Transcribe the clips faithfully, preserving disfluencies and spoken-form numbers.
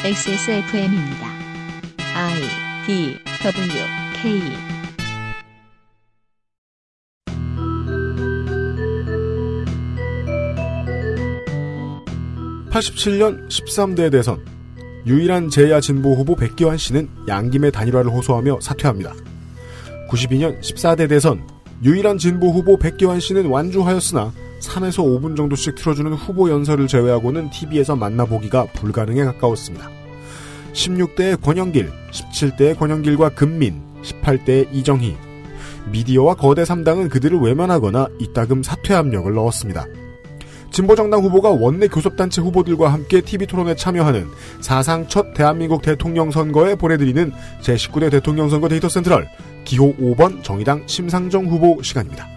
엑스에스에프엠입니다. I, D, W, K 팔십칠 년 십삼 대 대선 유일한 제야 진보 후보 백기환 씨는 양김의 단일화를 호소하며 사퇴합니다. 구십이 년 십사 대 대선 유일한 진보 후보 백기환 씨는 완주하였으나 삼에서 오 분 정도씩 틀어주는 후보 연설을 제외하고는 티비에서 만나보기가 불가능에 가까웠습니다. 십육 대의 권영길, 십칠 대의 권영길과 금민, 십팔 대의 이정희. 미디어와 거대 삼 당은 그들을 외면하거나 이따금 사퇴 압력을 넣었습니다. 진보정당 후보가 원내 교섭단체 후보들과 함께 티비 토론에 참여하는 사상 첫 대한민국 대통령 선거에 보내드리는 제십구 대 대통령 선거 데이터 센트럴 기호 오 번 정의당 심상정 후보 시간입니다.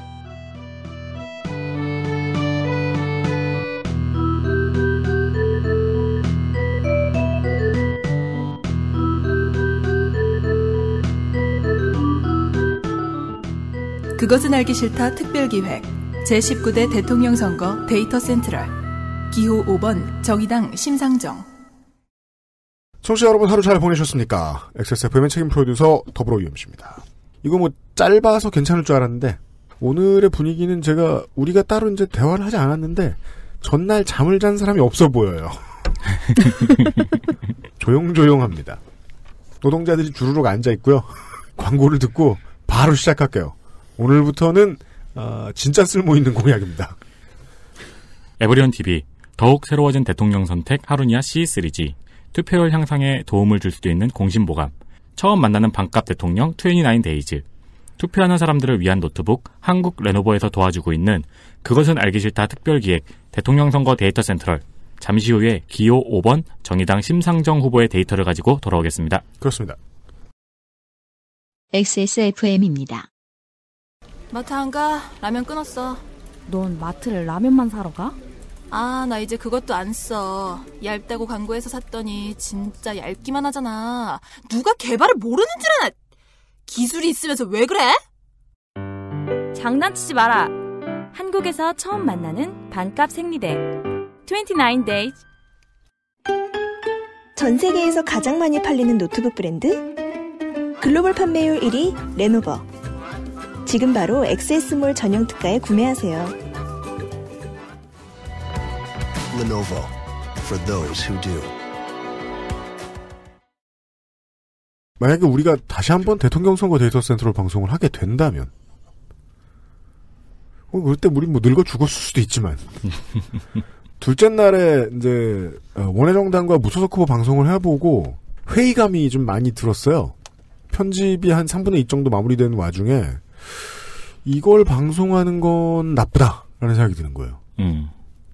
그것은 알기 싫다 특별기획 제십구 대 대통령 선거 데이터 센트럴 기호 오 번 정의당 심상정. 청취자 여러분 하루 잘 보내셨습니까? 엑스에스에프엠의 책임 프로듀서 더불어 유엠씨입니다. 이거 뭐 짧아서 괜찮을 줄 알았는데 오늘의 분위기는 제가 우리가 따로 이제 대화를 하지 않았는데 전날 잠을 잔 사람이 없어 보여요. 조용조용합니다. 노동자들이 주르륵 앉아 있고요. 광고를 듣고 바로 시작할게요. 오늘부터는 어, 진짜 쓸모있는 공약입니다. 에브리온 티비 더욱 새로워진 대통령 선택 하루니아 씨 쓰리 지 투표율 향상에 도움을 줄 수도 있는 공신보감 처음 만나는 반값 대통령 이십구 데이즈 투표하는 사람들을 위한 노트북 한국 레노버에서 도와주고 있는 그것은 알기 싫다 특별기획 대통령 선거 데이터 센트럴 잠시 후에 기호 오 번 정의당 심상정 후보의 데이터를 가지고 돌아오겠습니다. 그렇습니다. 엑스에스에프엠입니다. 마트 안 가? 라면 끊었어. 넌 마트를 라면만 사러 가? 아, 나 이제 그것도 안 써. 얇다고 광고해서 샀더니 진짜 얇기만 하잖아. 누가 개발을 모르는 줄 아나. 기술이 있으면서 왜 그래? 장난치지 마라. 한국에서 처음 만나는 반값 생리대 이십구 데이즈. 전 세계에서 가장 많이 팔리는 노트북 브랜드 글로벌 판매율 일 위 레노버. 지금 바로 엑스에스몰 전용 특가에 구매하세요. Lenovo for those who do. 만약에 우리가 다시 한번 대통령 선거 데이터 센트럴 방송을 하게 된다면 어, 그럴 때 우리 뭐 늙어 죽었을 수도 있지만 둘째 날에 이제 원외정당과 무소속 후보 방송을 해보고 회의감이 좀 많이 들었어요. 편집이 한 삼분의 이 정도 마무리되는 와중에 이걸 방송하는 건 나쁘다라는 생각이 드는 거예요. 음.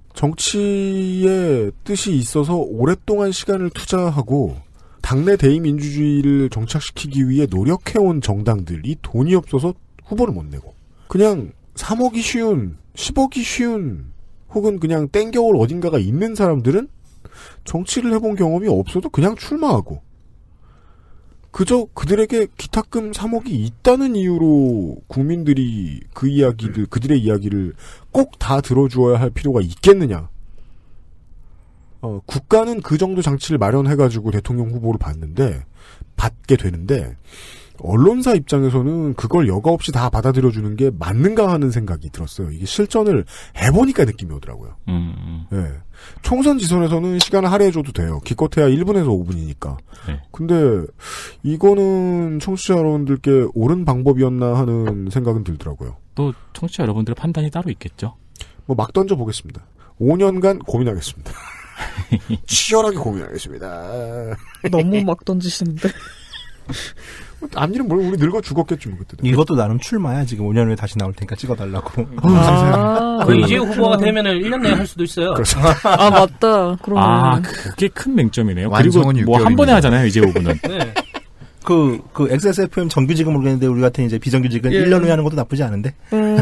정치에 뜻이 있어서 오랫동안 시간을 투자하고 당내 대의민주주의를 정착시키기 위해 노력해온 정당들이 돈이 없어서 후보를 못 내고 그냥 삼억이 쉬운, 십억이 쉬운 혹은 그냥 땡겨올 어딘가가 있는 사람들은 정치를 해본 경험이 없어도 그냥 출마하고 그저 그들에게 기탁금 삼억이 있다는 이유로 국민들이 그 이야기를, 그들의 이야기를 꼭 다 들어주어야 할 필요가 있겠느냐. 어, 국가는 그 정도 장치를 마련해가지고 대통령 후보를 받는데, 받게 되는데, 언론사 입장에서는 그걸 여과 없이 다 받아들여주는 게 맞는가 하는 생각이 들었어요. 이게 실전을 해보니까 느낌이 오더라고요. 음, 음. 네. 총선 지선에서는 시간을 할애해줘도 돼요. 기껏해야 일 분에서 오 분이니까. 네. 근데 이거는 청취자 여러분들께 옳은 방법이었나 하는 생각은 들더라고요. 또 청취자 여러분들의 판단이 따로 있겠죠? 뭐 막 던져보겠습니다. 오 년간 고민하겠습니다. 치열하게 고민하겠습니다. 너무 막 던지시는데. 앞일은 뭘 우리 늙어 죽었겠지 뭐 그때. 이것도 나름 출마야. 지금 오 년 후에 다시 나올 테니까 찍어달라고. 아, 그 이재호 후보가 되면은 일 년 내에 할 수도 있어요. 그렇죠. 아 맞다. 그러면. 아 그게 큰 맹점이네요. 완성은 그리고 뭐 한 번에 하잖아요 이재호 후보는. 네. 그, 그, 엑스에스에프엠 정규직은 모르겠는데, 우리 같은 이제 비정규직은 예. 일 년 후에 하는 것도 나쁘지 않은데. 음.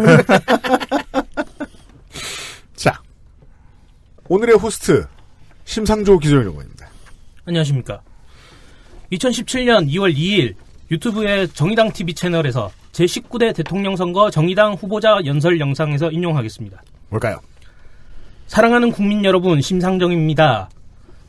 자, 오늘의 호스트, 심상조 기술연구원입니다. 안녕하십니까. 이천십칠 년 이월 이일 유튜브의 정의당 티비 채널에서 제십구 대 대통령 선거 정의당 후보자 연설 영상에서 인용하겠습니다. 뭘까요? 사랑하는 국민 여러분, 심상정입니다.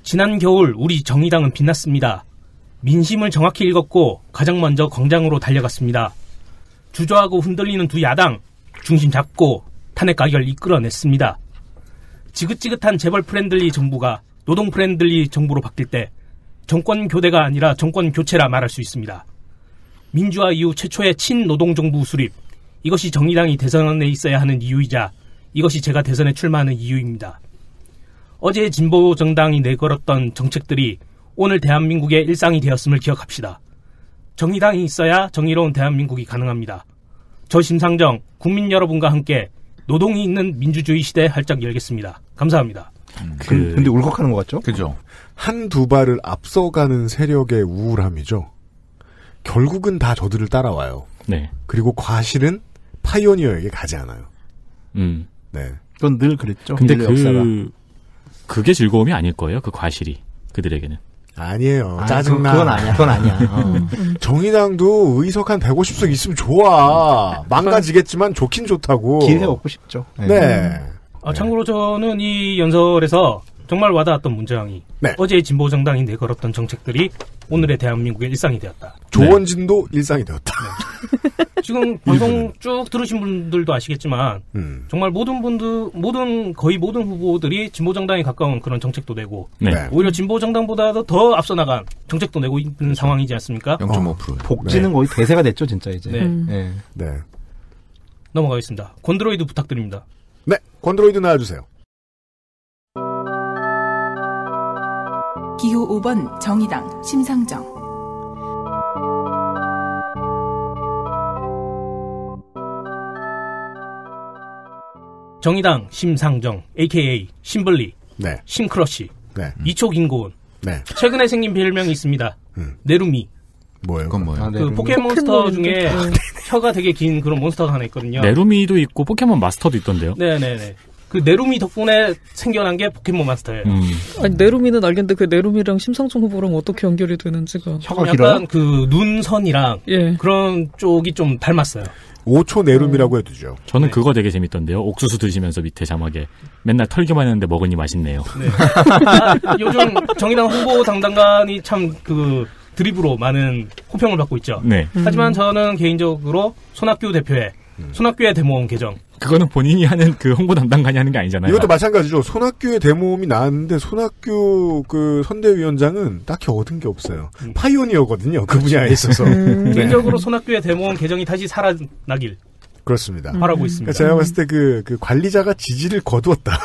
지난 겨울 우리 정의당은 빛났습니다. 민심을 정확히 읽었고 가장 먼저 광장으로 달려갔습니다. 주저하고 흔들리는 두 야당 중심 잡고 탄핵 가결 이끌어냈습니다. 지긋지긋한 재벌 프렌들리 정부가 노동 프렌들리 정부로 바뀔 때 정권 교대가 아니라 정권 교체라 말할 수 있습니다. 민주화 이후 최초의 친노동 정부 수립, 이것이 정의당이 대선에 있어야 하는 이유이자 이것이 제가 대선에 출마하는 이유입니다. 어제 진보 정당이 내걸었던 정책들이 오늘 대한민국의 일상이 되었음을 기억합시다. 정의당이 있어야 정의로운 대한민국이 가능합니다. 저 심상정, 국민 여러분과 함께 노동이 있는 민주주의 시대 활짝 열겠습니다. 감사합니다. 그, 근데 울컥하는 것 같죠? 그죠. 한두 발을 앞서가는 세력의 우울함이죠. 결국은 다 저들을 따라와요. 네. 그리고 과실은 파이오니어에게 가지 않아요. 음. 네. 그건 늘 그랬죠. 근데 그, 역사가. 그게 즐거움이 아닐 거예요. 그 과실이. 그들에게는. 아니에요. 아, 짜증나. 그건 아니야. 그건 아니야. 어. 정의당도 의석 한 백오십 석 있으면 좋아. 망가지겠지만 좋긴 좋다고. 기회 얻고 싶죠. 네. 네. 아, 참고로 저는 이 연설에서 정말 와닿았던 문장이 네. 어제 진보 정당이 내걸었던 정책들이 오늘의 대한민국의 일상이 되었다. 조원진도 네. 일상이 되었다. 네. 지금 방송 쭉 들으신 분들도 아시겠지만 음. 정말 모든 분들, 모든 거의 모든 후보들이 진보 정당에 가까운 그런 정책도 내고 네. 오히려 진보 정당보다도 더 앞서 나간 정책도 내고 있는 상황이지 않습니까? 영 점 오 퍼센트. 어, 복지는 네. 거의 대세가 됐죠, 진짜 이제. 네. 음. 네. 네. 넘어가겠습니다. 곤드로이드 부탁드립니다. 네. 곤드로이드 나와주세요. 기호 오 번 정의당 심상정. 정의당 심상정 에이케이에이 심블리 네. 심크러쉬 네. 이초긴고은 네. 최근에 생긴 별명이 있습니다. 음. 네루미. 뭐예요? 그건 뭐예요? 아, 그 포켓몬스터 포켓몬 중에 혀가 되게 긴 그런 몬스터가 하나 있거든요. 네루미도 있고 포켓몬 마스터도 있던데요. 네네네. 그 네루미 덕분에 생겨난 게 포켓몬 마스터예요. 음. 아니 네루미는 알겠는데 그 네루미랑 심상정 후보랑 어떻게 연결이 되는지가. 혀가 약간 길어요? 그 눈선이랑 예. 그런 쪽이 좀 닮았어요. 오 초 내룸이라고 해두죠. 저는 네. 그거 되게 재밌던데요. 옥수수 드시면서 밑에 자막에 맨날 털기만 했는데 먹으니 맛있네요. 네. 아, 요즘 정의당 후보 당당관이 참 그 드립으로 많은 호평을 받고 있죠. 네. 음. 하지만 저는 개인적으로 손학규 대표의 음. 손학규의 대모험 계정. 그거는 본인이 하는 그 홍보 담당관이 하는 게 아니잖아요. 이것도 마찬가지죠. 손학규의 대모험이 나왔는데 손학규 그 선대위원장은 딱히 얻은 게 없어요. 음. 파이오니어거든요. 그 분야에 있어서. 음. 네. 개인적으로 손학규의 대모험 계정이 다시 살아나길 그렇습니다. 바라고 있습니다. 제가 봤을 때 그 그 관리자가 지지를 거두었다.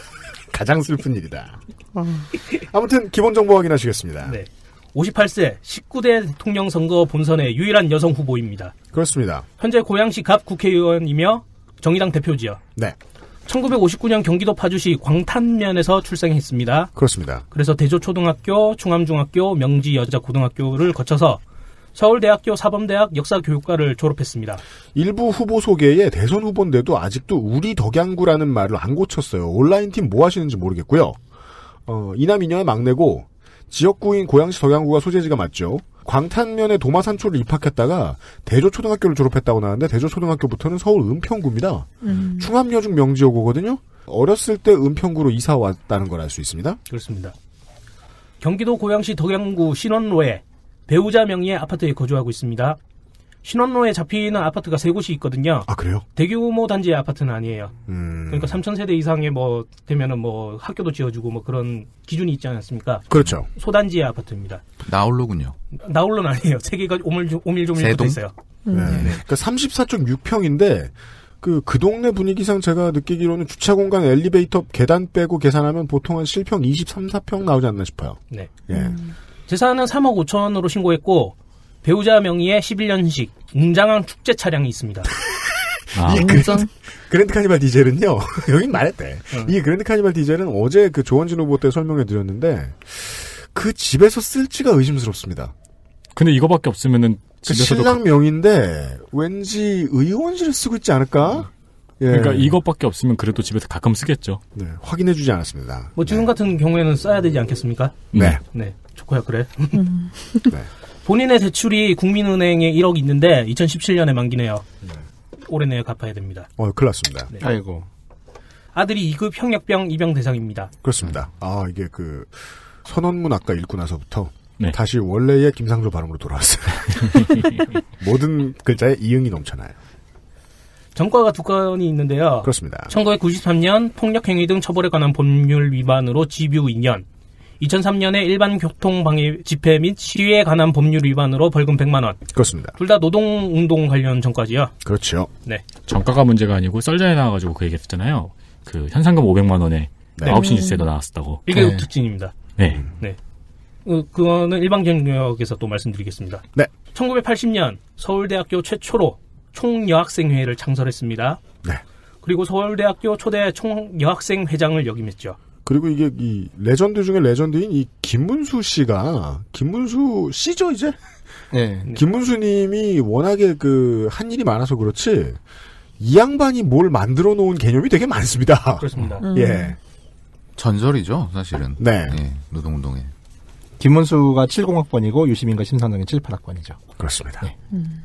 가장 슬픈 일이다. 아무튼 기본 정보 확인하시겠습니다. 네. 오십팔 세 십구 대 대통령 선거 본선의 유일한 여성 후보입니다. 그렇습니다. 현재 고양시 갑 국회의원이며 정의당 대표지요. 네. 천구백오십구 년 경기도 파주시 광탄면에서 출생했습니다. 그렇습니다. 그래서 대조초등학교, 충암중학교, 명지여자고등학교를 거쳐서 서울대학교 사범대학 역사교육과를 졸업했습니다. 일부 후보 소개에 대선 후보인데도 아직도 우리 덕양구라는 말을 안 고쳤어요. 온라인 팀 뭐 하시는지 모르겠고요. 어, 이남 이녀의 막내고 지역구인 고양시 덕양구가 소재지가 맞죠. 광탄면에 도마산초를 입학했다가 대조초등학교를 졸업했다고 나왔는데 대조초등학교부터는 서울 은평구입니다. 음. 충암여중 명지여고거든요. 어렸을 때 은평구로 이사 왔다는 걸 알 수 있습니다. 그렇습니다. 경기도 고양시 덕양구 신원로에 배우자 명의의 아파트에 거주하고 있습니다. 신원로에 잡히는 아파트가 세 곳이 있거든요. 아, 그래요? 대규모 단지의 아파트는 아니에요. 음. 그러니까 삼천 세대 이상의 뭐 되면은 뭐 학교도 지어주고 뭐 그런 기준이 있지 않습니까? 그렇죠. 소단지의 아파트입니다. 나홀로군요. 나홀로는 아니에요. 세 개가 오밀 오밀조밀 붙어 있어요. 네. 그러니까 삼십사 점 육 평인데 그, 그 동네 분위기상 제가 느끼기로는 주차 공간 엘리베이터 계단 빼고 계산하면 보통 한 실평 이십삼, 사 평 나오지 않나 싶어요. 네. 예. 음. 재산은 삼억 오천으로 신고했고 배우자 명의의 십일 년식 웅장한 축제 차량이 있습니다. 아, 이 그랜드, 그랜드 카니발 디젤은요, 여긴 말했대. 어. 이 그랜드 카니발 디젤은 어제 그 조원진 후보 때 설명해 드렸는데, 그 집에서 쓸지가 의심스럽습니다. 근데 이거밖에 없으면은 그 집에서도 신랑 명인데, 왠지 의원실을 쓰고 있지 않을까? 예. 그러니까 이것밖에 없으면 그래도 집에서 가끔 쓰겠죠. 네, 확인해 주지 않았습니다. 뭐 지금 네. 같은 경우에는 써야 되지 않겠습니까? 네. 네. 좋고요, 그래. 음. 네. 본인의 대출이 국민은행에 일억 있는데 이천십칠 년에 만기네요. 네. 올해 내에 갚아야 됩니다. 어, 큰일 났습니다. 네. 아이고. 아들이 이 급 형역병 입영 대상입니다. 그렇습니다. 아, 이게 그, 선언문 아까 읽고 나서부터 네. 다시 원래의 김상조 발음으로 돌아왔어요. 모든 글자에 이응이 넘쳐나요. 전과가 두 건이 있는데요. 그렇습니다. 천구백구십삼 년 폭력행위 등 처벌에 관한 법률 위반으로 집유 이 년, 이천삼 년에 일반 교통방해 집회 및 시위에 관한 법률 위반으로 벌금 백만 원. 그렇습니다. 둘 다 노동운동 관련 전과지요. 그렇죠. 네. 전과가 문제가 아니고 썰전에 나와가지고 그 얘기했었잖아요. 그 현상금 오백만 원에 네. 아홉 시 뉴스에도 나왔었다고. 일개국 네. 특징입니다. 네. 네. 그, 그거는 일반 경력에서 또 말씀드리겠습니다. 네. 천구백팔십 년 서울대학교 최초로 총여학생회를 창설했습니다. 네. 그리고 서울대학교 초대 총여학생회장을 역임했죠. 그리고 이게 이 레전드 중에 레전드인 이 김문수 씨가 김문수 씨죠 이제? 네. 김문수님이 워낙에 그 한 일이 많아서 그렇지 이 양반이 뭘 만들어 놓은 개념이 되게 많습니다. 그렇습니다. 음. 예. 전설이죠 사실은. 네. 예, 노동운동에. 김문수가 칠십 학번이고 유시민과 심상정이 칠십팔 학번이죠. 그렇습니다. 네. 음.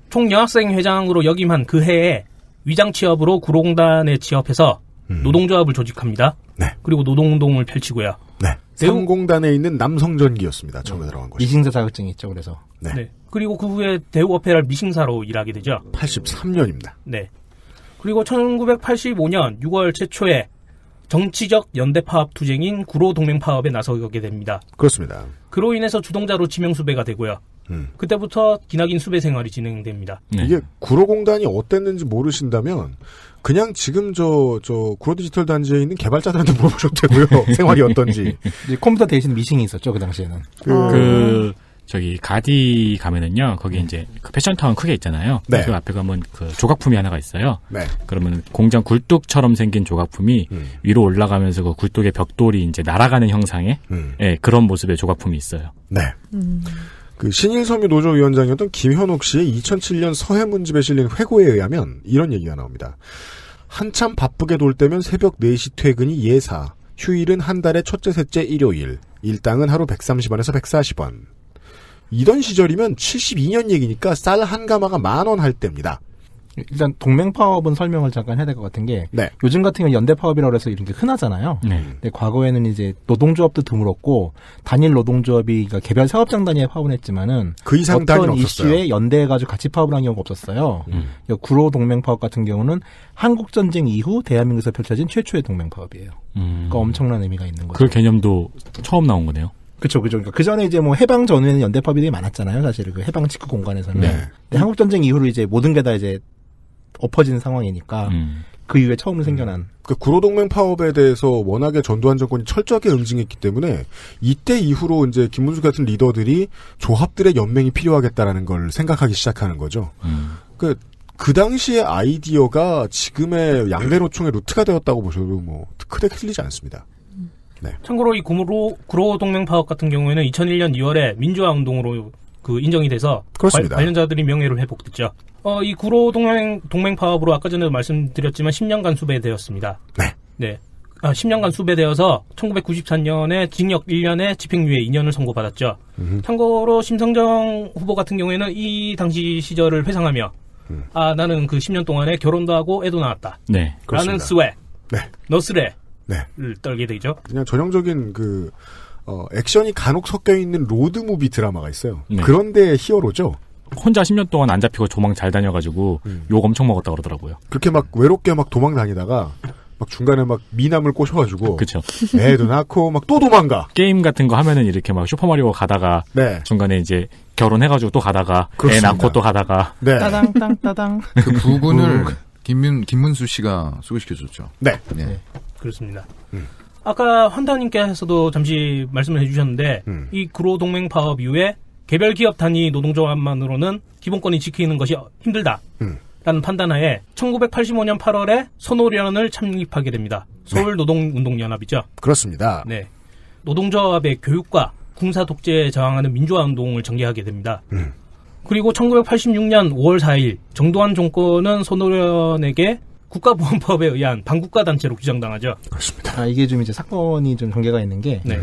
총여학생회장으로 역임한 그 해에 위장 취업으로 구로공단에 취업해서 음. 노동조합을 조직합니다. 네. 그리고 노동운동을 펼치고요. 네. 삼공단에 있는 남성전기였습니다. 처음에 네. 들어간 것이. 미싱사 자격증이 있죠. 그래서. 네. 네. 그리고 그 후에 대우오페라 미싱사로 일하게 되죠. 팔십삼 년입니다. 네. 그리고 천구백팔십오 년 유월 최초에 정치적 연대 파업 투쟁인 구로 동맹 파업에 나서게 됩니다. 그렇습니다. 그로 인해서 주동자로 지명 수배가 되고요. 음. 그때부터 기나긴 수배 생활이 진행됩니다. 네. 이게 구로공단이 어땠는지 모르신다면 그냥 지금 저, 저 구로 디지털 단지에 있는 개발자들한테 물어보셔도 되고요. 생활이 어떤지. 이제 컴퓨터 대신 미싱이 있었죠. 그 당시에는. 그, 어. 그 저기 가디 가면은요. 거기 음. 이제 그 패션타운 크게 있잖아요. 네. 그 앞에 가면 그 조각품이 하나가 있어요. 네. 그러면 공장 굴뚝처럼 생긴 조각품이 음. 위로 올라가면서 그 굴뚝의 벽돌이 이제 날아가는 형상의 음. 예, 그런 모습의 조각품이 있어요. 네. 음. 그 신일섬유 노조위원장이었던 김현옥 씨의 이천칠 년 서해문집에 실린 회고에 의하면 이런 얘기가 나옵니다. 한참 바쁘게 돌 때면 새벽 네 시 퇴근이 예사, 휴일은 한 달에 첫째, 셋째, 일요일, 일당은 하루 백삼십 원에서 백사십 원. 이런 시절이면 칠십이 년 얘기니까 쌀 한 가마가 만 원 할 때입니다. 일단 동맹파업은 설명을 잠깐 해야 될 것 같은 게 네. 요즘 같은 경우 연대파업이라고 해서 이런 게 흔하잖아요. 네. 근데 과거에는 이제 노동조합도 드물었고 단일 노동조합이 그러니까 개별 사업장 단위에 파업을 했지만은 그 이상 어떤 이슈에 연대해가지고 같이 파업을 한 경우가 없었어요. 음. 구로 동맹파업 같은 경우는 한국전쟁 이후 대한민국에서 펼쳐진 최초의 동맹파업이에요. 음. 그러니까 엄청난 의미가 있는 거죠. 그 개념도 처음 나온 거네요. 그렇죠, 그죠. 그러니까 그 전에 이제 뭐 해방 전후에는 연대파업이 되게 많았잖아요, 사실 그 해방 직후 공간에서는. 네. 근데 한국 전쟁 이후로 이제 모든 게 다 이제 엎어진 상황이니까 음. 그 이후에 처음 생겨난. 그 구로동맹 파업에 대해서 워낙에 전두환 정권이 철저하게 응징했기 때문에 이때 이후로 이제 김문수 같은 리더들이 조합들의 연맹이 필요하겠다라는 걸 생각하기 시작하는 거죠. 음. 그, 그 당시의 아이디어가 지금의 양대노총의 루트가 되었다고 보셔도 뭐 크게 틀리지 않습니다. 네. 참고로 이 구로, 구로 동맹 파업 같은 경우에는 이천일 년 이월에 민주화 운동으로 그 인정이 돼서 그렇습니다. 관, 관련자들이 명예를 회복됐죠. 어, 이 구로 동맹 동맹 파업으로 아까 전에도 말씀드렸지만 십 년간 수배되었습니다. 네. 네. 아, 십 년간 수배되어서 천구백구십삼 년에 징역 일 년에 집행유예 이 년을 선고받았죠. 음흠. 참고로 심상정 후보 같은 경우에는 이 당시 시절을 회상하며 음. 아, 나는 그 십 년 동안에 결혼도 하고 애도 낳았다. 네. 라는 스웨. 네. 너스레. 네. 를 떨게 되죠. 그냥 전형적인 그, 어, 액션이 간혹 섞여 있는 로드무비 드라마가 있어요. 네. 그런데 히어로죠. 혼자 십 년 동안 안 잡히고 조망 잘 다녀가지고 음. 욕 엄청 먹었다 그러더라고요. 그렇게 막 외롭게 막 도망 다니다가 막 중간에 막 미남을 꼬셔가지고. 그쵸. 애도 낳고 막 또 도망가. 게임 같은 거 하면은 이렇게 막 슈퍼마리오 가다가. 네. 중간에 이제 결혼해가지고 또 가다가. 그렇습니다. 애 낳고 또 가다가. 네. 따당, 땅, 따당. 그 부분을 김문, 김문수 씨가 소개시켜줬죠. 네. 네. 네. 그렇습니다. 음. 아까 환타님께서도 잠시 말씀을 해주셨는데 음. 이 구로 동맹 파업 이후에 개별 기업 단위 노동조합만으로는 기본권이 지키는 것이 힘들다. 음. 라는 판단하에 천구백팔십오 년 팔월에 선호련을 창립하게 됩니다. 서울노동운동연합이죠. 그렇습니다. 네. 노동조합의 교육과 군사 독재에 저항하는 민주화 운동을 전개하게 됩니다. 음. 그리고 천구백팔십육 년 오월 사일 정도환 정권은 선호련에게 국가보안법에 의한 반국가 단체로 규정당하죠. 그렇습니다. 아, 이게 좀 이제 사건이 좀 전개가 있는 게 네.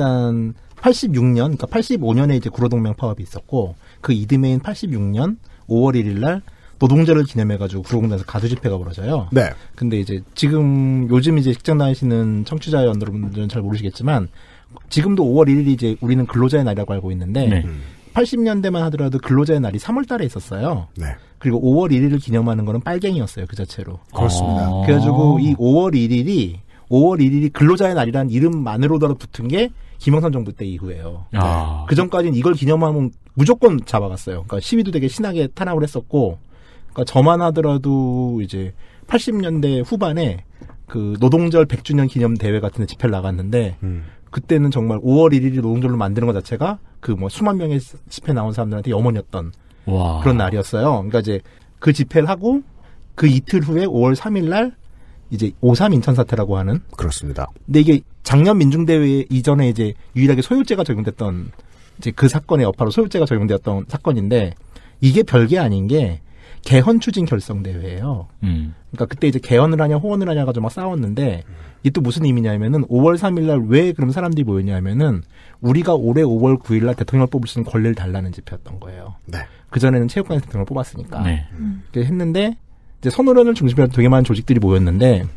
일단 팔십육 년, 그러니까 팔십오 년에 이제 구로동맹 파업이 있었고 그 이듬해인 팔십육 년 오월 일일 날 노동절을 기념해가지고 구로공단에서 가두 집회가 벌어져요. 네. 근데 이제 지금 요즘 이제 직장 다니시는 청취자 여러분들은 잘 모르시겠지만 지금도 오월 일일이 이제 우리는 근로자의 날이라고 알고 있는데 네. 팔십 년대만 하더라도 근로자의 날이 삼월 달에 있었어요. 네. 그리고 오월 일일을 기념하는 거는 빨갱이였어요. 그 자체로. 그렇습니다. 아. 그래가지고 이 오월 일일이 오월 일일이 근로자의 날이라는 이름만으로도 붙은 게 김영삼 정부 때 이후예요. 아. 그 전까지는 이걸 기념하면 무조건 잡아갔어요. 그러니까 시위도 되게 신나게 탄압을 했었고, 그러니까 저만 하더라도 이제 팔십 년대 후반에 그 노동절 백 주년 기념 대회 같은 데 집회를 나갔는데, 음. 그때는 정말 오월 일일이 노동절로 만드는 것 자체가 그 뭐 수만 명의 집회 나온 사람들한테 염원이었던 와. 그런 날이었어요. 그러니까 이제 그 집회를 하고 그 이틀 후에 오월 삼일 날 이제 오삼 인천 사태라고 하는. 그렇습니다. 근데 이게 작년 민중대회 이전에 이제 유일하게 소유죄가 적용됐던 이제 그 사건의 여파로 소유죄가 적용되었던 사건인데 이게 별게 아닌 게 개헌 추진 결성 대회예요. 음. 그러니까 그때 이제 개헌을 하냐 호헌을 하냐 가지고 막 싸웠는데 이게 또 무슨 의미냐면은 오월 삼일 날 왜 그럼 사람들이 모였냐면은 우리가 올해 오월 구일 날 대통령을 뽑을 수 있는 권리를 달라는 집회였던 거예요. 네. 그 전에는 체육관에서 대통령을 뽑았으니까. 네. 그렇게 했는데 이제 선호련을 중심으로 되게 많은 조직들이 모였는데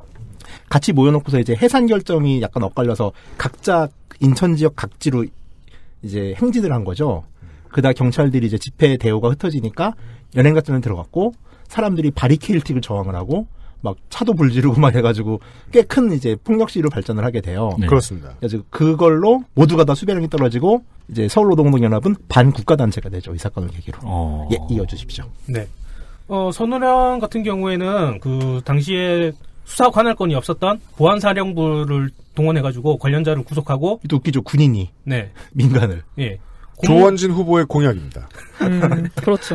같이 모여놓고서 이제 해산 결정이 약간 엇갈려서 각자 인천 지역 각지로 이제 행진을 한 거죠. 그다 경찰들이 이제 집회 대우가 흩어지니까 연행같은 데 들어갔고 사람들이 바리케이트를 저항을 하고 막 차도 불지르고 막 해가지고 꽤 큰 이제 폭력 시위로 발전을 하게 돼요. 네. 그렇습니다. 그래서 그걸로 모두가 다 수배령이 떨어지고 이제 서울노동운동연합은 반국가단체가 되죠. 이 사건을 계기로. 어. 예, 이어주십시오. 네. 어, 선우령 같은 경우에는 그 당시에 수사 관할권이 없었던 보안사령부를 동원해가지고 관련자를 구속하고. 또 웃기죠. 군인이. 네. 민간을. 예. 조원진 후보의 공약입니다. 음, 그렇죠.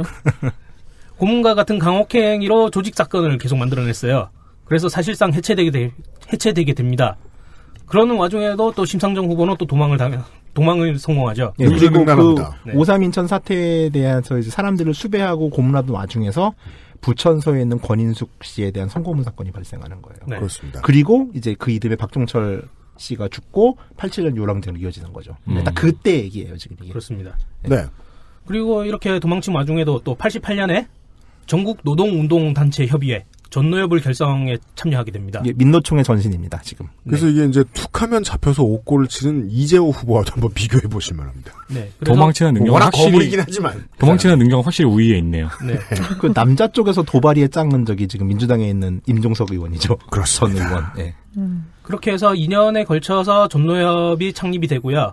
고문과 같은 강혹행위로 조직 사건을 계속 만들어냈어요. 그래서 사실상 해체되게, 되, 해체되게 됩니다. 그러는 와중에도 또 심상정 후보는 또 도망을 당, 도망을 성공하죠. 예, 그리고 그 네. 오삼 인천 사태에 대해서 이제 사람들을 수배하고 고문하던 와중에서 부천서에 있는 권인숙 씨에 대한 성고문 사건이 발생하는 거예요. 네. 그렇습니다. 그리고 이제 그 이듬해 박종철 씨가 죽고 팔십칠 년 요랑쟁으로 이어지는 거죠. 음. 딱 그때 얘기예요, 지금 이게. 그렇습니다. 네. 그리고 이렇게 도망친 와중에도 또 팔십팔 년에 전국 노동운동단체 협의회 전노협을 결성에 참여하게 됩니다. 예, 민노총의 전신입니다, 지금. 그래서 네. 이게 이제 툭하면 잡혀서 옥고를 치는 이재호 후보와도 한번 비교해 보실 만합니다. 네. 도망치는 능력은 워낙 확실히 거물이긴 하지만 도망치는 능력은 확실히 우위에 있네요. 네. 그 남자 쪽에서 도발이에 짱은 적이 지금 민주당에 있는 임종석 의원이죠. 그렇습니다. 전 의원. 네. 음. 그렇게 해서 이 년에 걸쳐서 전노협이 창립이 되고요.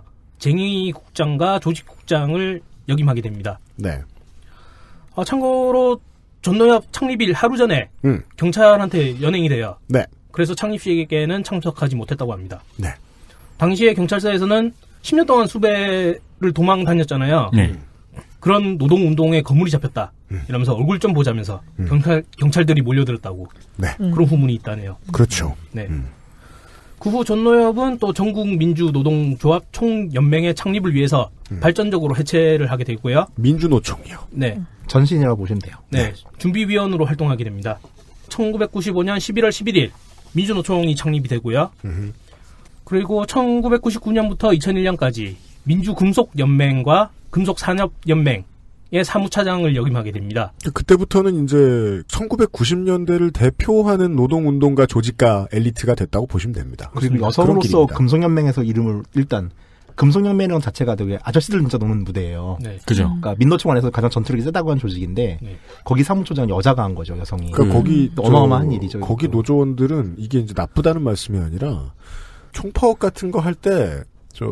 쟁의국장과 조직국장을 역임하게 됩니다. 네. 어, 참고로 전노협 창립일 하루 전에 음. 경찰한테 연행이 돼요. 네. 그래서 창립식에는 참석하지 못했다고 합니다. 네. 당시에 경찰서에서는 십 년 동안 수배를 도망 다녔잖아요. 네. 그런 노동운동에 거물이 잡혔다. 음. 이러면서 얼굴 좀 보자면서 음. 경찰, 경찰들이 몰려들었다고. 네. 그런 후문이 있다네요. 그렇죠. 네. 음. 그 후 전노협은 또 전국민주노동조합 총연맹의 창립을 위해서 음. 발전적으로 해체를 하게 되고요. 민주노총이요. 네. 전신이라고 보시면 돼요. 네. 준비위원으로 활동하게 됩니다. 천구백구십오 년 십일월 십일일 민주노총이 창립이 되고요. 음흠. 그리고 천구백구십구 년부터 이천일 년까지 민주금속연맹과 금속산업연맹의 사무차장을 역임하게 됩니다. 그때부터는 이제 천구백구십 년대를 대표하는 노동운동가 조직가 엘리트가 됐다고 보시면 됩니다. 그리고 여성으로서 금속연맹에서 이름을 일단 금속연맹이라는 자체가 되게 아저씨들 진짜 노는 무대예요. 네. 그죠. 그러니까 민노총 안에서 가장 전투력이 세다고 한 조직인데 네. 거기 사무총장 여자가 한 거죠, 여성이. 그러니까 거기 음. 어마어마한 일이죠. 거기 이것도. 노조원들은 이게 이제 나쁘다는 말씀이 아니라 총파업 같은 거 할 때 저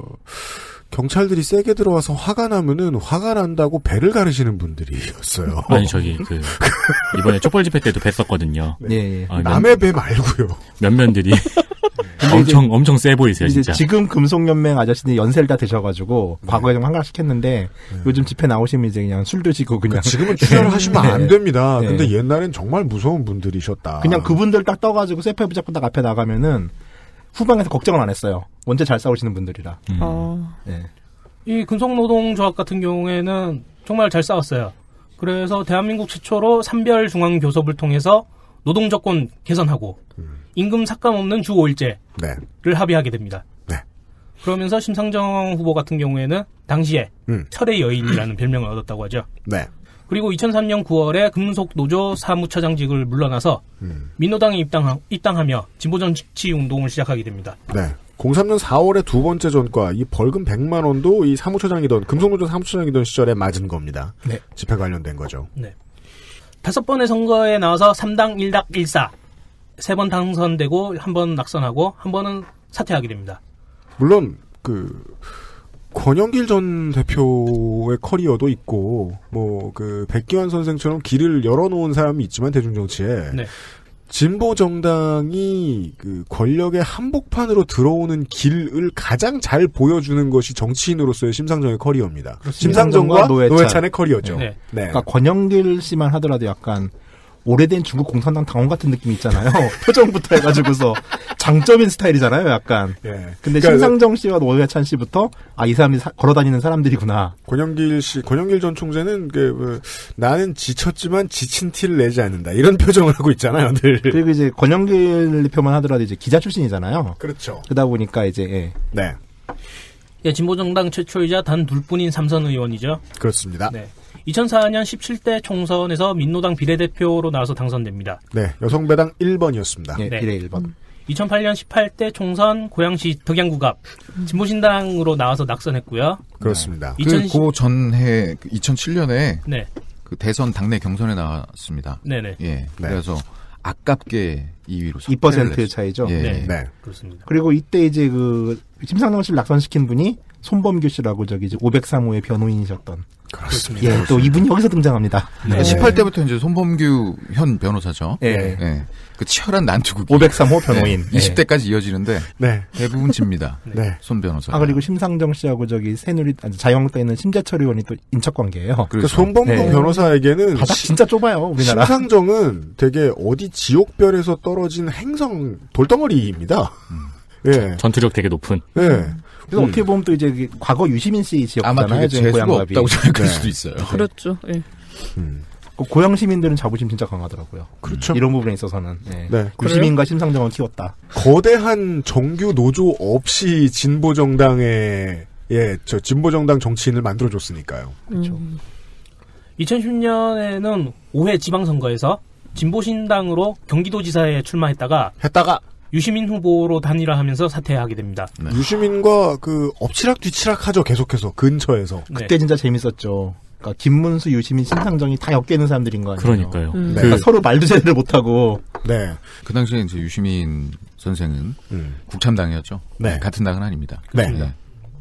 경찰들이 세게 들어와서 화가 나면은 화가 난다고 배를 가르시는 분들이었어요. 아니 저기 그 이번에 촛불 집회 때도 뵀었거든요. 네. 예, 예. 아, 남의 배 말고요. 면면들이 엄청 엄청 세 보이세요, 이제 진짜. 지금 금속연맹 아저씨들이 연세를 다 드셔가지고 네. 과거에 좀 한가시켰는데 네. 요즘 집회 나오시면 이제 그냥 술 드시고 그냥 그러니까 지금은 출연을 하시면 안 됩니다. 네. 근데 옛날엔 정말 무서운 분들이셨다. 그냥 그분들 딱 떠가지고 세페 붙잡고 딱 앞에 나가면은 후방에서 걱정을 안 했어요. 원체 잘 싸우시는 분들이라. 음. 아, 네. 이 금속노동조합 같은 경우에는 정말 잘 싸웠어요. 그래서 대한민국 최초로 산별중앙교섭을 통해서 노동조건 개선하고 음. 임금 삭감 없는 주 오 일제를 네. 합의하게 됩니다. 네. 그러면서 심상정 후보 같은 경우에는 당시에 음. 철의 여인이라는 별명을 얻었다고 하죠. 네. 그리고 이천삼 년 구월에 금속노조 사무차장직을 물러나서 음. 민노당에 입당하, 입당하며 진보정치 운동을 시작하게 됩니다. 네. 공삼 년 사월에 두 번째 전과 이 벌금 백만 원도 이 사무처장이던 금속노조 사무처장이던 시절에 맞은 겁니다. 네. 집회 관련된 거죠. 네. 다섯 번의 선거에 나와서 삼당 일닭 일사 세 번 당선되고 한 번 낙선하고 한 번은 사퇴하게 됩니다. 물론 그 권영길 전 대표의 커리어도 있고 뭐 그 백기환 선생처럼 길을 열어놓은 사람이 있지만 대중정치에 네. 진보 정당이 그 권력의 한복판으로 들어오는 길을 가장 잘 보여주는 것이 정치인으로서의 심상정의 커리어입니다. 심상정과 노회찬. 노회찬의 커리어죠. 네. 네. 그러니까 권영길 씨만 하더라도 약간 오래된 중국 공산당 당원 같은 느낌이 있잖아요. 표정부터 해가지고서 장점인 스타일이잖아요, 약간. 예. 근데 그러니까 심상정 씨와 노회찬 씨부터 아, 이 사람이 사, 걸어다니는 사람들이구나. 권영길 씨, 권영길 전 총재는 그, 그 나는 지쳤지만 지친 티를 내지 않는다. 이런 표정을 하고 있잖아요, 늘. 그리고 이제 권영길 대표만 하더라도 이제 기자 출신이잖아요. 그렇죠. 그러다 보니까 이제 예. 네. 예, 진보정당 최초이자 단 둘뿐인 삼선 의원이죠. 그렇습니다. 네. 이천사 년 십칠 대 총선에서 민노당 비례대표로 나와서 당선됩니다. 네, 여성배당 일 번이었습니다. 네, 비례 일 번. 이천팔 년 십팔 대 총선 고양시 덕양구갑 진보신당으로 나와서 낙선했고요. 그렇습니다. 그, 그 전해 이천칠 년에 네. 그 대선 당내 경선에 나왔습니다. 네네. 예. 네. 그래서 아깝게 이 위로 이 퍼센트 차이죠. 예. 네. 네. 그렇습니다. 그리고 이때 이제 그 심상정 씨를 낙선시킨 분이 손범규 씨라고 저기 이제 오백삼 호의 변호인이셨던. 그렇습니다. 예, 또 이분이 여기서 등장합니다. 네. 십팔 대부터 이제 손범규 현 변호사죠. 예. 예. 그 치열한 난투극이. 오백삼 호 변호인. 예. 이십 대까지 이어지는데. 네. 대부분 집니다. 네. 손 변호사. 아, 그리고 심상정 씨하고 저기 새누리, 아니, 자유한국당에 있는 심재철 의원이 또 인척 관계예요. 그러니까 손범규 네. 변호사에게는 바닥 진짜 좁아요, 우리나라. 심상정은 되게 어디 지옥별에서 떨어진 행성 돌덩어리입니다. 음. 예. 전투력 되게 높은. 예. 그래서 음. 어떻게 보면 또 이제 과거 유시민 씨 지역잖아요. 아마 되게 재수가 없다고 생각할 수도 있어요. 그렇죠. 예. 음. 그 고향 시민들은 자부심 진짜 강하더라고요. 그렇죠. 이런 부분에 있어서는. 예. 네. 유시민과 심상정을 키웠다. 거대한 정규 노조 없이 진보 정당의 예, 저 진보 정당 정치인을 만들어 줬으니까요. 그렇죠. 음. 이천십 년에는 오 회 지방선거에서 진보신당으로 경기도지사에 출마했다가 했다가 유시민 후보로 단일화하면서 사퇴하게 됩니다. 네. 유시민과 그 엎치락 뒤치락 하죠. 계속해서 근처에서. 네. 그때 진짜 재밌었죠. 그러니까 김문수, 유시민, 심상정이 다 엮여있는 사람들인 거 아니에요. 그러니까요. 음. 네. 그러니까 서로 말도 제대로 못하고. 네. 그 당시에 이제 유시민 선생은 음. 국참당이었죠. 네. 같은 당은 아닙니다. 네. 네.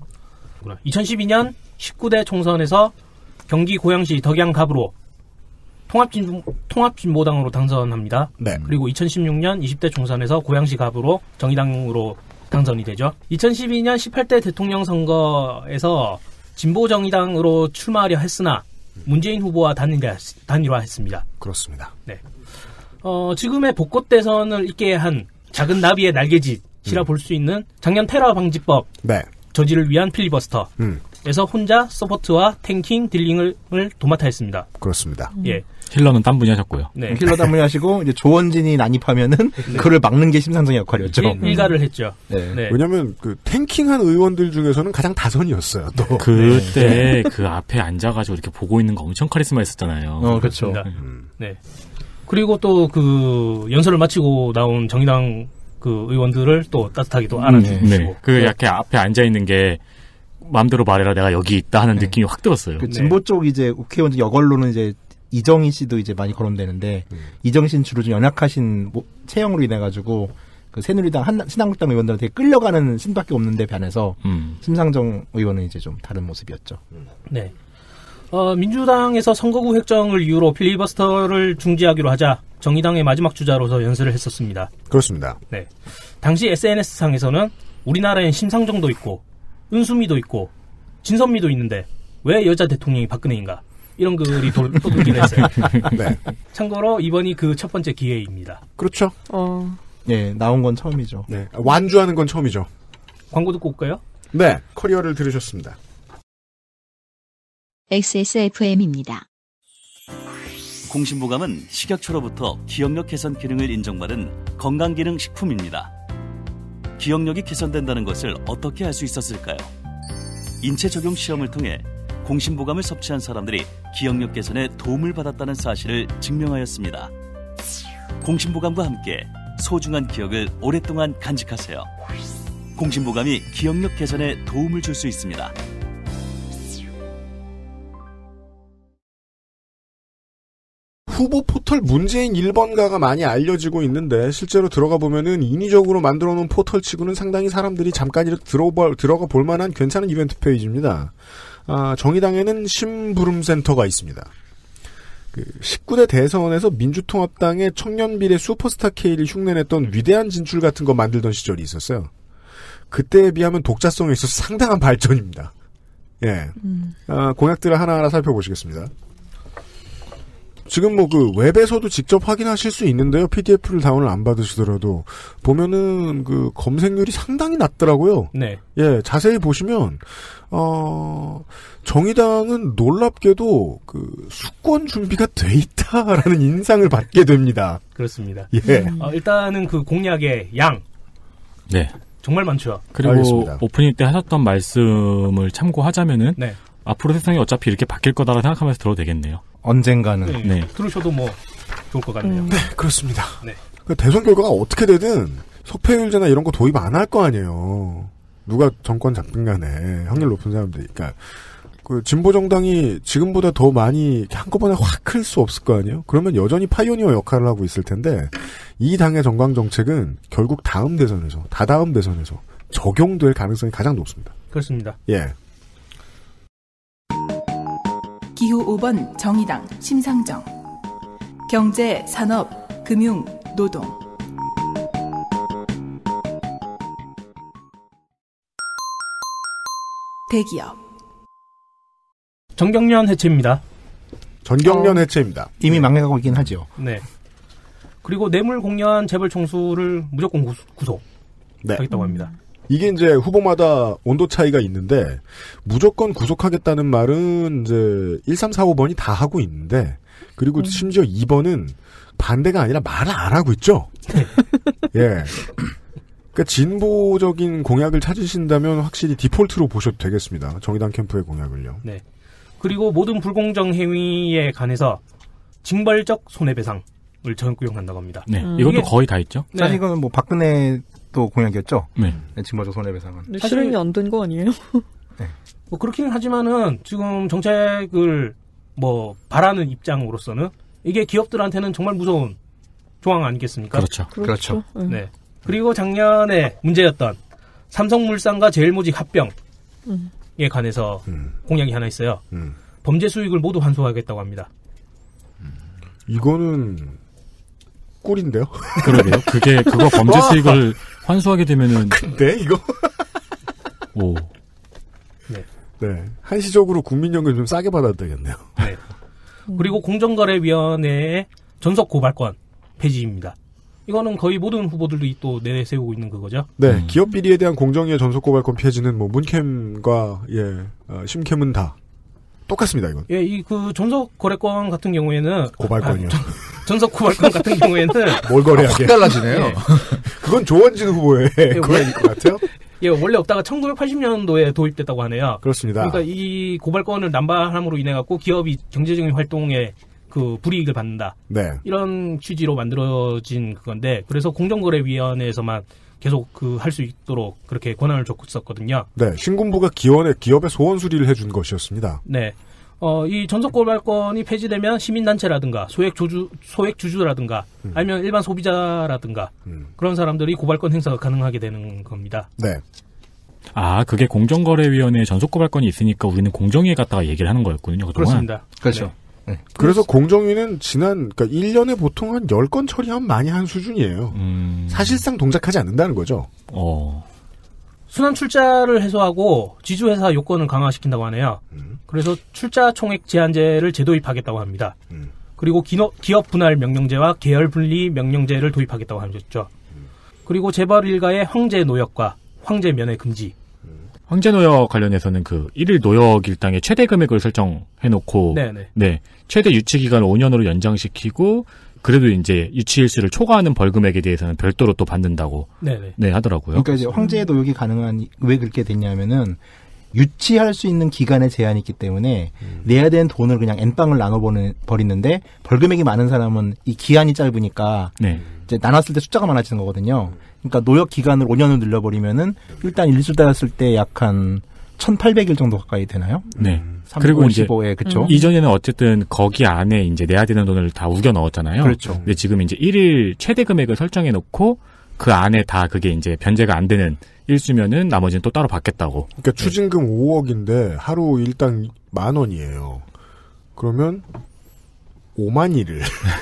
이천십이 년 십구 대 총선에서 경기 고양시 덕양갑으로 통합진, 통합진보당으로 당선합니다. 네. 그리고 이천십육 년 이십 대 총선에서 고양시 갑으로 정의당으로 당선이 되죠. 이천십이 년 십팔 대 대통령 선거에서 진보정의당으로 출마하려 했으나 문재인 후보와 단일화, 단일화했습니다. 그렇습니다. 네. 어, 지금의 복고 대선을 있게 한 작은 나비의 날개짓이라 음. 볼 수 있는 작년 테러 방지법 네. 저지를 위한 필리버스터. 음. 에서 혼자 서포트와 탱킹, 딜링을 도맡아 했습니다. 그렇습니다. 예. 힐러는 딴 분이 하셨고요. 네. 힐러 단문이 하시고 이제 조원진이 난입하면은 네. 그를 막는 게 심상정의 역할이었죠. 일, 일가를 했죠. 네. 네. 왜냐하면 그 탱킹한 의원들 중에서는 가장 다선이었어요. 또 그때 그 앞에 앉아가지고 이렇게 보고 있는 거 엄청 카리스마 있었잖아요. 어, 그렇죠. 음. 네. 그리고 또 그 연설을 마치고 나온 정의당 그 의원들을 또 따뜻하게 또 안아주시고. 네. 그 이렇게 앞에 앉아 있는 게 마음대로 말해라 내가 여기 있다 하는 네. 느낌이 확 들었어요. 그 진보 쪽 이제 국회의원 여걸로는 이제 이정희 씨도 이제 많이 거론되는데 음. 이정희 씨는 주로 좀 연약하신 뭐, 체형으로 인해 가지고 그 새누리당 한 신한국당 의원들한테 끌려가는 신밖에 없는데 반해서 음. 심상정 의원은 이제 좀 다른 모습이었죠. 네. 어, 민주당에서 선거구 획정을 이유로 필리버스터를 중지하기로 하자 정의당의 마지막 주자로서 연설을 했었습니다. 그렇습니다. 네. 당시 에스엔에스상에서는 우리나라엔 심상정도 있고 은수미도 있고 진선미도 있는데 왜 여자 대통령이 박근혜인가 이런 글이 떠돌긴 했어요. 네. 참고로 이번이 그 첫 번째 기회입니다. 그렇죠. 어. 네, 나온 건 처음이죠. 네, 완주하는 건 처음이죠. 광고 듣고 올까요? 네, 커리어를 들으셨습니다. 엑스에스에프엠입니다. 공신보감은 식약처로부터 기억력 개선 기능을 인정받은 건강기능 식품입니다. 기억력이 개선된다는 것을 어떻게 알 수 있었을까요? 인체 적용 시험을 통해 공신보감을 섭취한 사람들이 기억력 개선에 도움을 받았다는 사실을 증명하였습니다. 공신보감과 함께 소중한 기억을 오랫동안 간직하세요. 공신보감이 기억력 개선에 도움을 줄 수 있습니다. 후보 포털 문재인 일 번가가 많이 알려지고 있는데 실제로 들어가 보면은 인위적으로 만들어 놓은 포털치고는 상당히 사람들이 잠깐이라도 들어볼, 들어가 볼 만한 괜찮은 이벤트 페이지입니다. 아, 정의당에는 심부름센터가 있습니다. 그 십구 대 대선에서 민주통합당의 청년비례 슈퍼스타 K를 흉내냈던 위대한 진출 같은 거 만들던 시절이 있었어요. 그때에 비하면 독자성에 있어서 상당한 발전입니다. 예. 음. 아, 공약들을 하나하나 살펴보시겠습니다. 지금 뭐 그 웹에서도 직접 확인하실 수 있는데요. 피디에프를 다운을 안 받으시더라도 보면은 그 검색률이 상당히 낮더라고요. 네. 예, 자세히 보시면 어 정의당은 놀랍게도 그 수권 준비가 돼 있다라는 인상을 받게 됩니다. 그렇습니다. 예. 어, 일단은 그 공약의 양. 네. 정말 많죠. 그리고 알겠습니다. 오프닝 때 하셨던 말씀을 참고하자면은 네. 앞으로 세상이 어차피 이렇게 바뀔 거다라고 생각하면서 들어도 되겠네요. 언젠가는. 네. 네. 들으셔도 뭐 좋을 것 같네요. 음. 네, 그렇습니다. 네. 그 대선 결과가 어떻게 되든 석패율제나 이런 거 도입 안 할 거 아니에요. 누가 정권 잡든 간에 확률 높은 사람들이. 그러니까 그 진보 정당이 지금보다 더 많이 한꺼번에 확 클 수 없을 거 아니에요. 그러면 여전히 파이오니어 역할을 하고 있을 텐데 이 당의 정강 정책은 결국 다음 대선에서 다다음 대선에서 적용될 가능성이 가장 높습니다. 그렇습니다. 예. 기호 오 번 정의당 심상정. 경제, 산업, 금융, 노동. 대기업. 전경련 해체입니다. 전경련 어, 해체입니다. 이미 네. 망해가고 있긴 하죠. 네. 그리고 뇌물 공여한 재벌 총수를 무조건 구속, 구속하겠다고 네. 합니다. 이게 이제 후보마다 온도 차이가 있는데 무조건 구속하겠다는 말은 이제 일, 삼, 사, 오 번이 다 하고 있는데 그리고 음. 심지어 이 번은 반대가 아니라 말을 안 하고 있죠. 예. 그러니까 진보적인 공약을 찾으신다면 확실히 디폴트로 보셔도 되겠습니다. 정의당 캠프의 공약을요. 네. 그리고 모든 불공정 행위에 관해서 징벌적 손해배상을 적용한다고 합니다. 네. 음. 이것도 거의 다 있죠. 네. 사실 이거는 뭐 박근혜 또 공약이었죠. 네. 징벌적 손해배상은. 실행이 안 된 거 아니에요? 네. 뭐 그렇긴 하지만은 지금 정책을 뭐 바라는 입장으로서는 이게 기업들한테는 정말 무서운 조항 아니겠습니까? 그렇죠. 그렇죠. 네. 네. 그리고 작년에 문제였던 삼성물산과 제일모직 합병에 음. 관해서 음. 공약이 하나 있어요. 음. 범죄 수익을 모두 환수하겠다고 합니다. 이거는 꿀인데요? 그러게요. 그게 그거 범죄 수익을 환수하게 되면은 근데 이거 오. 네. 네. 한시적으로 국민연금 좀 싸게 받아도 되겠네요. 네. 그리고 공정거래위원회의 전속 고발권 폐지입니다. 이거는 거의 모든 후보들이 또 내세우고 있는 그거죠. 네, 음. 기업 비리에 대한 공정위의 전속 고발권 폐지는 뭐 문캠과 예 어, 심캠은 다 똑같습니다. 이건. 예, 이 그 전속 거래권 같은 경우에는 고발권이요. 아, 전, 전속 고발권 같은 경우에는 뭘 거래하게? 확 달라지네요. 예. 그건 조원진 후보의 예, 거래일 것 같아요. 예, 원래 없다가 천구백팔십 년도에 도입됐다고 하네요. 그렇습니다. 그러니까 이 고발권을 남발함으로 인해 갖고 기업이 경제적인 활동에 그 불이익을 받는다. 네. 이런 취지로 만들어진 그건데 그래서 공정거래위원회에서만 계속 그 할 수 있도록 그렇게 권한을 줬었거든요. 네, 신군부가 기원에 기업의 소원 수리를 해준 것이었습니다. 네. 어, 이 전속 고발권이 폐지되면 시민단체라든가 소액 주주, 소액 주주라든가 음. 아니면 일반 소비자라든가 음. 그런 사람들이 고발권 행사가 가능하게 되는 겁니다. 네. 아, 그게 공정거래위원회에 전속 고발권이 있으니까 우리는 공정위에 갔다가 얘기를 하는 거였군요. 그동안. 그렇습니다. 그렇죠. 네. 네. 그래서 공정위는 지난, 그러니까 일 년에 보통 한 열 건 처리하면 많이 한 수준이에요. 음... 사실상 동작하지 않는다는 거죠. 어. 순환 출자를 해소하고 지주회사 요건을 강화시킨다고 하네요. 음. 그래서 출자 총액 제한제를 재도입하겠다고 합니다. 음. 그리고 기너, 기업 분할 명령제와 계열 분리 명령제를 도입하겠다고 하셨죠. 음. 그리고 재벌 일가의 황제 노역과 황제 면회 금지. 황제 노역 관련해서는 그 일일 노역 일당의 최대 금액을 설정해놓고 네네. 네 최대 유치 기간을 오 년으로 연장시키고 그래도 이제 유치 일수를 초과하는 벌금액에 대해서는 별도로 또 받는다고 네네. 네 하더라고요. 그러니까 이제 황제 노역이 가능한 왜 그렇게 됐냐면은 유치할 수 있는 기간에 제한이 있기 때문에 음. 내야 되는 돈을 그냥 엠빵을 나눠 버리는데 벌금액이 많은 사람은 이 기한이 짧으니까 네. 이제 나눴을 때 숫자가 많아지는 거거든요. 그러니까 노역 기간을 오 년을 늘려버리면은 일단 일수다였을 때 약 한 천팔백 일 정도 가까이 되나요? 네. 삼, 그리고 오십오에 그쵸? 이제 이전에는 어쨌든 거기 안에 이제 내야 되는 돈을 다 우겨 넣었잖아요. 그렇죠. 근데 지금 이제 일일 최대 금액을 설정해 놓고 그 안에 다 그게 이제 변제가 안 되는 일수면은 나머지는 또 따로 받겠다고. 그러니까 추징금 오억인데 하루 일당 만 원이에요. 그러면 오만 일을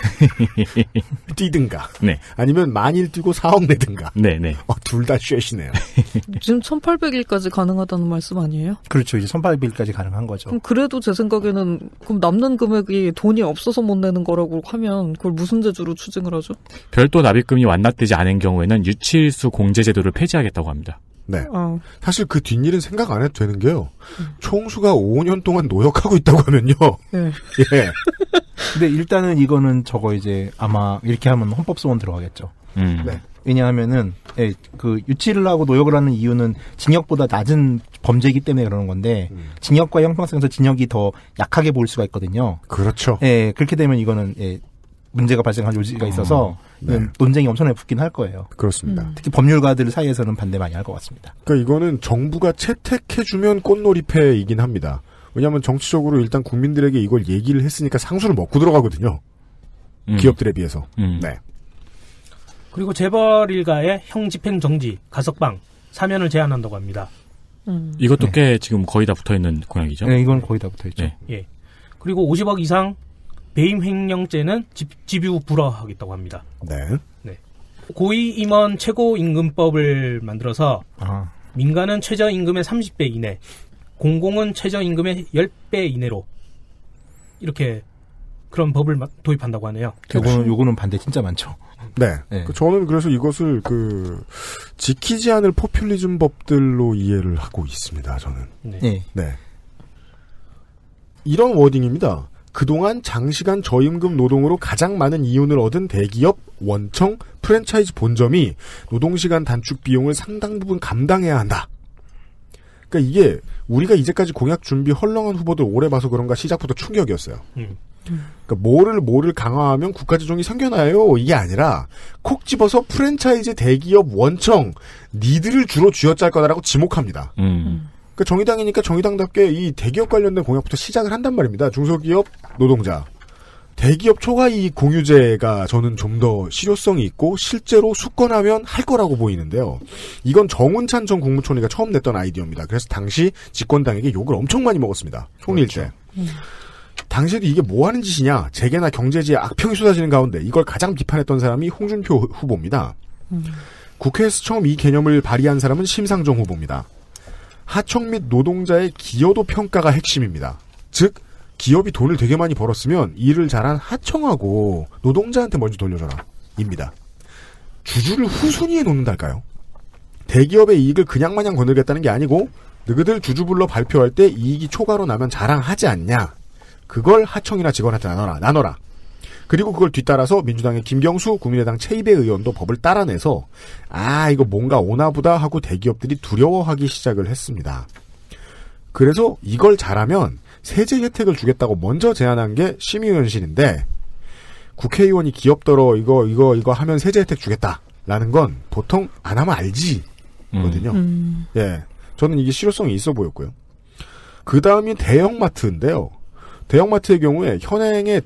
뛰든가. 네. 아니면 만일 뛰고 사억 내든가. 네네. 어, 둘 다 쉐시네요. 지금 천팔백 일까지 가능하다는 말씀 아니에요? 그렇죠. 이제 천팔백 일까지 가능한 거죠. 그럼 그래도 제 생각에는 그럼 남는 금액이 돈이 없어서 못 내는 거라고 하면 그걸 무슨 재주로 추징을 하죠? 별도 납입금이 완납되지 않은 경우에는 유치일수 공제제도를 폐지하겠다고 합니다. 네. 어. 사실 그 뒷일은 생각 안 해도 되는 게요. 음. 총수가 오 년 동안 노역하고 있다고 하면요. 네. 예. 근데 일단은 이거는 저거 이제 아마 이렇게 하면 헌법소원 들어가겠죠. 음. 네. 왜냐하면은 예, 그 유치를 하고 노역을 하는 이유는 징역보다 낮은 범죄이기 때문에 그러는 건데 음. 징역과 형평성에서 징역이 더 약하게 보일 수가 있거든요. 그렇죠. 예, 그렇게 되면 이거는 예, 문제가 발생할 요지가 있어서 어, 네. 논쟁이 엄청나게 붙긴 할 거예요. 그렇습니다. 음. 특히 법률가들 사이에서는 반대 많이 할 것 같습니다. 그러니까 이거는 정부가 채택해주면 꽃놀이패이긴 합니다. 왜냐하면 정치적으로 일단 국민들에게 이걸 얘기를 했으니까 상수를 먹고 들어가거든요. 음. 기업들에 비해서. 음. 네. 그리고 재벌 일가의 형집행 정지, 가석방, 사면을 제한한다고 합니다. 음. 이것도 네. 꽤 지금 거의 다 붙어있는 공약이죠. 네, 이건 거의 다 붙어있죠. 네. 예. 그리고 오십억 이상 배임 횡령죄는 집, 집유 불허하겠다고 합니다. 네. 네. 고위임원 최고임금법을 만들어서 아. 민간은 최저임금의 삼십 배 이내, 공공은 최저임금의 십 배 이내로 이렇게 그런 법을 도입한다고 하네요. 요거는, 요거는 반대 진짜 많죠. 네. 네. 저는 그래서 이것을 그 지키지 않을 포퓰리즘 법들로 이해를 하고 있습니다. 저는. 네. 네. 네. 이런 워딩입니다. 그동안 장시간 저임금 노동으로 가장 많은 이윤을 얻은 대기업, 원청, 프랜차이즈 본점이 노동시간 단축 비용을 상당 부분 감당해야 한다. 그러니까 이게 우리가 이제까지 공약 준비 헐렁한 후보들 오래 봐서 그런가 시작부터 충격이었어요. 음. 그러니까 뭐를 뭐를 강화하면 국가재정이 생겨나요. 이게 아니라 콕 집어서 프랜차이즈 대기업 원청 니들을 주로 쥐어짤 거다라고 지목합니다. 음. 그러니까 정의당이니까 정의당답게 이 대기업 관련된 공약부터 시작을 한단 말입니다. 중소기업 노동자. 대기업 초과이익 공유제가 저는 좀 더 실효성이 있고 실제로 수권하면 할 거라고 보이는데요. 이건 정운찬 전 국무총리가 처음 냈던 아이디어입니다. 그래서 당시 집권당에게 욕을 엄청 많이 먹었습니다. 총리일 때. 음. 당시에도 이게 뭐 하는 짓이냐. 재계나 경제지에 악평이 쏟아지는 가운데 이걸 가장 비판했던 사람이 홍준표 후보입니다. 음. 국회에서 처음 이 개념을 발의한 사람은 심상정 후보입니다. 하청 및 노동자의 기여도 평가가 핵심입니다. 즉 기업이 돈을 되게 많이 벌었으면 일을 잘한 하청하고 노동자한테 먼저 돌려줘라 입니다. 주주를 후순위에 놓는달까요? 대기업의 이익을 그냥 마냥 거느리겠다는 게 아니고 너희들 주주 불러 발표할 때 이익이 초과로 나면 자랑하지 않냐. 그걸 하청이나 직원한테 나눠라. 나눠라. 그리고 그걸 뒤따라서 민주당의 김경수 국민의당 최이배 의원도 법을 따라내서 아 이거 뭔가 오나보다 하고 대기업들이 두려워하기 시작을 했습니다. 그래서 이걸 잘하면 세제 혜택을 주겠다고 먼저 제안한 게 심의위원실인데 국회의원이 기업더러 이거 이거 이거 하면 세제 혜택 주겠다라는 건 보통 안 하면 알지거든요. 음. 예, 저는 이게 실효성이 있어 보였고요. 그 다음이 대형마트인데요. 대형마트의 경우에 현행에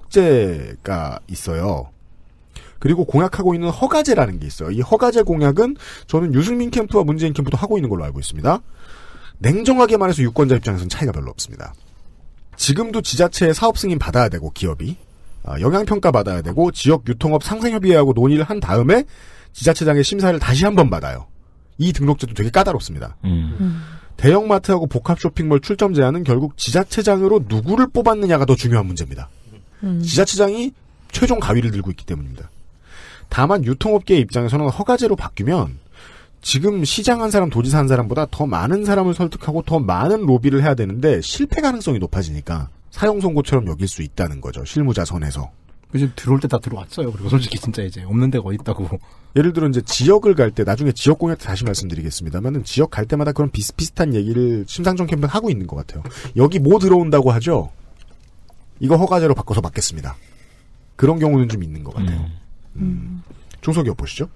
등록제가 있어요. 그리고 공약하고 있는 허가제라는 게 있어요. 이 허가제 공약은 저는 유승민 캠프와 문재인 캠프도 하고 있는 걸로 알고 있습니다. 냉정하게 말해서 유권자 입장에서는 차이가 별로 없습니다. 지금도 지자체에 사업 승인 받아야 되고 기업이 영향평가 받아야 되고 지역 유통업 상생협의회하고 논의를 한 다음에 지자체장의 심사를 다시 한번 받아요. 이 등록제도 되게 까다롭습니다. 음. 음. 대형마트하고 복합 쇼핑몰 출점 제한은 결국 지자체장으로 누구를 뽑았느냐가 더 중요한 문제입니다. 음. 지자체장이 최종 가위를 들고 있기 때문입니다. 다만 유통업계의 입장에서는 허가제로 바뀌면 지금 시장 한 사람, 도지사 한 사람보다 더 많은 사람을 설득하고 더 많은 로비를 해야 되는데 실패 가능성이 높아지니까 사형 선고처럼 여길 수 있다는 거죠. 실무자 선에서. 지금 들어올 때 다 들어왔어요. 그리고 솔직히 진짜 이제 없는 데가 어디 있다고. 예를 들어 이제 지역을 갈 때 나중에 지역 공약 때 다시 말씀드리겠습니다만은 지역 갈 때마다 그런 비슷비슷한 얘기를 심상정 캠프는 하고 있는 것 같아요. 여기 뭐 들어온다고 하죠? 이거 허가제로 바꿔서 받겠습니다. 그런 경우는 좀 있는 것 같아요. 음. 음. 중소기업 보시죠.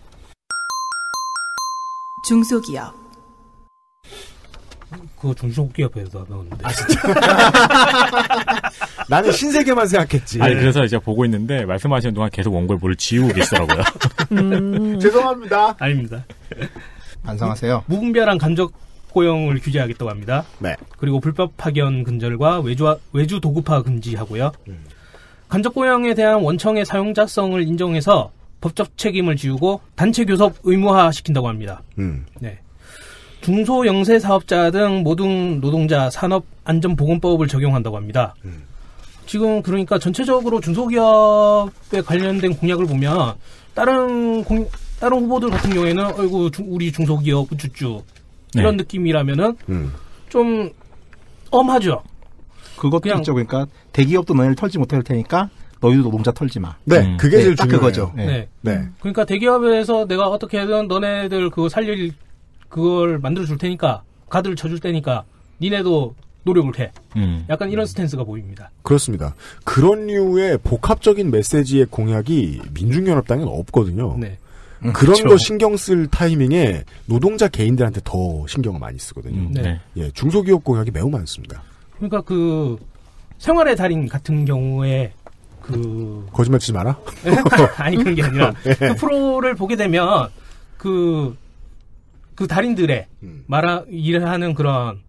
중소기업. 그거 중소기업에서 넣었는데. 아, 진짜? 나는 신세계만 생각했지. 아니, 그래서 이제 보고 있는데, 말씀하시는 동안 계속 원고에 뭘 지우고 계시더라고요. 음... 죄송합니다. 아닙니다. 반성하세요. 무분별한 간접 고용을 규제하겠다고 합니다. 네. 그리고 불법 파견 근절과 외주, 외주 도급화 금지하고요. 음. 간접 고용에 대한 원청의 사용자성을 인정해서 법적 책임을 지우고 단체 교섭 의무화 시킨다고 합니다. 음. 네. 중소 영세 사업자 등 모든 노동자 산업안전보건법을 적용한다고 합니다. 음. 지금 그러니까 전체적으로 중소기업에 관련된 공약을 보면 다른 공, 다른 후보들 같은 경우에는 어이구 우리 중소기업 우쭈쭈 이런 네. 느낌이라면은 음. 좀 엄하죠. 그것도 그냥, 있죠. 그러니까 대기업도 너희를 털지 못할 테니까 너희도 노동자 털지 마. 네, 음. 그게 네, 제일 중요한 거죠. 네. 네. 네. 그러니까 대기업에서 내가 어떻게든 너네들 그거 살릴 그걸 만들어 줄 테니까 가드를 쳐줄 테니까 니네도 노력을 해. 음. 약간 이런 스탠스가 보입니다. 그렇습니다. 그런 류의 복합적인 메시지의 공약이 민중연합당에는 없거든요. 네. 음, 그런 그렇죠. 거 신경 쓸 타이밍에 노동자 개인들한테 더 신경을 많이 쓰거든요. 음, 네. 예, 중소기업 공약이 매우 많습니다. 그러니까 그 생활의 달인 같은 경우에 그 거짓말 치지 마라. 아니 그런 게 아니라 네. 그 프로를 보게 되면 그 그 달인들의 음. 말하 일을 하는 그런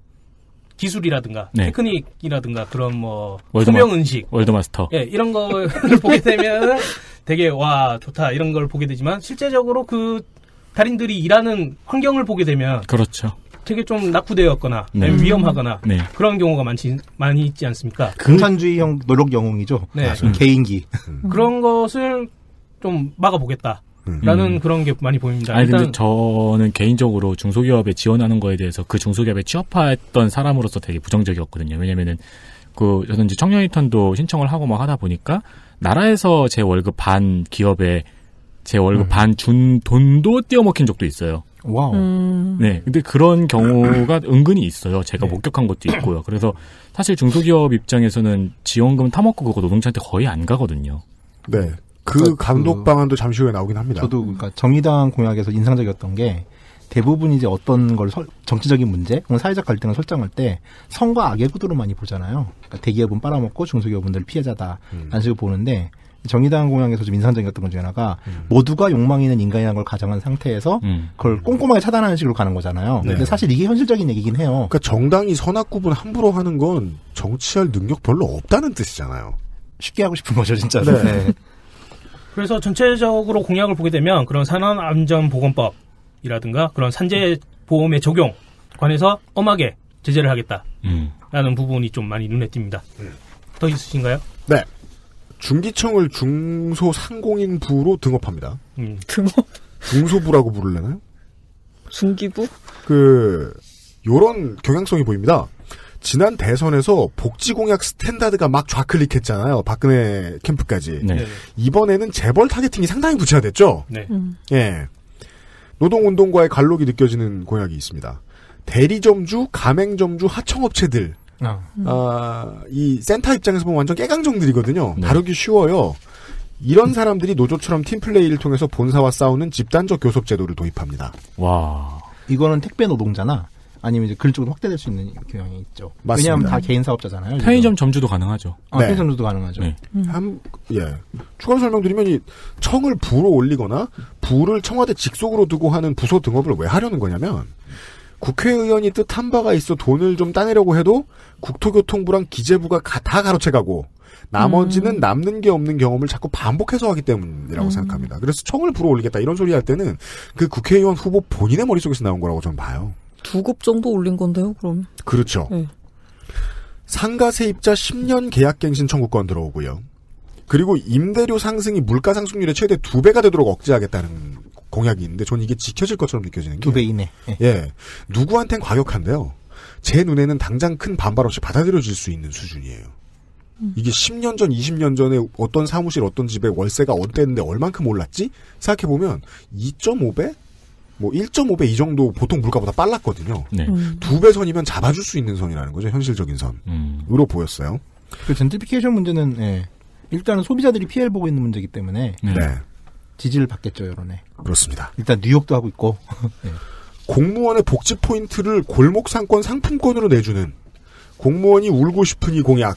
기술이라든가 네. 테크닉이라든가 그런 뭐 소명 은식, 월드마스터, 예 이런 걸 보게 되면 되게 와 좋다 이런 걸 보게 되지만 실제적으로 그 달인들이 일하는 환경을 보게 되면 그렇죠. 되게 좀 낙후되었거나 네. 위험하거나 네. 그런 경우가 많이 많이 있지 않습니까? 공산주의형 노력 영웅이죠. 네. 음. 개인기 그런 것을 좀 막아보겠다. 라는 음. 그런 게 많이 보입니다. 아니, 일단 근데 저는 개인적으로 중소기업에 지원하는 거에 대해서 그 중소기업에 취업했던 사람으로서 되게 부정적이었거든요. 왜냐면은, 그, 저는 이제 청년 인턴도 신청을 하고 막 하다 보니까, 나라에서 제 월급 반 기업에 제 월급 음. 반 준 돈도 띄어먹힌 적도 있어요. 와우. 음. 네. 근데 그런 경우가 은근히 있어요. 제가 네. 목격한 것도 있고요. 그래서 사실 중소기업 입장에서는 지원금 타먹고 그거 노동자한테 거의 안 가거든요. 네. 그 그러니까 감독 방안도 그, 잠시 후에 나오긴 합니다. 저도 그러니까 정의당 공약에서 인상적이었던 게 대부분 이제 어떤 걸 설, 정치적인 문제, 혹은 사회적 갈등을 설정할 때 성과 악의 구도로 많이 보잖아요. 그러니까 대기업은 빨아먹고 중소기업분들 피해자다. 음. 라는 식으로 보는데 정의당 공약에서 좀 인상적이었던 것 중에 하나가 음. 모두가 욕망 있는 인간이라는 걸 가정한 상태에서 음. 그걸 꼼꼼하게 차단하는 식으로 가는 거잖아요. 네. 근데 사실 이게 현실적인 얘기긴 해요. 그러니까 정당이 선악구분 함부로 하는 건 정치할 능력 별로 없다는 뜻이잖아요. 쉽게 하고 싶은 거죠, 진짜. 네. 네. 그래서 전체적으로 공약을 보게 되면 그런 산업안전보건법이라든가 그런 산재보험의 적용 관해서 엄하게 제재를 하겠다라는 음. 부분이 좀 많이 눈에 띕니다. 음. 더 있으신가요? 네. 중기청을 중소상공인부로 등업합니다. 음. 등업? 중소부라고 부르려나요? 중기부? 그 요런 경향성이 보입니다. 지난 대선에서 복지공약 스탠다드가 막 좌클릭했잖아요. 박근혜 캠프까지. 네. 이번에는 재벌 타겟팅이 상당히 구체화됐죠. 네. 음. 예. 노동운동과의 갈록이 느껴지는 공약이 있습니다. 대리점주, 가맹점주, 하청업체들. 아. 음. 아, 이 센터 입장에서 보면 완전 깨강정들이거든요. 네. 다루기 쉬워요. 이런 사람들이 노조처럼 팀플레이를 통해서 본사와 싸우는 집단적 교섭 제도를 도입합니다. 와. 이거는 택배 노동자나 아니면 이제 그런 쪽으로 확대될 수 있는 경향이 있죠. 맞습니다. 왜냐하면 다 개인 사업자잖아요. 편의점 점주도 가능하죠. 아, 네. 편의점 점주도 가능하죠. 네. 음. 한, 예. 추가로 설명드리면 이 청을 부로 올리거나 부를 청와대 직속으로 두고 하는 부서 등업을 왜 하려는 거냐면 국회의원이 뜻한 바가 있어 돈을 좀 따내려고 해도 국토교통부랑 기재부가 가, 다 가로채가고 나머지는 음. 남는 게 없는 경험을 자꾸 반복해서 하기 때문이라고 음. 생각합니다. 그래서 청을 부로 올리겠다 이런 소리 할 때는 그 국회의원 후보 본인의 머릿속에서 나온 거라고 저는 봐요. 두 급 정도 올린 건데요, 그럼. 그렇죠. 네. 상가 세입자 십 년 계약갱신 청구권 들어오고요. 그리고 임대료 상승이 물가 상승률의 최대 두 배가 되도록 억제하겠다는 공약이 있는데 저는 이게 지켜질 것처럼 느껴지는 게 두 배 이내. 네. 예. 누구한텐 과격한데요. 제 눈에는 당장 큰 반발 없이 받아들여질 수 있는 수준이에요. 음. 이게 십 년 전, 이십 년 전에 어떤 사무실, 어떤 집에 월세가 어땠는데 얼만큼 올랐지? 생각해보면 이 점 오 배? 뭐 일 점 오 배 이 정도 보통 물가보다 빨랐거든요. 네. 음. 두 배 선이면 잡아줄 수 있는 선이라는 거죠. 현실적인 선으로 음. 보였어요. 그 젠트리피케이션 문제는 예. 일단은 소비자들이 피해를 보고 있는 문제이기 때문에 네. 지지를 받겠죠, 여론에. 그렇습니다. 일단 뉴욕도 하고 있고. 네. 공무원의 복지 포인트를 골목 상권 상품권으로 내주는 공무원이 울고 싶은 이 공약.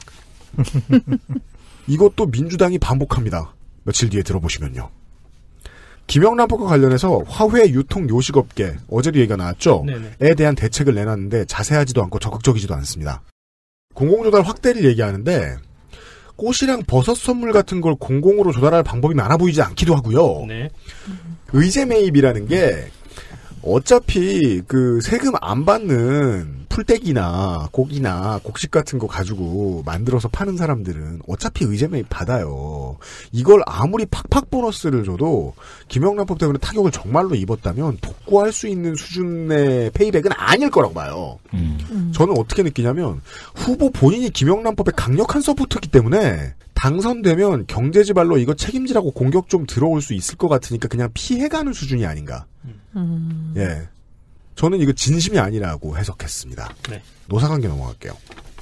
이것도 민주당이 반복합니다. 며칠 뒤에 들어보시면요. 김영란법과 관련해서 화훼 유통 요식업계, 어제도 얘기가 나왔죠? 에 대한 대책을 내놨는데 자세하지도 않고 적극적이지도 않습니다. 공공조달 확대를 얘기하는데 꽃이랑 버섯 선물 같은 걸 공공으로 조달할 방법이 많아 보이지 않기도 하고요. 네. 의제 매입이라는 게 어차피 그 세금 안 받는 풀떼기나 고기나 곡식 같은 거 가지고 만들어서 파는 사람들은 어차피 의제 매입 받아요. 이걸 아무리 팍팍 보너스를 줘도 김영란법 때문에 타격을 정말로 입었다면 복구할 수 있는 수준의 페이백은 아닐 거라고 봐요. 음. 저는 어떻게 느끼냐면 후보 본인이 김영란법의 강력한 서포터이기 때문에 당선되면 경제지발로 이거 책임지라고 공격 좀 들어올 수 있을 것 같으니까 그냥 피해가는 수준이 아닌가. 음. 예. 저는 이거 진심이 아니라고 해석했습니다. 네. 노사관계 넘어갈게요.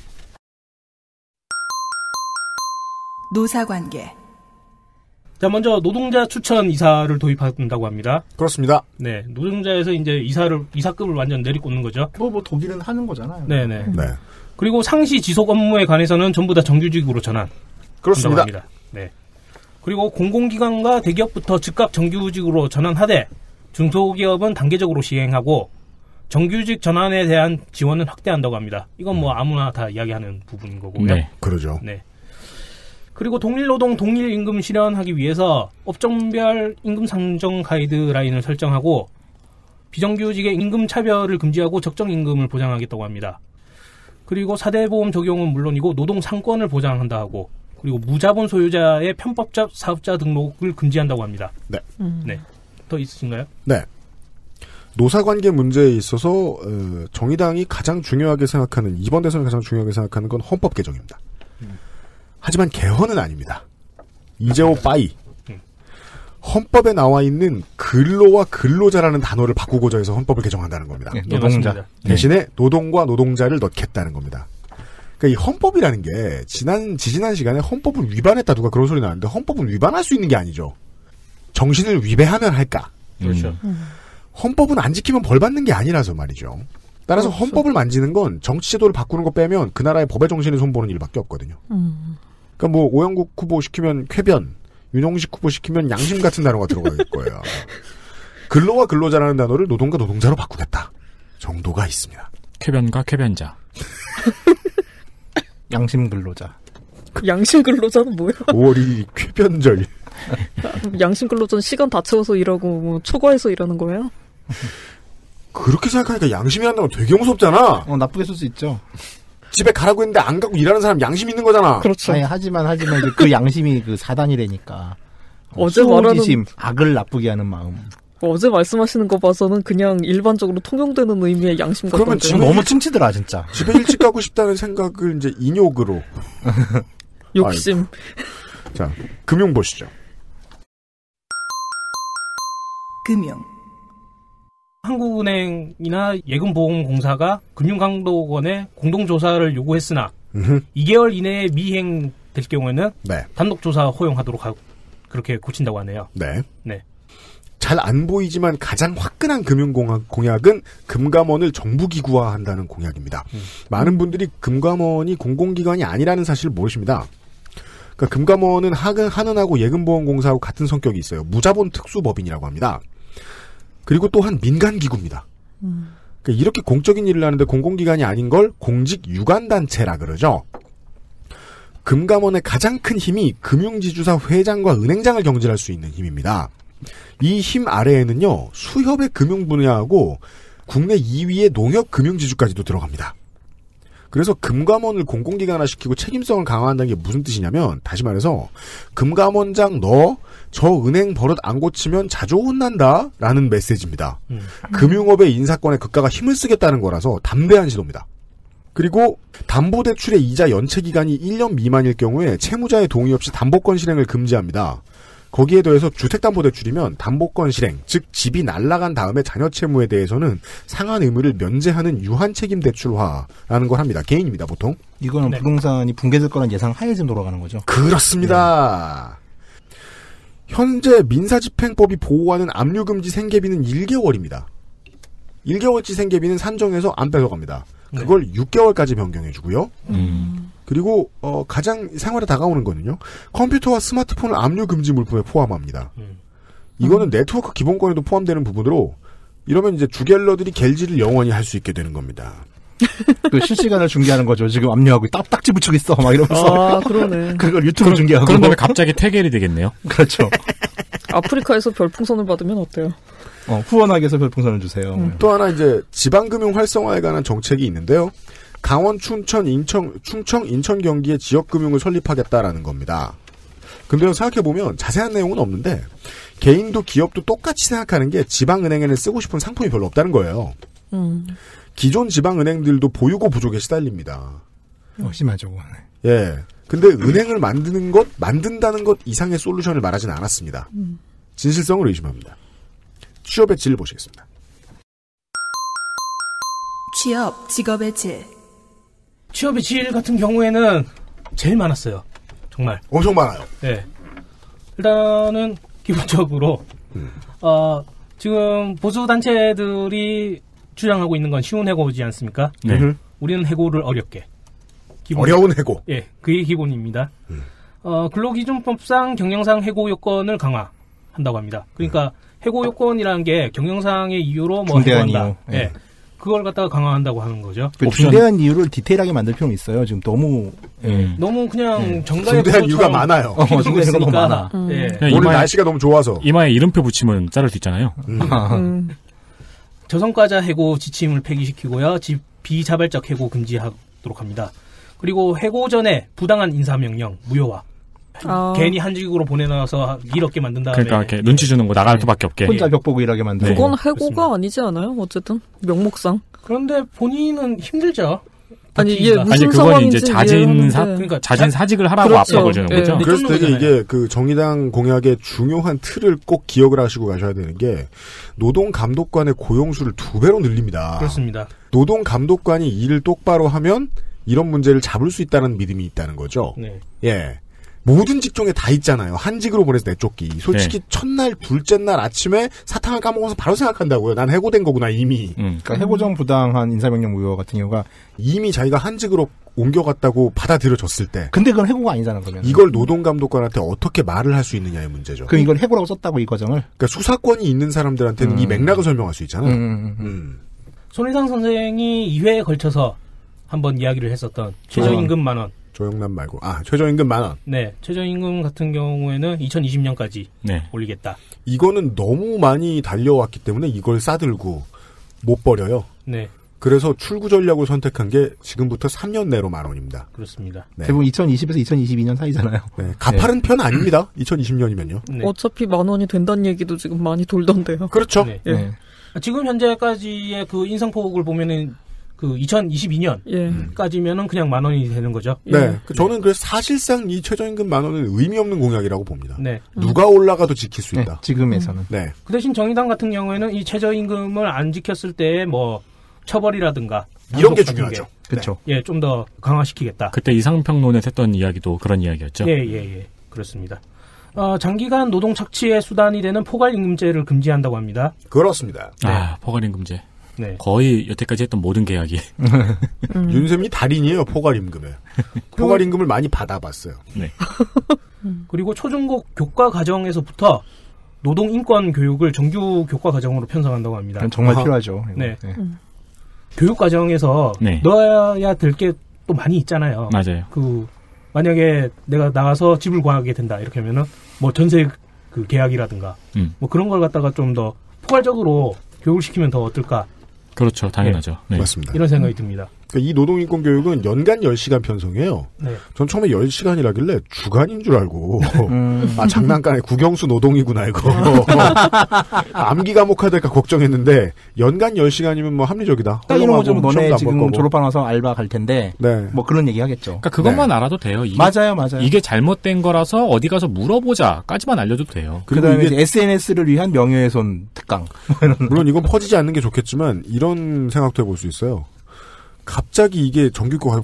노사관계. 자, 먼저 노동자 추천 이사를 도입한다고 합니다. 그렇습니다. 네. 노동자에서 이제 이사를, 이사급을 완전 내리꽂는 거죠. 뭐, 뭐, 독일은 하는 거잖아요. 네네. 네. 그리고 상시 지속 업무에 관해서는 전부 다 정규직으로 전환. 그렇습니다. 합니다. 네. 그리고 공공기관과 대기업부터 즉각 정규직으로 전환하되 중소기업은 단계적으로 시행하고 정규직 전환에 대한 지원은 확대한다고 합니다. 이건 뭐 아무나 다 이야기하는 부분인 거고요. 네. 그러죠. 네. 그리고 동일노동 동일임금 실현하기 위해서 업종별 임금 상정 가이드라인을 설정하고 비정규직의 임금 차별을 금지하고 적정 임금을 보장하겠다고 합니다. 그리고 사대보험 적용은 물론이고 노동 상권을 보장한다 하고 그리고 무자본 소유자의 편법적 사업자 등록을 금지한다고 합니다. 네. 음. 네. 더 있으신가요? 네. 노사관계 문제에 있어서 어, 정의당이 가장 중요하게 생각하는 이번 대선을 가장 중요하게 생각하는 건 헌법 개정입니다. 음. 하지만 개헌은 아닙니다. 이재호 빠이. 음. 헌법에 나와 있는 근로와 근로자라는 단어를 바꾸고자 해서 헌법을 개정한다는 겁니다. 네, 노동자. 네, 대신에 노동과 노동자를 넣겠다는 겁니다. 그러니까 이 헌법이라는 게 지난 지지난 시간에 헌법을 위반했다 누가 그런 소리 나는데 헌법은 위반할 수 있는 게 아니죠. 정신을 위배하면 할까? 그렇죠. 음. 헌법은 안 지키면 벌 받는 게 아니라서 말이죠. 따라서 그렇죠. 헌법을 만지는 건 정치제도를 바꾸는 거 빼면 그 나라의 법의 정신을 손보는 일밖에 없거든요. 음. 그러니까 뭐 오영국 후보 시키면 쾌변, 윤홍식 후보 시키면 양심 같은 단어가 들어갈 거예요. 근로와 근로자라는 단어를 노동과 노동자로 바꾸겠다 정도가 있습니다. 쾌변과 쾌변자. 양심 근로자. 그 양심 근로자는 뭐야? 오월 일일 쾌변절. 양심 근로자는 시간 다 채워서 일하고 뭐 초과해서 일하는 거예요? 그렇게 생각하니까 양심이 한다면 되게 무섭잖아. 어, 나쁘게 쓸 수 있죠. 집에 가라고 했는데 안 가고 일하는 사람 양심 있는 거잖아. 그렇죠. 아니, 하지만 하지만 이제 그 양심이 그 사단이라니까. 어제 말하는 심, 악을 나쁘게 하는 마음. 어제 말씀하시는 거 봐서는 그냥 일반적으로 통용되는 의미의 양심 같던데. 그러면 지금 너무 찜치더라 진짜. 집에 일찍 가고 싶다는 생각을 이제 인욕으로. 욕심. 아이고. 자, 금융 보시죠. 금융. 한국은행이나 예금보험공사가 금융감독원에 공동조사를 요구했으나 음흠. 이 개월 이내에 미행될 경우에는 네. 단독조사 허용하도록 하, 그렇게 고친다고 하네요. 네. 네. 잘 안 보이지만 가장 화끈한 금융공약은 금감원을 정부기구화한다는 공약입니다. 음. 많은 분들이 금감원이 공공기관이 아니라는 사실을 모르십니다. 그러니까 금감원은 한은하고 예금보험공사하고 같은 성격이 있어요. 무자본 특수법인이라고 합니다. 그리고 또한 민간기구입니다. 음. 그러니까 이렇게 공적인 일을 하는데 공공기관이 아닌 걸 공직유관단체라 그러죠. 금감원의 가장 큰 힘이 금융지주사 회장과 은행장을 경질할 수 있는 힘입니다. 이 힘 아래에는요, 수협의 금융 분야하고 국내 이 위의 농협 금융지주까지도 들어갑니다. 그래서 금감원을 공공기관화 시키고 책임성을 강화한다는 게 무슨 뜻이냐면, 다시 말해서, 금감원장 너, 저 은행 버릇 안 고치면 자주 혼난다? 라는 메시지입니다. 음. 금융업의 인사권에 국가가 힘을 쓰겠다는 거라서 담대한 시도입니다. 그리고 담보대출의 이자 연체기간이 일 년 미만일 경우에 채무자의 동의 없이 담보권 실행을 금지합니다. 거기에 더해서 주택담보대출이면 담보권 실행, 즉 집이 날아간 다음에 자녀 채무에 대해서는 상환 의무를 면제하는 유한책임 대출화라는 걸 합니다. 개인입니다, 보통. 이거는 네. 부동산이 붕괴될 거란 예상 하에 지금 돌아가는 거죠. 그렇습니다. 네. 현재 민사집행법이 보호하는 압류금지 생계비는 일 개월입니다. 일 개월치 생계비는 산정해서 안 뺏어갑니다. 그걸 네. 육 개월까지 변경해주고요. 음. 그리고 어, 가장 생활에 다가오는 거는요. 컴퓨터와 스마트폰을 압류금지 물품에 포함합니다. 음. 이거는 음. 네트워크 기본권에도 포함되는 부분으로 이러면 이제 주갤러들이 갤지를 영원히 할 수 있게 되는 겁니다. 그 실시간을 중계하는 거죠. 지금 압류하고 딱 딱지 붙이고 있어. 막 이러면서. 아, 그러네. 그걸 유튜브 중계하고. 그런 다음에 갑자기 태겔이 되겠네요. 그렇죠. 아프리카에서 별풍선을 받으면 어때요? 어, 후원하기 위해서 별풍선을 주세요. 음. 또 하나 이제 지방금융 활성화에 관한 정책이 있는데요. 강원, 춘천, 인천, 충청, 인천, 경기에 지역금융을 설립하겠다라는 겁니다. 근데요, 생각해보면 자세한 내용은 없는데 개인도 기업도 똑같이 생각하는 게 지방은행에는 쓰고 싶은 상품이 별로 없다는 거예요. 음. 기존 지방은행들도 보유고 부족에 시달립니다. 어, 심하죠. 예. 근데 은행을 만드는 것, 만든다는 것 이상의 솔루션을 말하진 않았습니다. 음. 진실성을 의심합니다. 취업의 질 보시겠습니다. 취업, 직업의 질. 취업의 질 같은 경우에는 제일 많았어요. 정말. 엄청 많아요. 네. 일단은 기본적으로 음. 어, 지금 보수 단체들이 주장하고 있는 건 쉬운 해고지 않습니까? 네. 우리는 해고를 어렵게. 기본, 어려운 해고. 예, 그게 기본입니다. 음. 어, 근로기준법상 경영상 해고 요건을 강화한다고 합니다. 그러니까 음. 해고 요건이라는 게 경영상의 이유로 뭐 해고한다. 이유. 예. 예. 그걸 갖다가 강화한다고 하는 거죠. 그 중대한 이유를 디테일하게 만들 필요는 있어요. 지금 너무 예. 너무 그냥 예. 정가의 중대한 이유가 많아요. 어, 중대한 이유가 너무 많아. 음. 예. 오늘 날씨가 너무 좋아서 이마에 이름표 붙이면 자를 수 있잖아요. 음. 음. 저성과자 해고 지침을 폐기시키고요. 비자발적 해고 금지하도록 합니다. 그리고 해고 전에 부당한 인사명령 무효화. 아. 괜히 한직으로 보내놔서 일 없게 만든 다음에 그러니까 이렇게 눈치 주는 거 나갈 수밖에 없게 혼자 벽 보고 일하게 만들고. 그건 해고가 그렇습니다. 아니지 않아요? 어쨌든 명목상. 그런데 본인은 힘들죠. 아니 이게 무슨 아니 그건 이제 자진 사 그러니까 자진 사직을 하라고 그렇죠. 압박을 주는 거죠. 네. 그래서 되게 이게 그 정의당 공약의 중요한 틀을 꼭 기억을 하시고 가셔야 되는 게 노동 감독관의 고용수를 두 배로 늘립니다. 그렇습니다. 노동 감독관이 일을 똑바로 하면 이런 문제를 잡을 수 있다는 믿음이 있다는 거죠. 네. 예. 모든 직종에 다 있잖아요. 한직으로 보내서 내쫓기. 솔직히 네. 첫날, 둘째 날 아침에 사탕을 까먹어서 바로 생각한다고요. 난 해고된 거구나, 이미. 음, 그러니까 해고전 부당한 인사명령 무효 같은 경우가 이미 자기가 한직으로 옮겨갔다고 받아들여졌을 때. 근데 그건 해고가 아니잖아, 그러면. 이걸 노동감독관한테 어떻게 말을 할 수 있느냐의 문제죠. 그럼 이걸 해고라고 썼다고, 이 과정을? 그러니까 수사권이 있는 사람들한테는 음. 이 맥락을 설명할 수 있잖아요. 음, 음, 음. 음. 손희상 선생이 이 회에 걸쳐서 한번 이야기를 했었던 최저임금 만 원. 조영남 말고 아 최저임금 만 원. 네, 최저임금 같은 경우에는 이천이십 년까지 네. 올리겠다. 이거는 너무 많이 달려왔기 때문에 이걸 싸들고 못 버려요. 네. 그래서 출구 전략을 선택한 게 지금부터 삼 년 내로 만 원입니다. 그렇습니다. 네. 대부분 이천이십에서 이천이십이 년 사이잖아요. 네, 가파른 네. 편 아닙니다. 이천이십 년이면요. 네. 어차피 만 원이 된다는 얘기도 지금 많이 돌던데요. 그렇죠. 네. 네. 네. 지금 현재까지의 그 인상폭을 보면은. 그 이천이십이 년까지면은 예. 그냥 만 원이 되는 거죠. 네. 예. 저는 그래서 사실상 이 최저임금 만 원은 의미 없는 공약이라고 봅니다. 네. 누가 올라가도 지킬 수 있다. 네. 지금에서는. 네. 그 대신 정의당 같은 경우에는 이 최저임금을 안 지켰을 때 뭐 처벌이라든가 이런 게 중요하죠. 그렇죠. 예, 좀 더 강화시키겠다. 그때 이상평론에 했던 이야기도 그런 이야기였죠. 예, 예, 예. 그렇습니다. 어, 장기간 노동 착취의 수단이 되는 포괄임금제를 금지한다고 합니다. 그렇습니다. 네. 아, 포괄임금제. 네. 거의 여태까지 했던 모든 계약이. 음. 윤쌤이 달인이에요, 포괄임금에. 포괄임금을 많이 받아봤어요. 네. 그리고 초중고 교과 과정에서부터 노동인권 교육을 정규 교과 과정으로 편성한다고 합니다. 정말 아, 필요하죠. 네. 네. 음. 교육 과정에서 네. 넣어야 될 게 또 많이 있잖아요. 맞아요. 그, 만약에 내가 나가서 집을 구하게 된다, 이렇게 하면은, 뭐 전세 그 계약이라든가, 음. 뭐 그런 걸 갖다가 좀 더 포괄적으로 교육을 시키면 더 어떨까. 그렇죠. 당연하죠. 네. 네. 맞습니다. 이런 생각이 듭니다. 그러니까 이 노동인권 교육은 연간 열 시간 편성이에요. 네. 전 처음에 열 시간이라길래 주간인 줄 알고 음. 아 장난감에 국영수 노동이구나 이거. 암기 과목화될까 걱정했는데 연간 열 시간이면 뭐 합리적이다. 딱 이런 거죠. 너네 지금 졸업하고 나서 알바 갈 텐데 네. 뭐 그런 얘기 하겠죠. 그러니까 그것만 네. 알아도 돼요. 이게, 맞아요. 맞아요. 이게 잘못된 거라서 어디 가서 물어보자까지만 알려도 돼요. 그다음에 이게 에스엔에스를 위한 명예훼손 특강. 물론 이건 퍼지지 않는 게 좋겠지만 이런 생각도 해볼 수 있어요. 갑자기 이게 정규과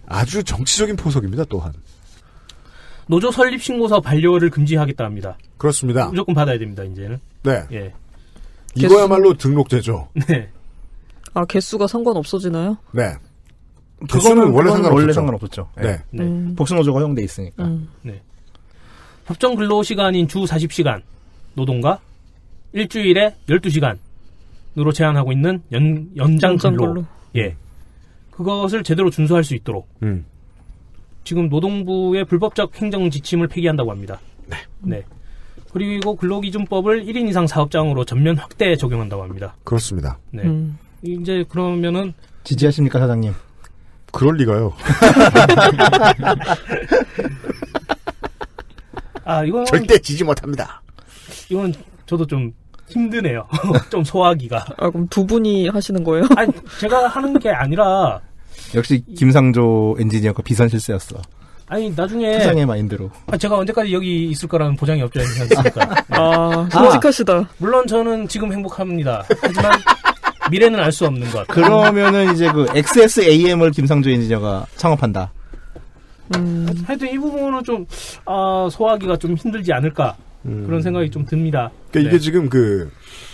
아주 정치적인 포석입니다. 또한 노조 설립 신고서 반려를 금지하겠다 합니다. 그렇습니다. 무조건 받아야 됩니다. 이제는. 네. 예. 이거야말로 등록제죠. 네. 아 개수가 상관 없어지나요? 네. 그거는 원래 상관없었죠. 원래 상관없었죠. 네. 네. 음. 복수노조가 허용돼 있으니까. 음. 네. 법정 근로 시간인 주 사십 시간 노동과 일주일에 열두 시간으로 제한하고 있는 연, 연장 연장 근로. 근로. 예. 그것을 제대로 준수할 수 있도록 음. 지금 노동부의 불법적 행정 지침을 폐기한다고 합니다. 네. 네. 그리고 근로기준법을 일 인 이상 사업장으로 전면 확대 적용한다고 합니다. 그렇습니다. 네. 음. 이제 그러면은 지지하십니까, 사장님? 그럴 리가요. 아, 이건 절대 지지 못합니다. 이건 저도 좀 힘드네요. 좀 소화하기가. 아 그럼 두 분이 하시는 거예요? 아니, 제가 하는 게 아니라 역시 김상조 엔지니어가 비선 실세였어. 아니, 나중에 사장의 마인드로. 아, 제가 언제까지 여기 있을 거라는 보장이 없지 않습니까? 아, 솔직하시다. 아, 물론 저는 지금 행복합니다. 하지만 미래는 알 수 없는 것. 그러면은 이제 그 엑스에스에이엠을 김상조 엔지니어가 창업한다. 음. 하여튼 이 부분은 좀 아, 소화하기가 좀 힘들지 않을까 음. 그런 생각이 좀 듭니다. 그러니까 네. 이게 지금 그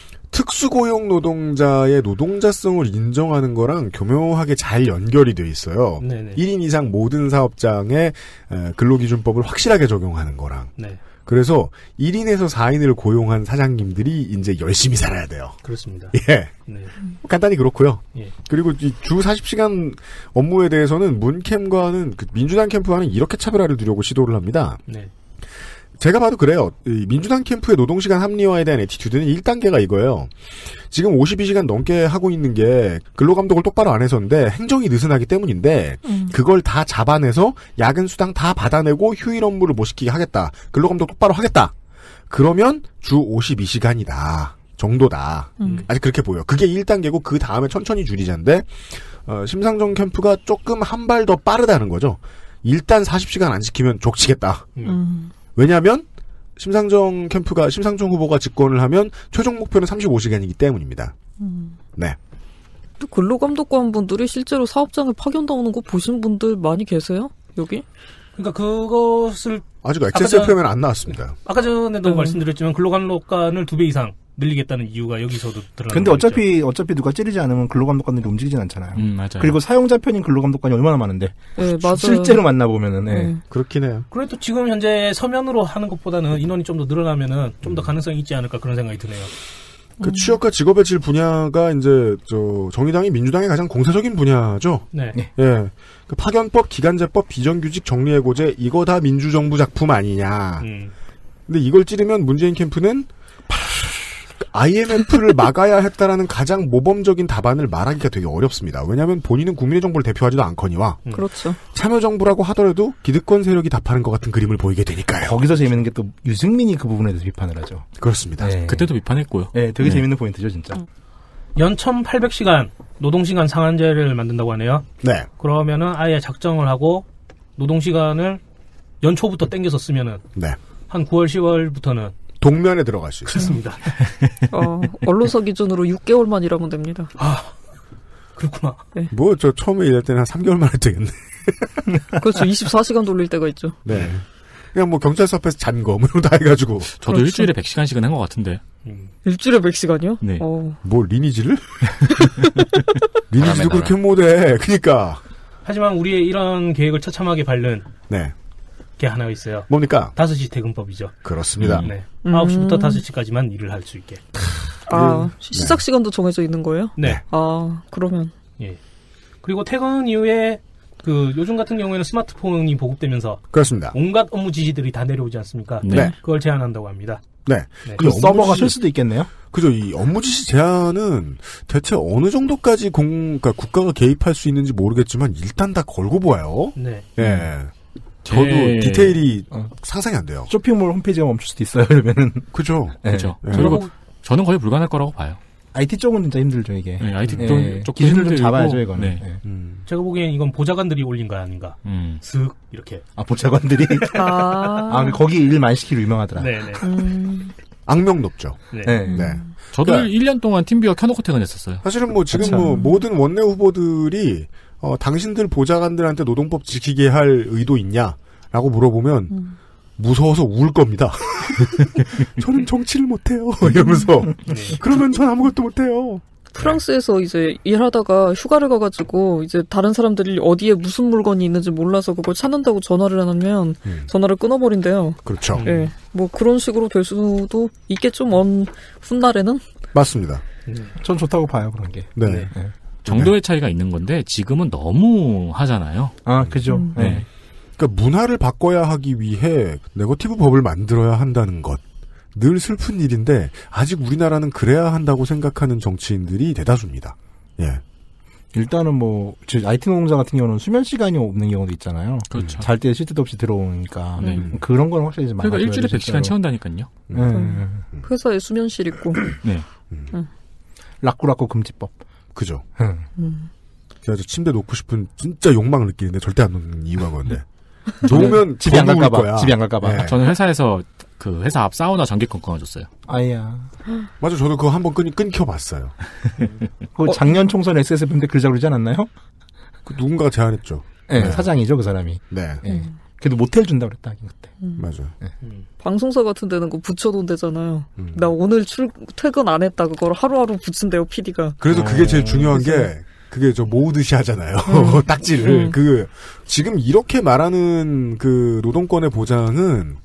특수고용 노동자의 노동자성을 인정하는 거랑 교묘하게 잘 연결이 돼 있어요. 네네. 일 인 이상 모든 사업장에 근로기준법을 확실하게 적용하는 거랑. 네. 그래서 일 인에서 사 인을 고용한 사장님들이 이제 열심히 살아야 돼요. 그렇습니다. 예. 네. 간단히 그렇고요. 예. 그리고 이 주 사십 시간 업무에 대해서는 문캠과는 그 민주당 캠프와는 이렇게 차별화를 두려고 시도를 합니다. 네. 제가 봐도 그래요. 이 민주당 캠프의 노동시간 합리화에 대한 애티튜드는 일 단계가 이거예요. 지금 오십이 시간 넘게 하고 있는 게 근로감독을 똑바로 안 해서인데 행정이 느슨하기 때문인데 음. 그걸 다 잡아내서 야근 수당 다 받아내고 휴일 업무를 못 시키게 하겠다. 근로감독 똑바로 하겠다. 그러면 주 오십이 시간이다. 정도다. 음. 아직 그렇게 보여요. 그게 일 단계고 그 다음에 천천히 줄이자인데 어, 심상정 캠프가 조금 한 발 더 빠르다는 거죠. 일단 사십 시간 안 지키면 족치겠다. 음. 왜냐하면 심상정 캠프가 심상정 후보가 집권을 하면 최종 목표는 삼십오 시간이기 때문입니다. 음. 네. 또 근로감독관 분들이 실제로 사업장에 파견 나오는 거 보신 분들 많이 계세요? 여기? 그러니까 그것을 아직 엑스에스에프엠에는 안 나왔습니다. 아까 전에도 음. 말씀드렸지만 근로감독관을 두 배 이상 늘리겠다는 이유가 여기서도 드러나는 근데 거죠. 어차피 어차피 누가 찌르지 않으면 근로감독관들이 움직이진 않잖아요. 음, 맞아요. 그리고 사용자 편인 근로감독관이 얼마나 많은데. 네, 맞아요. 실제로 만나 보면은. 네. 네. 그렇긴 해요. 그래도 지금 현재 서면으로 하는 것보다는 인원이 좀 더 늘어나면은 좀 더 가능성이 있지 않을까 그런 생각이 드네요. 그 취업과 직업의 질 분야가 이제 저 정의당이 민주당의 가장 공세적인 분야죠. 네. 예. 그 파견법, 기간제법, 비정규직 정리해고제 이거 다 민주정부 작품 아니냐. 음. 근데 이걸 찌르면 문재인 캠프는 아이엠에프를 막아야 했다라는 가장 모범적인 답안을 말하기가 되게 어렵습니다. 왜냐하면 본인은 국민의 정부를 대표하지도 않거니와 음. 그렇죠. 참여정부라고 하더라도 기득권 세력이 답하는 것 같은 그림을 보이게 되니까요. 거기서 재밌는 게 또 유승민이 그 부분에 대해서 비판을 하죠. 그렇습니다. 네. 그때도 비판했고요. 네, 되게 네. 재밌는 포인트죠, 진짜. 연 천팔백 시간 노동시간 상한제를 만든다고 하네요. 네. 그러면은 아예 작정을 하고 노동시간을 연초부터 땡겨서 쓰면은 네. 한 구월, 시월부터는 동면에 들어갈 수 있어요. 그렇습니다. 어, 언론사 기준으로 육 개월만 일하면 됩니다. 아, 그렇구나. 네. 뭐 저 처음에 일할 때는 한 삼 개월만 해도 되겠네. 그렇죠. 이십사 시간 돌릴 때가 있죠. 네. 그냥 뭐 경찰서 앞에서 잔거 뭐 이런 거 다 해가지고. 저도 그렇죠. 일주일에 백 시간씩은 한 것 같은데. 음. 일주일에 백 시간이요? 네. 어. 뭐 리니지를? 리니지도 그렇게 못해. 그니까. 하지만 우리의 이런 계획을 처참하게 밟는 네. 게 하나가 있어요. 뭡니까? 다섯 시 퇴근법이죠. 그렇습니다. 네. 음. 아홉 시부터 다섯 시까지만 일을 할 수 있게. 아, 네. 시작 시간도 정해져 있는 거예요? 네. 아, 그러면. 예. 그리고 퇴근 이후에 그 요즘 같은 경우에는 스마트폰이 보급되면서 그렇습니다. 온갖 업무 지시들이 다 내려오지 않습니까? 네. 그걸 제한한다고 합니다. 네. 네. 그 서버가 쉴 수도 있겠네요. 그죠. 이 업무 지시 제한은 대체 어느 정도까지 공, 그러니까 국가가 개입할 수 있는지 모르겠지만 일단 다 걸고 보아요. 네. 예. 저도 제- 디테일이 어. 상상이 안 돼요. 쇼핑몰 홈페이지가 멈출 수도 있어요, 그러면은. 그죠. 네. 그렇죠. 네. 그리고 저는 거의 불가능할 거라고 봐요. 아이티 쪽은 진짜 힘들죠, 이게. 네, 아이티 예. 쪽- 쪽도 기준을 좀 힘들고, 잡아야죠, 이거는. 네. 예. 음. 제가 보기엔 이건 보좌관들이 올린 거 아닌가. 음. 슥 이렇게. 아, 보좌관들이. 아. 아, 거기 일 많이 시키로 유명하더라. 네네. 음. 악명 높죠. 네. 네. 네. 저도 그러니까- 일 년 동안 팀비어 켜놓고 퇴근했었어요. 사실은 뭐 지금 그쵸. 뭐 모든 원내 후보들이 어, 당신들 보좌관들한테 노동법 지키게 할 의도 있냐라고 물어보면 음. 무서워서 울 겁니다. 저는 정치를 못해요. 이러면서 그러면 전 아무것도 못해요. 프랑스에서 이제 일하다가 휴가를 가가지고 이제 다른 사람들이 어디에 무슨 물건이 있는지 몰라서 그걸 찾는다고 전화를 하면 음. 전화를 끊어버린대요. 그렇죠. 예, 네. 뭐 그런 식으로 될 수도 있겠죠. 먼 훗날에는. 맞습니다. 전 좋다고 봐요 그런 게. 네. 네. 네. 정도의 차이가 있는 건데 지금은 너무 하잖아요. 아, 그죠. 음. 네. 그러니까 문화를 바꿔야 하기 위해 네거티브 법을 만들어야 한다는 것. 늘 슬픈 일인데 아직 우리나라는 그래야 한다고 생각하는 정치인들이 대다수입니다. 예. 일단은 뭐 아이티 노동자 같은 경우는 수면 시간이 없는 경우도 있잖아요. 그렇죠. 잘 때 쉴 때도 없이 들어오니까 네. 그런 건 확실히 좀 그러니까 많아져야 일주일에 백 시간 진짜로. 채운다니까요. 네. 음. 회사에 수면실 있고. 네. 음. 락구락구 금지법. 그죠. 음. 음. 제가 저 침대 놓고 싶은 진짜 욕망을 느끼는데 절대 안 놓는 이유가 그건데. 놓으면 집이 안 더 누울 갈까봐. 거야. 집이 안 갈까봐. 네. 저는 회사에서 그 회사 앞 사우나 전기권 끊어줬어요. 아야. 맞아, 저도 그거 한번 끊, 끊겨봤어요. 그 작년 총선 에스에스에프 때 글자 그러지 않았나요? 그 누군가가 제안했죠. 네, 네. 사장이죠 그 사람이. 네. 네. 그래도 모텔 준다 그랬다 그때. 음. 맞아요. 네. 음. 방송사 같은 데는 그거 붙여돈 되잖아요. 음. 나 오늘 출, 퇴근 안 했다. 그걸 하루하루 붙인대요, 피디가. 그래서 그게 제일 어, 중요한 그래서. 게, 그게 저 모으듯이 하잖아요. 음. 딱지를. 음. 그, 지금 이렇게 말하는 그 노동권의 보장은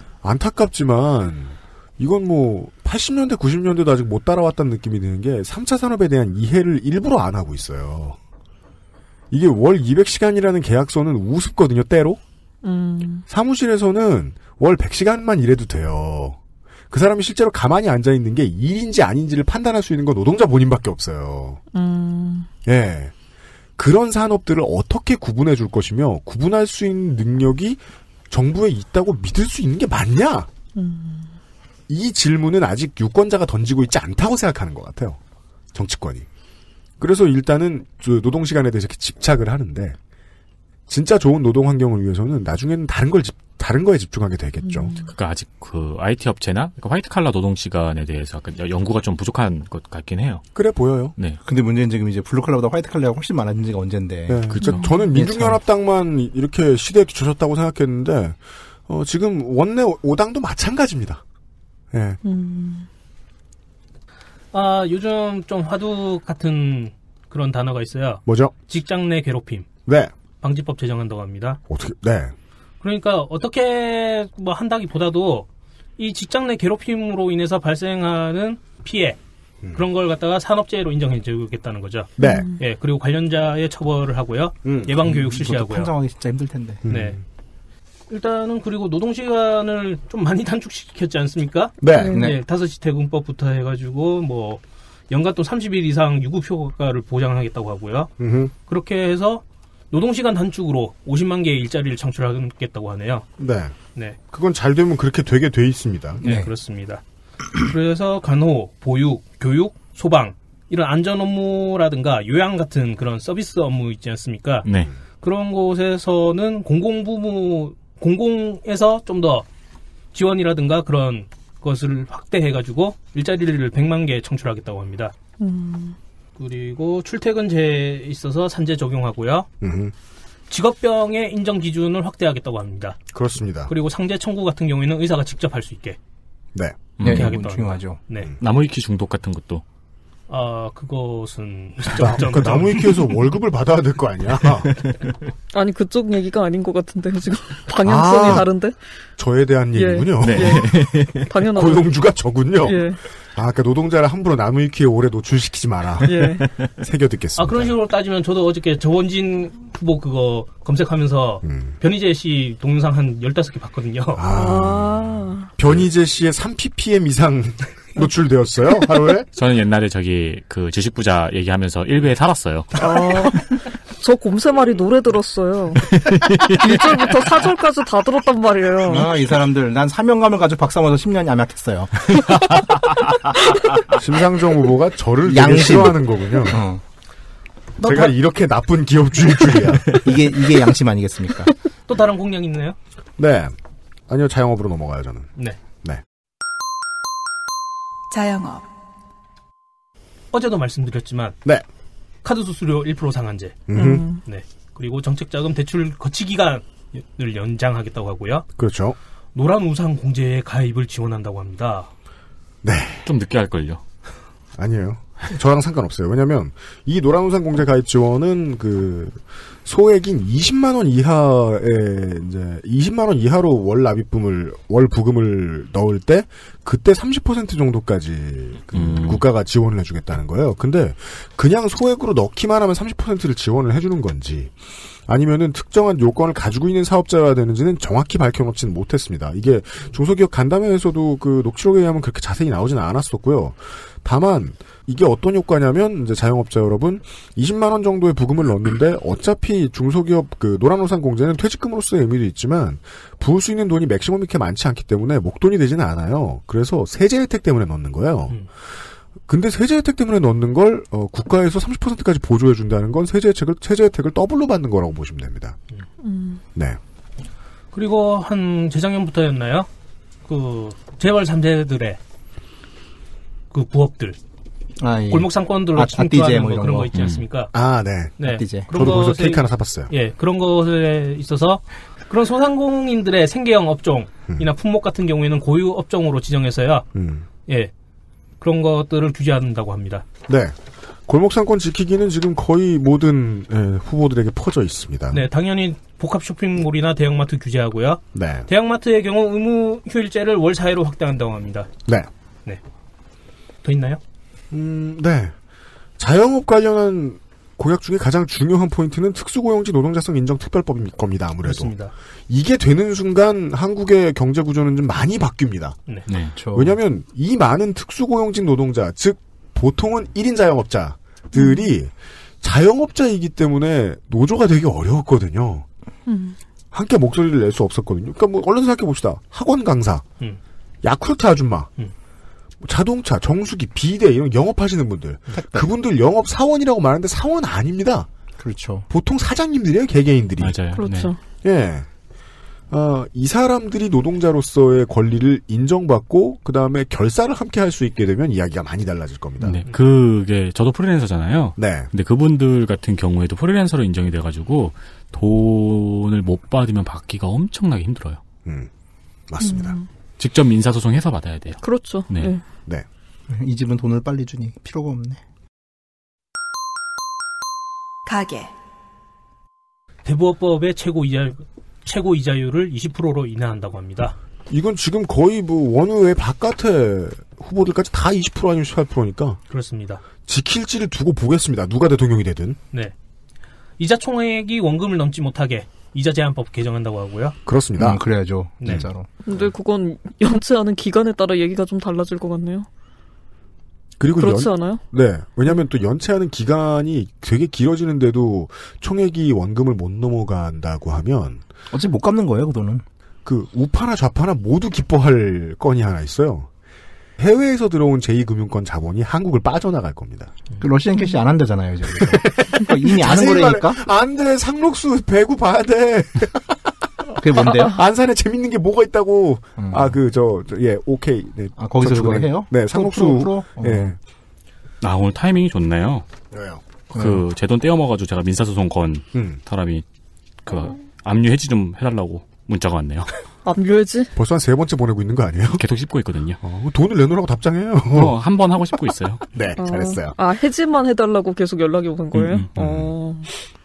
안타깝지만, 이건 뭐, 팔십 년대, 구십 년대도 아직 못 따라왔다는 느낌이 드는 게, 삼 차 산업에 대한 이해를 일부러 안 하고 있어요. 이게 월 이백 시간이라는 계약서는 우습거든요, 때로? 음. 사무실에서는 월 백 시간만 일해도 돼요. 그 사람이 실제로 가만히 앉아있는 게 일인지 아닌지를 판단할 수 있는 건 노동자 본인밖에 없어요. 음. 예. 그런 산업들을 어떻게 구분해 줄 것이며, 구분할 수 있는 능력이 정부에 있다고 믿을 수 있는 게 맞냐? 음. 이 질문은 아직 유권자가 던지고 있지 않다고 생각하는 것 같아요. 정치권이. 그래서 일단은 노동시간에 대해서 이렇게 집착을 하는데, 진짜 좋은 노동 환경을 위해서는 나중에는 다른 걸 집, 다른 거에 집중하게 되겠죠. 음. 그러니까 아직 그 아이티 업체나 그러니까 화이트 칼라 노동 시간에 대해서 약간 연구가 좀 부족한 것 같긴 해요. 그래 보여요. 네. 근데 문제는 지금 이제 블루 칼라보다 화이트 칼라가 훨씬 많아진 지가 언젠데. 네, 그렇죠. 저는 민중연합당만 이렇게 시대에 뒤처졌다고 생각했는데, 어, 지금 원내 오당도 마찬가지입니다. 예. 네. 음. 아, 요즘 좀 화두 같은 그런 단어가 있어요. 뭐죠? 직장 내 괴롭힘. 네. 방지법 제정한다고 합니다. 어떻게, 네. 그러니까 어떻게 뭐 한다기보다도 이 직장 내 괴롭힘으로 인해서 발생하는 피해 음. 그런 걸 갖다가 산업재해로 인정해 주겠다는 거죠. 네. 예, 그리고 관련자의 처벌을 하고요. 음. 예방 교육 실시하고요. 판정하기 진짜 힘들 텐데. 네. 음. 일단은 그리고 노동 시간을 좀 많이 단축시켰지 않습니까? 네. 네. 네. 다섯 시 퇴근법부터 해가지고 뭐 연간돈 삼십 일 이상 유급 효과를 보장하겠다고 하고요. 음흠. 그렇게 해서 노동시간 단축으로 오십만 개의 일자리를 창출하겠다고 하네요. 네. 네. 그건 잘 되면 그렇게 되게 돼 있습니다. 네, 네. 그렇습니다. 그래서 간호, 보육, 교육, 소방 이런 안전 업무라든가 요양 같은 그런 서비스 업무 있지 않습니까? 네. 그런 곳에서는 공공부무 공공에서 좀 더 지원이라든가 그런 것을 확대해가지고 일자리를 백만 개 창출하겠다고 합니다. 음. 그리고 출퇴근제에 있어서 산재 적용하고요. 음흠. 직업병의 인정 기준을 확대하겠다고 합니다. 그렇습니다. 그리고 상재 청구 같은 경우에는 의사가 직접 할 수 있게. 네. 그렇게 네, 하겠다고 중요하죠. 네. 나무위키 중독 같은 것도. 아, 그것은 나, 그러니까 나무위키에서 월급을 받아야 될 거 아니야. 아니 그쪽 얘기가 아닌 것 같은데요. 지금 방향성이 아, 다른데. 저에 대한 예. 얘기군요. 네. 예. 당연하죠. 고용주가 저군요. 예. 아, 그러니까 노동자를 함부로 나무위키에 오래 노출시키지 마라. 예. 새겨 듣겠습니다. 아, 그런 식으로 따지면 저도 어저께 저원진 후보 그거 검색하면서 음. 변희재 씨 동영상 한 열다섯 개 봤거든요. 아. 아. 변희재 씨의 삼 피피엠 이상 노출되었어요? 하루에? 저는 옛날에 저기 그 주식부자 얘기하면서 일베에 살았어요. 아, 저 곰새말이 노래 들었어요. 일 절부터 사 절까지 다 들었단 말이에요. 아, 이 사람들. 난 사명감을 가지고 박사 모아서 십 년이 암약했어요. 심상정 후보가 저를 되게 양심. 싫어하는 거군요. 어. 제가 다... 이렇게 나쁜 기업주의 줄이야. 이게, 이게 양심 아니겠습니까? 또 다른 공약 있나요? 네. 아니요, 자영업으로 넘어가요, 저는. 네. 네. 자영업. 어제도 말씀드렸지만 네. 카드 수수료 일 퍼센트 상한제. 음. 네. 그리고 정책자금 대출 거치 기간을 연장하겠다고 하고요. 그렇죠. 노란 우산 공제에 가입을 지원한다고 합니다. 네. 좀 늦게 할걸요. 아니에요. 저랑 상관없어요. 왜냐면 이 노란우산 공제 가입 지원은 그 소액인 이십만 원 이하에 이제 이십만 원 이하로 월 납입금을 월 부금을 넣을 때 그때 삼십 퍼센트 정도까지 그 음. 국가가 지원을 해주겠다는 거예요. 근데 그냥 소액으로 넣기만 하면 삼십 퍼센트를 지원을 해주는 건지 아니면은 특정한 요건을 가지고 있는 사업자가 되는지는 정확히 밝혀놓지는 못했습니다. 이게 중소기업 간담회에서도 그 녹취록에 의하면 그렇게 자세히 나오지는 않았었고요. 다만 이게 어떤 효과냐면 이제 자영업자 여러분 이십만 원 정도의 부금을 넣었는데 어차피 중소기업 그 노란우산 공제는 퇴직금으로서의 의미도 있지만 부을 수 있는 돈이 맥시멈이 그렇게 많지 않기 때문에 목돈이 되지는 않아요. 그래서 세제 혜택 때문에 넣는 거예요. 음. 근데 세제 혜택 때문에 넣는 걸 어, 국가에서 삼십 퍼센트까지 보조해 준다는 건 세제 혜택을 세제 혜택을 더블로 받는 거라고 보시면 됩니다. 음. 네. 그리고 한 재작년부터였나요? 그 재벌 삼 세들의 그 부업들 아, 예. 골목 상권들로 아, 침투하는 뭐 뭐 이런 그런 거. 거 있지 않습니까? 아, 네. 네. 아띠제. 그런 저도 거기서 것에 케이크 하나 사봤어요. 예, 그런 것에 있어서 그런 소상공인들의 생계형 업종이나 음. 품목 같은 경우에는 고유 업종으로 지정해서요. 음. 예. 그런 것들을 규제한다고 합니다. 네. 골목상권 지키기는 지금 거의 모든 예, 후보들에게 퍼져 있습니다. 네, 당연히 복합 쇼핑몰이나 대형마트 규제하고요. 네. 대형마트의 경우 의무 휴일제를 월 사 회로 확대한다고 합니다. 네. 네. 더 있나요? 음, 네. 자영업 관련한 공약 중에 가장 중요한 포인트는 특수고용지 노동자성 인정 특별법일 겁니다. 아무래도. 그렇습니다. 이게 되는 순간 한국의 경제 구조는 좀 많이 바뀝니다. 네. 네. 그렇죠. 왜냐하면 이 많은 특수고용직 노동자, 즉 보통은 일 인 자영업자들이 자영업자이기 때문에 노조가 되기 어려웠거든요. 음. 함께 목소리를 낼 수 없었거든요. 그러니까 뭐 얼른 생각해 봅시다. 학원 강사, 음. 야쿠르트 아줌마, 음. 자동차, 정수기, 비대 이런 영업하시는 분들, 그분들 영업 사원이라고 말하는데 사원 아닙니다. 그렇죠. 보통 사장님들이에요, 개개인들이. 맞아요. 그렇죠. 네. 예. 어, 이 사람들이 노동자로서의 권리를 인정받고 그 다음에 결사를 함께 할 수 있게 되면 이야기가 많이 달라질 겁니다. 네. 그게 저도 프리랜서잖아요. 네. 근데 그분들 같은 경우에도 프리랜서로 인정이 돼가지고 돈을 못 받으면 받기가 엄청나게 힘들어요. 음, 맞습니다. 음. 직접 민사소송해서 받아야 돼요. 그렇죠. 네. 네. 네. 이 집은 돈을 빨리 주니 필요가 없네. 가계 대부업법의 최고 이자 최고 이자율을 이십 퍼센트로 인하한다고 합니다. 이건 지금 거의 뭐 원외 바깥의 후보들까지 다 이십 퍼센트 아니면 십팔 퍼센트니까 그렇습니다. 지킬지를 두고 보겠습니다. 누가 대통령이 되든. 네. 이자 총액이 원금을 넘지 못하게 이자 제한법 개정한다고 하고요. 그렇습니다. 음, 그래야죠. 네. 진짜로. 근데 그건 연체하는 기간에 따라 얘기가 좀 달라질 것 같네요. 그리고 그렇지 연, 않아요? 네. 왜냐하면 또 연체하는 기간이 되게 길어지는데도 총액이 원금을 못 넘어간다고 하면 어차피 못 갚는 거예요, 그 돈은. 그 우파나 좌파나 모두 기뻐할 건이 하나 있어요. 해외에서 들어온 제이 금융권 자본이 한국을 빠져나갈 겁니다. 그 러시안 캐시 안 한다잖아요, 이제. 그러니까 이미 아는 자세히 거라니까. 말해. 안 돼. 상록수 배구 봐야 돼. 그게 뭔데요? 안산에 재밌는 게 뭐가 있다고. 음. 아, 그, 저, 저, 예, 오케이. 네, 아, 거기서 저 그걸 중간에- 해요? 네, 상록수. 프로, 프로, 프로? 예. 아, 오늘 타이밍이 좋네요. 왜요? 그, 제 돈 떼어먹어가지고 제가 민사소송 건 음. 사람이, 그, 압류 해지 좀 해달라고 문자가 왔네요. 압류해지? 벌써 한 세 번째 보내고 있는 거 아니에요? 계속 씹고 있거든요. 어, 돈을 내놓으라고 답장해요. 어, 한 번 하고 씹고 있어요. 네, 어, 잘했어요. 아, 해지만 해달라고 계속 연락이 오는 거예요? 음, 음, 음. 어.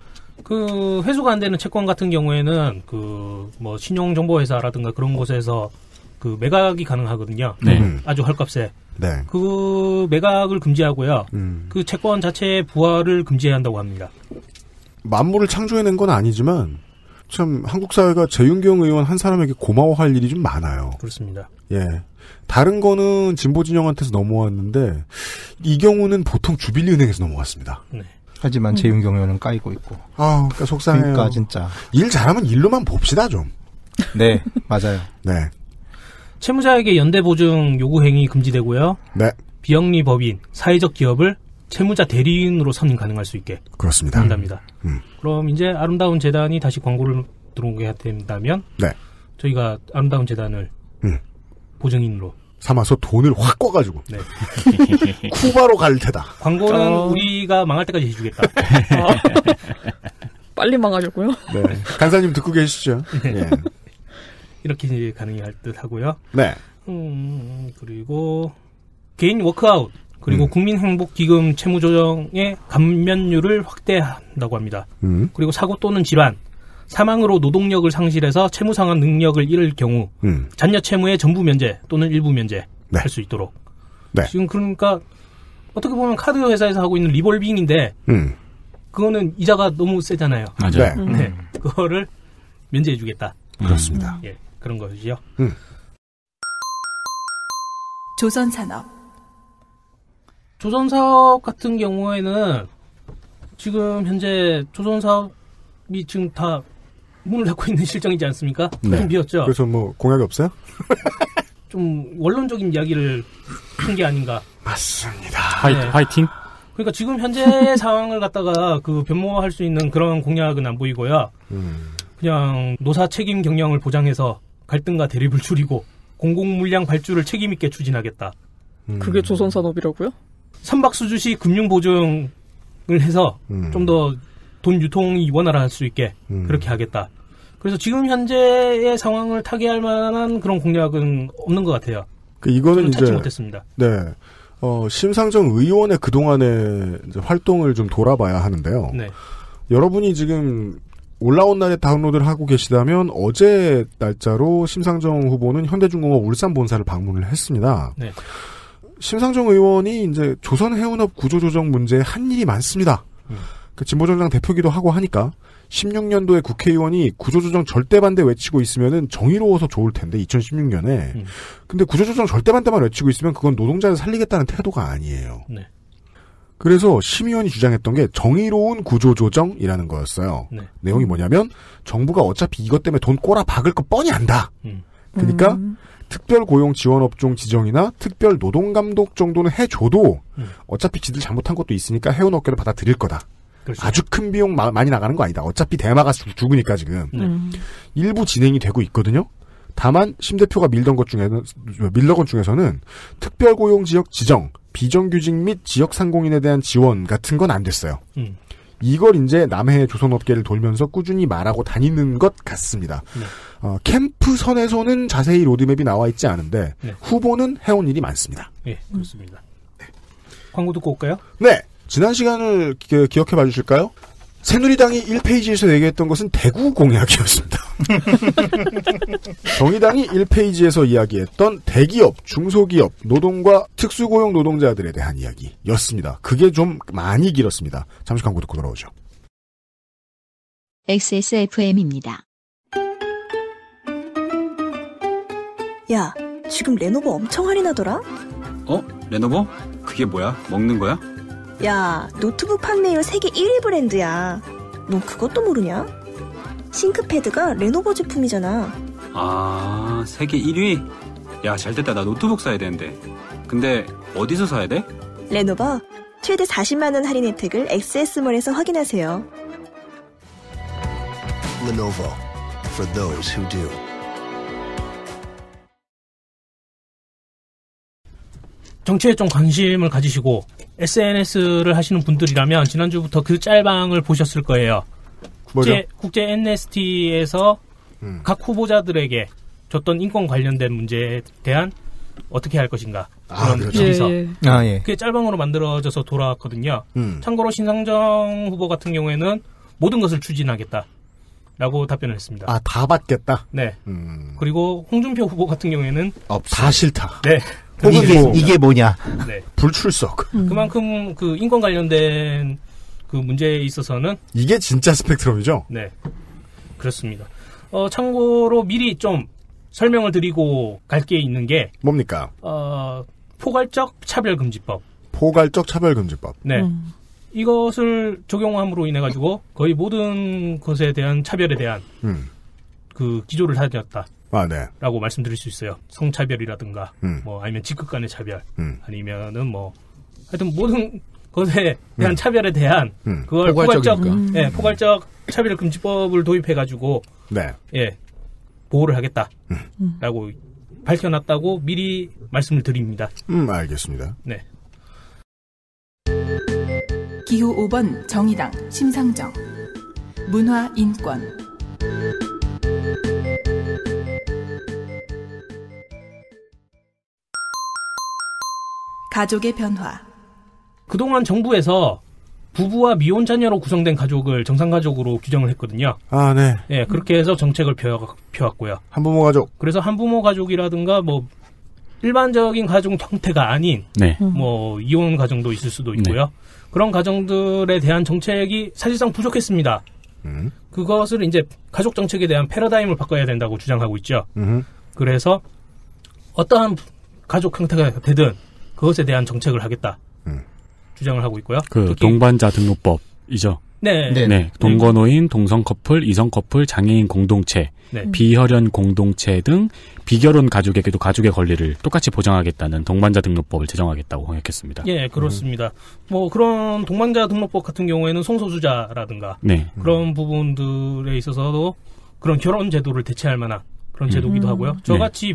그 회수가 안 되는 채권 같은 경우에는 그 뭐 신용정보회사라든가 그런 곳에서 그 매각이 가능하거든요. 네. 음. 아주 헐값에. 네. 그 매각을 금지하고요. 음. 그 채권 자체의 부활을 금지해야 한다고 합니다. 만물을 창조해낸 건 아니지만, 참, 한국 사회가 재윤경 의원 한 사람에게 고마워할 일이 좀 많아요. 그렇습니다. 예. 다른 거는 진보 진영한테서 넘어왔는데, 이 경우는 보통 주빌리 은행에서 넘어왔습니다. 네. 하지만 재윤경 의원은 까이고 있고. 아, 그러니까 속상해요. 그러니까 진짜. 일 잘하면 일로만 봅시다, 좀. 네, 맞아요. 네. 채무자에게 연대 보증 요구 행위 금지되고요. 네. 비영리 법인, 사회적 기업을 채무자 대리인으로 선임 가능할 수 있게 그렇습니다. 한답니다. 음. 그럼 이제 아름다운 재단이 다시 광고를 들어오게 된다면 네. 저희가 아름다운 재단을 음. 보증인으로 삼아서 돈을 확 꿔가지고 네. 쿠바로 갈 테다. 광고는 어... 우리가 망할 때까지 해주겠다. 빨리 망하려고요? 네. 간사님 듣고 계시죠? 네. 예. 이렇게 이제 가능할 듯 하고요. 네. 음, 그리고 개인 워크아웃 그리고 음. 국민행복기금 채무조정의 감면율을 확대한다고 합니다. 음. 그리고 사고 또는 질환, 사망으로 노동력을 상실해서 채무상환 능력을 잃을 경우 음. 잔여 채무의 전부 면제 또는 일부 면제 네. 할 수 있도록. 네. 지금 그러니까 어떻게 보면 카드 회사에서 하고 있는 리볼빙인데 음. 그거는 이자가 너무 세잖아요. 맞아요. 네. 네. 그거를 면제해주겠다. 그렇습니다. 예, 그런 것이죠. 음. 조선산업. 조선사업 같은 경우에는 지금 현재 조선사업이 지금 다 문을 닫고 있는 실정이지 않습니까? 네. 좀 비었죠. 그래서 뭐 공약이 없어요? 좀 원론적인 이야기를 한 게 아닌가. 맞습니다. 화이, 네. 화이팅? 그러니까 지금 현재 상황을 갖다가 그 변모할 수 있는 그런 공약은 안 보이고요. 음. 그냥 노사 책임 경영을 보장해서 갈등과 대립을 줄이고 공공물량 발주를 책임 있게 추진하겠다. 음. 그게 조선산업이라고요? 선박수주시 금융 보증을 해서 음. 좀 더 돈 유통이 원활할 수 있게 음. 그렇게 하겠다. 그래서 지금 현재의 상황을 타개할 만한 그런 공약은 없는 것 같아요. 그 이거는 저는 찾지 이제 못했습니다. 네. 어, 심상정 의원의 그동안의 이제 활동을 좀 돌아봐야 하는데요. 네. 여러분이 지금 올라온 날에 다운로드를 하고 계시다면 어제 날짜로 심상정 후보는 현대중공업 울산 본사를 방문을 했습니다. 네. 심상정 의원이 이제 조선해운업 구조조정 문제에 한 일이 많습니다. 음. 그 진보정당 대표기도 하고 하니까 십육 년도에 국회의원이 구조조정 절대 반대 외치고 있으면은 정의로워서 좋을 텐데 이천십육 년에 음. 근데 구조조정 절대 반대만 외치고 있으면 그건 노동자를 살리겠다는 태도가 아니에요. 네. 그래서 심의원이 주장했던 게 정의로운 구조조정이라는 거였어요. 네. 내용이 뭐냐면 정부가 어차피 이것 때문에 돈 꼬라 박을 거 뻔히 안다. 음. 그러니까 음. 특별 고용 지원 업종 지정이나 특별 노동 감독 정도는 해줘도 음. 어차피 지들 잘못한 것도 있으니까 해운 업계를 받아들일 거다. 그렇죠. 아주 큰 비용 마, 많이 나가는 거 아니다. 어차피 대마가 죽, 죽으니까 지금. 네. 음. 일부 진행이 되고 있거든요. 다만 심 대표가 밀던 것 중에는 밀던 것 중에서는 특별 고용 지역 지정, 비정규직 및 지역 상공인에 대한 지원 같은 건 안 됐어요. 음. 이걸 이제 남해 조선업계를 돌면서 꾸준히 말하고 다니는 것 같습니다. 네. 어, 캠프 선에서는 자세히 로드맵이 나와 있지 않은데 네. 후보는 해온 일이 많습니다. 예, 그렇습니다. 네. 광고 듣고 올까요? 네. 지난 시간을 기, 기억해 봐 주실까요? 새누리당이 일 페이지에서 얘기했던 것은 대구 공약이었습니다. 정의당이 일 페이지에서 이야기했던 대기업, 중소기업, 노동과 특수고용 노동자들에 대한 이야기였습니다. 그게 좀 많이 길었습니다. 잠시 광고 듣고 돌아오죠. 엑스에스에프엠입니다. 야, 지금 레노버 엄청 할인하더라? 어? 레노버? 그게 뭐야? 먹는 거야? 야, 노트북 판매율 세계 일 위 브랜드야. 너 그것도 모르냐? 싱크패드가 레노버 제품이잖아. 아, 세계 일 위? 야, 잘됐다. 나 노트북 사야 되는데. 근데 어디서 사야 돼? 레노버 최대 사십만 원 할인 혜택을 엑스에스몰에서 확인하세요. Lenovo for those who do. 정치에 좀 관심을 가지시고 에스엔에스를 하시는 분들이라면 지난주부터 그 짤방을 보셨을 거예요. 국제, 국제 엠네스티에서 음. 각 후보자들에게 줬던 인권 관련된 문제에 대한 어떻게 할 것인가 그런 아, 그렇죠. 질서. 예, 예. 아, 예. 그게 짤방으로 만들어져서 돌아왔거든요. 음. 참고로 신상정 후보 같은 경우에는 모든 것을 추진하겠다라고 답변을 했습니다. 아, 다 받겠다? 네. 음. 그리고 홍준표 후보 같은 경우에는 없어. 다 싫다. 네. 이게, 뭐, 이게 뭐냐? 네. 불출석. 음. 그만큼 그 인권 관련된 그 문제에 있어서는 이게 진짜 스펙트럼이죠? 네. 그렇습니다. 어, 참고로 미리 좀 설명을 드리고 갈 게 있는 게 뭡니까? 어, 포괄적 차별금지법. 포괄적 차별금지법. 네. 음. 이것을 적용함으로 인해 가지고 거의 모든 것에 대한 차별에 대한 음. 그 기조를 다졌다. 아, 네. 라고 말씀드릴 수 있어요. 성차별이라든가, 음. 뭐, 아니면 직급 간의 차별, 음. 아니면은 뭐, 하여튼 모든 것에 대한 음. 차별에 대한, 음. 그걸 포괄적, 음. 예, 포괄적 차별금지법을 도입해가지고, 네. 예, 보호를 하겠다. 음. 라고 밝혀놨다고 미리 말씀을 드립니다. 음, 알겠습니다. 네. 기호 오 번 정의당 심상정. 문화 인권. 가족의 변화. 그동안 정부에서 부부와 미혼 자녀로 구성된 가족을 정상가족으로 규정을 했거든요. 아, 네. 예, 그렇게 해서 정책을 펴, 펴왔고요. 한부모 가족. 그래서 한부모 가족이라든가 뭐 일반적인 가족 형태가 아닌 네. 뭐 이혼 가정도 있을 수도 있고요. 네. 그런 가정들에 대한 정책이 사실상 부족했습니다. 음. 그것을 이제 가족 정책에 대한 패러다임을 바꿔야 된다고 주장하고 있죠. 음. 그래서 어떠한 가족 형태가 되든 그것에 대한 정책을 하겠다. 음. 주장을 하고 있고요. 그 동반자 등록법이죠. 네. 네. 네. 동거노인, 동성 커플, 이성 커플, 장애인 공동체, 네. 비혈연 공동체 등 비결혼 가족에게도 가족의 권리를 똑같이 보장하겠다는 동반자 등록법을 제정하겠다고 공약했습니다. 예, 그렇습니다. 음. 뭐 그런 동반자 등록법 같은 경우에는 성소수자라든가 네. 그런 부분들에 있어서도 그런 결혼 제도를 대체할 만한 그런 제도기도 음. 하고요. 저같이 네.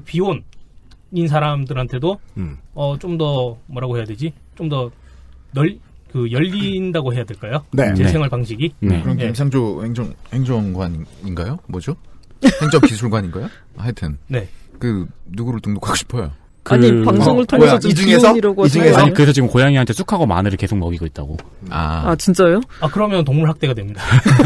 비혼인 사람들한테도 음. 어, 좀 더 뭐라고 해야 되지? 좀 더 널 그 열린다고 해야 될까요? 네. 제 네. 생활 방식이. 네. 그럼 예. 김상조 행정 행정관인가요? 뭐죠? 행정기술관인가요? 하여튼. 네. 그 누구를 등록하고 싶어요? 그... 아니 방송을 어, 통해서 지금 비혼이라고 하잖아요. 아니 그래서 지금 고양이한테 쑥하고 마늘을 계속 먹이고 있다고. 아, 아 진짜요? 아 그러면 동물 학대가 됩니다.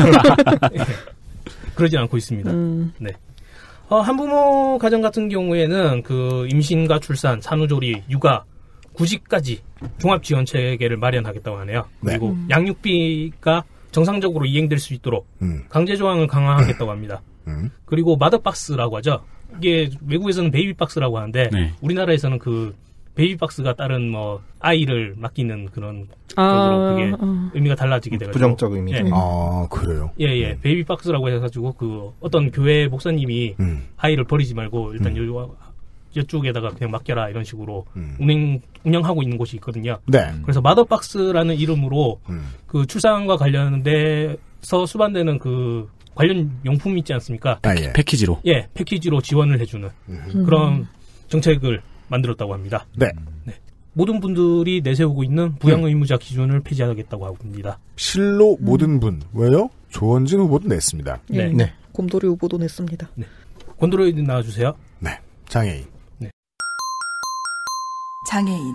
네. 그러지 않고 있습니다. 음. 네. 어, 한부모 가정 같은 경우에는 그 임신과 출산, 산후조리, 육아, 구직까지 종합지원체계를 마련하겠다고 하네요. 네. 그리고 음. 양육비가 정상적으로 이행될 수 있도록 음. 강제조항을 강화하겠다고 합니다. 음. 그리고 마더박스라고 하죠. 이게 외국에서는 베이비박스라고 하는데 네. 우리나라에서는 그 베이비박스가 다른 뭐 아이를 맡기는 그런 아, 쪽으로 그게 아. 의미가 달라지게 돼가지고 부정적 의미죠. 예. 아, 그래요? 예, 예. 베이비박스라고 해가지고 그 어떤 교회 목사님이 음. 아이를 버리지 말고 일단 음. 요, 이쪽에다가 그냥 맡겨라 이런 식으로 음. 운행 운영하고 있는 곳이 있거든요. 네. 그래서 마더박스라는 이름으로 음. 그 출산과 관련돼서 수반되는 그 관련 용품이 있지 않습니까? 아, 예. 패키지로. 예, 패키지로 지원을 해주는 음. 그런 정책을 만들었다고 합니다. 네. 네. 모든 분들이 내세우고 있는 부양 의무자 기준을 폐지하겠다고 하고 합니다. 실로 음. 모든 분. 왜요? 조원진 후보도 냈습니다. 예. 네. 네. 곰돌이 후보도 냈습니다. 네. 권도로이 나와주세요. 네. 장애인. 네. 장애인.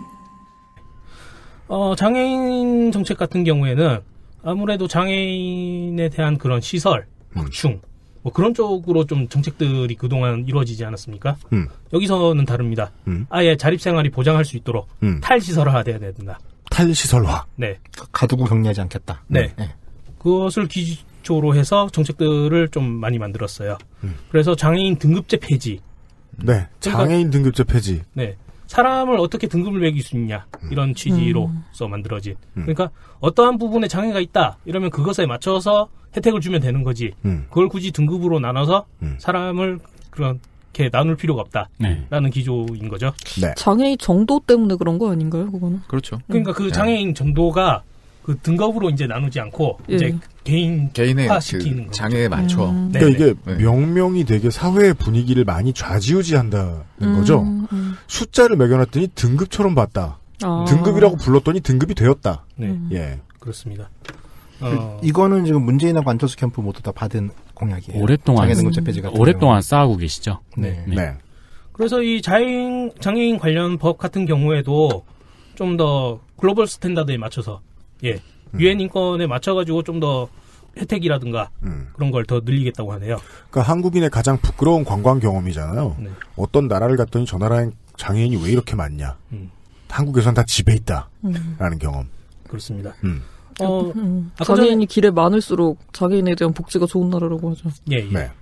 어, 장애인 정책 같은 경우에는 아무래도 장애인에 대한 그런 시설, 확충, 뭐 그런 쪽으로 좀 정책들이 그동안 이루어지지 않았습니까? 음. 여기서는 다릅니다. 음. 아예 자립생활이 보장할 수 있도록 음. 탈시설화돼야 된다. 탈시설화. 네. 가두고 격리하지 않겠다. 네. 네. 그것을 기초로 해서 정책들을 좀 많이 만들었어요. 음. 그래서 장애인 등급제 폐지. 네. 장애인 그러니까, 등급제 폐지. 네. 사람을 어떻게 등급을 매길 수 있냐 이런 취지로서 만들어진. 음. 그러니까 어떠한 부분에 장애가 있다 이러면 그것에 맞춰서 혜택을 주면 되는 거지. 음. 그걸 굳이 등급으로 나눠서 음. 사람을 그렇게 나눌 필요가 없다라는 네. 기조인 거죠. 네. 장애인 정도 때문에 그런 거 아닌가요, 그거는? 그렇죠. 그러니까 그 장애인 정도가 그 등급으로 이제 나누지 않고 예. 이제 개인 개인의 화시키는 그 장애에 맞춰. 음. 그러니까 이게 네. 명명이 되게 사회의 분위기를 많이 좌지우지한다는 음, 거죠. 음. 숫자를 매겨놨더니 등급처럼 봤다. 아. 등급이라고 불렀더니 등급이 되었다. 네. 음. 예. 그렇습니다. 그, 어, 이거는 지금 문재인하고 안철수 캠프 모두 다 받은 공약이에요. 오랫동안 장애 등급제 폐지 같은 오랫동안 쌓아오고 계시죠. 네. 네. 네. 그래서 이 자인, 장애인 관련 법 같은 경우에도 좀 더 글로벌 스탠다드에 맞춰서, 예, 음. 유엔 인권에 맞춰가지고 좀 더 혜택이라든가 음. 그런 걸 더 늘리겠다고 하네요. 그러니까 한국인의 가장 부끄러운 관광 경험이잖아요. 네. 어떤 나라를 갔더니 저 나라엔 장애인이 왜 이렇게 많냐. 음. 한국에선 다 집에 있다. 음. 라는 경험. 그렇습니다. 음. 어, 음. 아까 장애인이 길에 많을수록 장애인에 대한 복지가 좋은 나라라고 하죠. 예, 예. 네.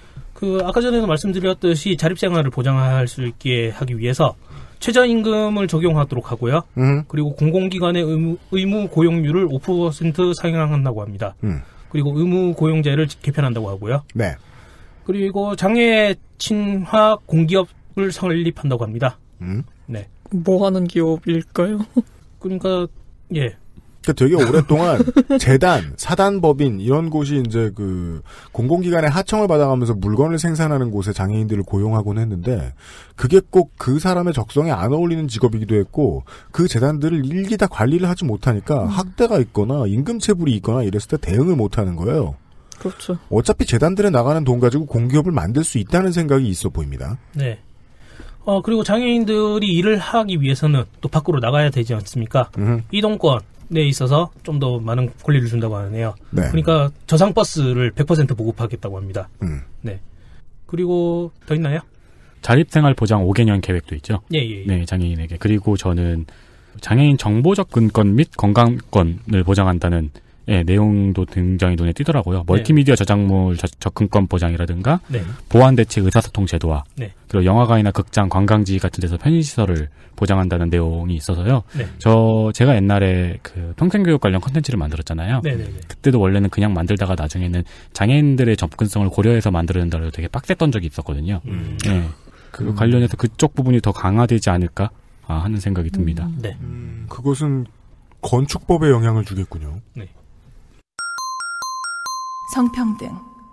그 아까 전에도 말씀드렸듯이 자립생활을 보장할 수 있게 하기 위해서 최저임금을 적용하도록 하고요. 음. 그리고 공공기관의 의무, 의무 고용률을 오 퍼센트 상향한다고 합니다. 음. 그리고 의무 고용제를 개편한다고 하고요. 네. 그리고 장애 친화 공기업을 설립한다고 합니다. 음. 네. 뭐 하는 기업일까요? 그러니까 예. 그러니까 되게 오랫동안 재단, 사단법인 이런 곳이 이제 그 공공기관의 하청을 받아가면서 물건을 생산하는 곳에 장애인들을 고용하곤 했는데 그게 꼭 그 사람의 적성에 안 어울리는 직업이기도 했고 그 재단들을 일기 다 관리를 하지 못하니까 음. 학대가 있거나 임금체불이 있거나 이랬을 때 대응을 못하는 거예요. 그렇죠. 어차피 재단들에 나가는 돈 가지고 공기업을 만들 수 있다는 생각이 있어 보입니다. 네. 어, 그리고 장애인들이 일을 하기 위해서는 또 밖으로 나가야 되지 않습니까? 음. 이동권에 있어서 좀 더 많은 권리를 준다고 하네요. 네. 그러니까 저상버스를 백 퍼센트 보급하겠다고 합니다. 음. 네. 그리고 더 있나요? 자립생활 보장 오 개년 계획도 있죠. 예, 예, 예. 네, 장애인에게. 그리고 저는 장애인 정보적 근권 및 건강권을 보장한다는 예, 내용도 굉장히 눈에 띄더라고요. 멀티미디어 네. 저작물 저, 접근권 보장이라든가 네. 보안 대책 의사소통 제도화 네. 그리고 영화관이나 극장, 관광지 같은 데서 편의시설을 보장한다는 내용이 있어서요. 네. 저 제가 옛날에 그 평생교육 관련 콘텐츠를 만들었잖아요. 네, 네, 네. 그때도 원래는 그냥 만들다가 나중에는 장애인들의 접근성을 고려해서 만들어야 된다고 되게 빡셌던 적이 있었거든요. 음. 네. 그 음. 관련해서 그쪽 부분이 더 강화되지 않을까 하는 생각이 듭니다. 음. 네. 음, 그것은 건축법에 영향을 주겠군요. 네. 성평등.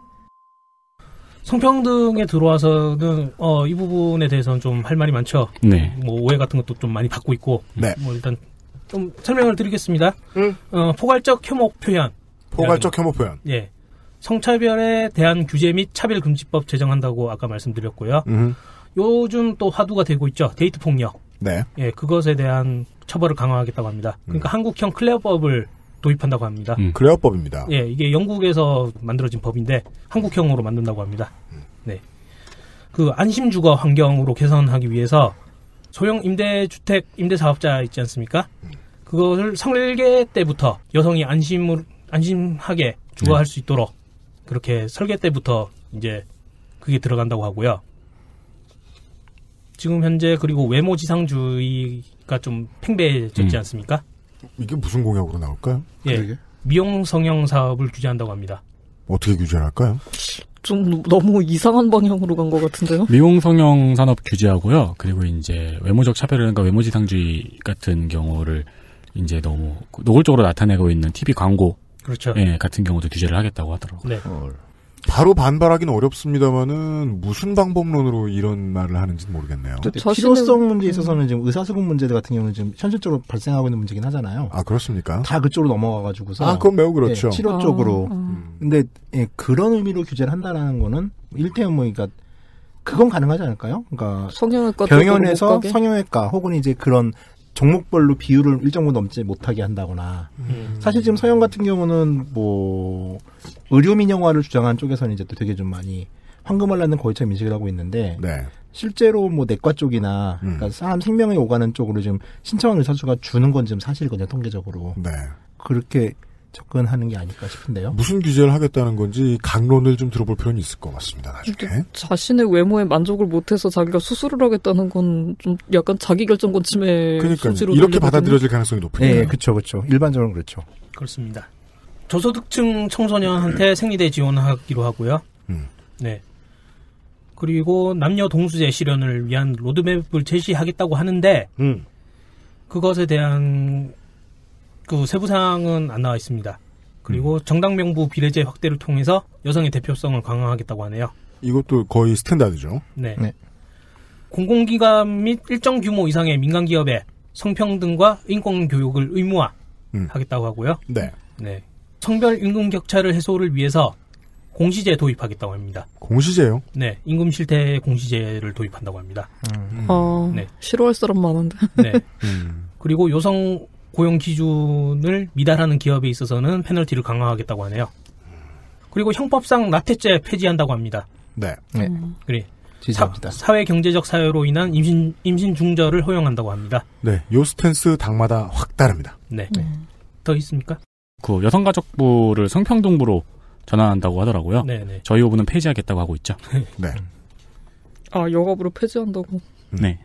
성평등에 들어와서는 어, 이 부분에 대해서는 좀 할 말이 많죠. 네. 뭐 오해 같은 것도 좀 많이 받고 있고. 네. 뭐 일단 좀 설명을 드리겠습니다. 음. 어, 포괄적 혐오 표현. 포괄적 혐오 표현. 예. 성차별에 대한 규제 및 차별금지법 제정한다고 아까 말씀드렸고요. 음. 요즘 또 화두가 되고 있죠. 데이트 폭력. 네. 예, 그것에 대한 처벌을 강화하겠다고 합니다. 그러니까 음. 한국형 클레어법을 도입한다고 합니다. 음, 클레어법입니다. 예, 이게 영국에서 만들어진 법인데 한국형으로 만든다고 합니다. 네. 그 안심주거 환경으로 개선하기 위해서 소형 임대주택 임대사업자 있지 않습니까? 그것을 설계 때부터 여성이 안심을 안심하게 주거할 네. 수 있도록 그렇게 설계 때부터 이제 그게 들어간다고 하고요. 지금 현재 그리고 외모지상주의가 좀 팽배해졌지 음. 않습니까? 이게 무슨 공약으로 나올까요? 예, 그러게? 미용 성형 사업을 규제한다고 합니다. 어떻게 규제할까요? 좀 너무 이상한 방향으로 간 것 같은데요? 미용 성형 산업 규제하고요. 그리고 이제 외모적 차별이라든가 외모지상주의 같은 경우를 이제 너무 노골적으로 나타내고 있는 티비 광고, 그렇죠. 예, 같은 경우도 규제를 하겠다고 하더라고요. 네. 어, 바로 반발하기는 어렵습니다만은 무슨 방법론으로 이런 말을 하는지는 모르겠네요. 필요성 문제에 있어서는 지금 의사소급 문제 같은 경우는 지금 현실적으로 발생하고 있는 문제긴 하잖아요. 아 그렇습니까? 다 그쪽으로 넘어가가지고서. 아 그건 매우 그렇죠. 예, 치료 쪽으로. 아, 아. 근데 예, 그런 의미로 규제를 한다라는 거는 일테면 뭐 그러니까 그건 가능하지 않을까요? 그러니까 성형외과 병원에서 성형외과 혹은 이제 그런 종목별로 비율을 일정 부분 넘지 못하게 한다거나. 음. 사실 지금 서영 같은 경우는 뭐 의료민영화를 주장한 쪽에서는 이제 또 되게 좀 많이 황금을 낳는 거위처럼 인식을 하고 있는데 네. 실제로 뭐 내과 쪽이나 음. 그러니까 사람 생명이 오가는 쪽으로 지금 신청한 의사수가 주는 건 지금 사실이거든요, 통계적으로. 네. 그렇게 접근하는 게 아닐까 싶은데요. 무슨 규제를 하겠다는 건지 강론을 좀 들어볼 필요는 있을 것 같습니다. 나중에. 자신의 외모에 만족을 못해서 자기가 수술을 하겠다는 건 좀 약간 자기결정권 침해 소지로 이렇게 받아들여질 가능성이 높으네요. 네, 그렇죠, 그렇죠. 일반적으로 그렇죠. 그렇습니다. 저소득층 청소년한테 생리대 지원하기로 하고요. 음. 네. 그리고 남녀 동수제 실현을 위한 로드맵을 제시하겠다고 하는데 음. 그것에 대한 그 세부사항은 안 나와 있습니다. 그리고 음. 정당 명부 비례제 확대를 통해서 여성의 대표성을 강화하겠다고 하네요. 이것도 거의 스탠다드죠. 네. 네. 공공기관 및 일정 규모 이상의 민간기업에 성평등과 인권교육을 의무화하겠다고 하고요. 네. 네. 성별 임금 격차를 해소를 위해서 공시제 도입하겠다고 합니다. 공시제요? 네. 임금 실태 공시제를 도입한다고 합니다. 음. 아, 네. 싫어할 사람 많은데. 네. 음. 그리고 여성 고용 기준을 미달하는 기업에 있어서는 페널티를 강화하겠다고 하네요. 그리고 형법상 나태죄 폐지한다고 합니다. 네. 네. 음. 그래. 사, 사회 경제적 사유로 인한 임신 임신 중절을 허용한다고 합니다. 네. 요 스탠스 당마다 확 다릅니다. 네. 네. 더 있습니까? 그 여성가족부를 성평등부로 전환한다고 하더라고요. 네네. 저희 호부는 폐지하겠다고 하고 있죠. 네. 아, 여가부를 폐지한다고. 네.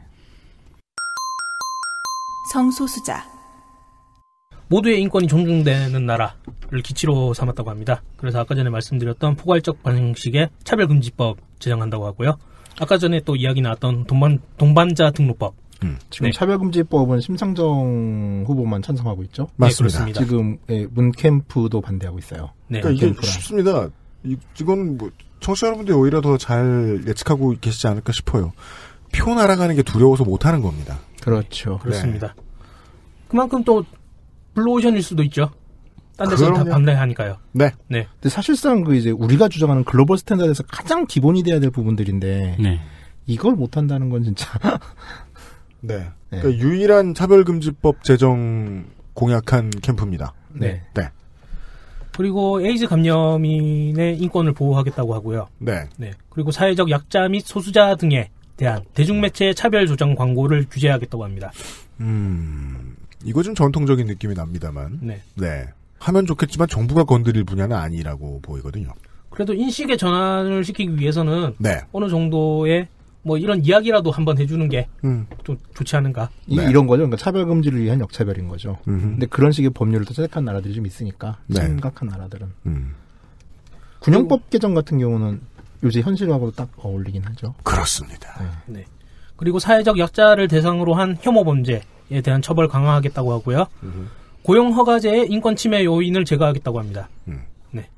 성소수자. 모두의 인권이 존중되는 나라를 기치로 삼았다고 합니다. 그래서 아까 전에 말씀드렸던 포괄적 방식의 차별금지법 제정한다고 하고요. 아까 전에 또 이야기 나왔던 동반, 동반자 등록법. 음. 지금 네. 차별금지법은 심상정 후보만 찬성하고 있죠. 맞습니다. 네, 지금 예, 문캠프도 반대하고 있어요. 네. 그러니까 이게 문캠프랑. 쉽습니다. 이, 이건 뭐 청취자 여러분들이 오히려 더 잘 예측하고 계시지 않을까 싶어요. 표 날아가는 게 두려워서 못하는 겁니다. 그렇죠. 그렇습니다. 그만큼 또 블루오션일 수도 있죠. 딴 데서 다 반대하니까요. 네. 네. 근데 사실상 그 이제 우리가 주장하는 글로벌 스탠다드에서 가장 기본이 돼야 될 부분들인데 네. 이걸 못한다는 건 진짜. 네. 그러니까 유일한 차별금지법 제정 공약한 캠프입니다. 네. 네. 그리고 에이즈 감염인의 인권을 보호하겠다고 하고요. 네. 네. 그리고 사회적 약자 및 소수자 등에 대한 대중매체 차별 조장 광고를 규제하겠다고 합니다. 음, 이거 좀 전통적인 느낌이 납니다만. 네. 네. 하면 좋겠지만 정부가 건드릴 분야는 아니라고 보이거든요. 그래도 인식의 전환을 시키기 위해서는 네. 어느 정도의 뭐 이런 이야기라도 한번 해주는 게 좀 음. 좋지 않은가. 이, 네. 이런 거죠. 그러니까 차별금지를 위한 역차별인 거죠. 음흠. 근데 그런 식의 법률을 또 채택한 나라들이 좀 있으니까 네. 심각한 나라들은. 음. 군형법 개정 같은 경우는 요새 현실하고도 딱 어울리긴 하죠. 그렇습니다. 네. 그리고 사회적 약자를 대상으로 한 혐오 범죄에 대한 처벌 강화하겠다고 하고요. 음흠. 고용 허가제의 인권 침해 요인을 제거하겠다고 합니다. 음. 네.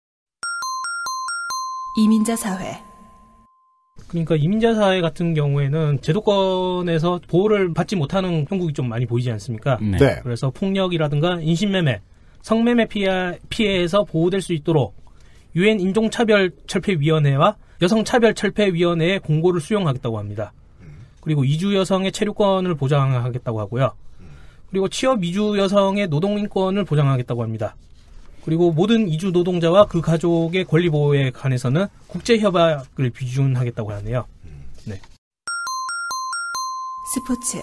이민자 사회. 그러니까 이민자 사회 같은 경우에는 제도권에서 보호를 받지 못하는 형국이 좀 많이 보이지 않습니까? 네. 네. 그래서 폭력이라든가 인신매매, 성매매 피해, 피해에서 보호될 수 있도록 유엔 인종차별철폐위원회와 여성차별철폐위원회의 공고를 수용하겠다고 합니다. 그리고 이주 여성의 체류권을 보장하겠다고 하고요. 그리고 취업 이주 여성의 노동인권을 보장하겠다고 합니다. 그리고 모든 이주 노동자와 그 가족의 권리 보호에 관해서는 국제협약을 비준하겠다고 하네요. 네. 스포츠.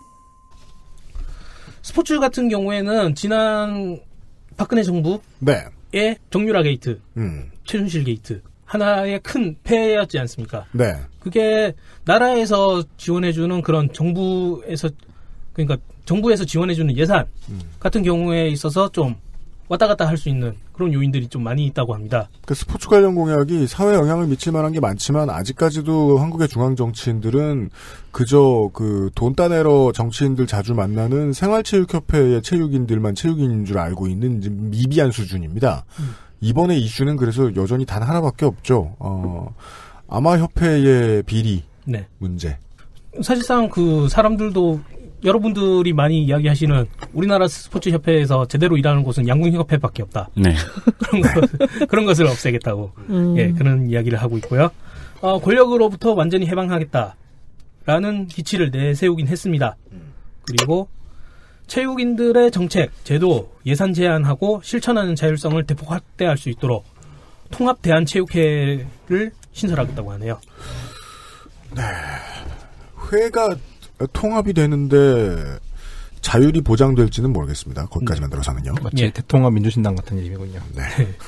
스포츠 같은 경우에는 지난 박근혜 정부의 네. 정유라 게이트, 음. 최순실 게이트 하나의 큰 폐해였지 않습니까? 네. 그게 나라에서 지원해주는 그런 정부에서 그러니까 정부에서 지원해주는 예산 음. 같은 경우에 있어서 좀 왔다 갔다 할 수 있는 그런 요인들이 좀 많이 있다고 합니다. 그 스포츠 관련 공약이 사회에 영향을 미칠 만한 게 많지만 아직까지도 한국의 중앙 정치인들은 그저 그 돈 따내러 정치인들 자주 만나는 생활체육협회의 체육인들만 체육인인 줄 알고 있는 미비한 수준입니다. 음. 이번에 이슈는 그래서 여전히 단 하나밖에 없죠. 어, 아마협회의 비리 네. 문제. 사실상 그 사람들도 여러분들이 많이 이야기하시는 우리나라 스포츠 협회에서 제대로 일하는 곳은 양궁협회밖에 없다. 네. 그런 것 그런 것을 없애겠다고 음. 예 그런 이야기를 하고 있고요. 어, 권력으로부터 완전히 해방하겠다라는 기치를 내세우긴 했습니다. 그리고 체육인들의 정책, 제도, 예산 제한하고 실천하는 자율성을 대폭 확대할 수 있도록 통합 대한체육회를 신설하겠다고 하네요. 네. 회가 통합이 되는데 자율이 보장될지는 모르겠습니다. 거기까지 음. 만들어서는요. 마치 예. 대통합 민주신당 같은 이름이군요. 네.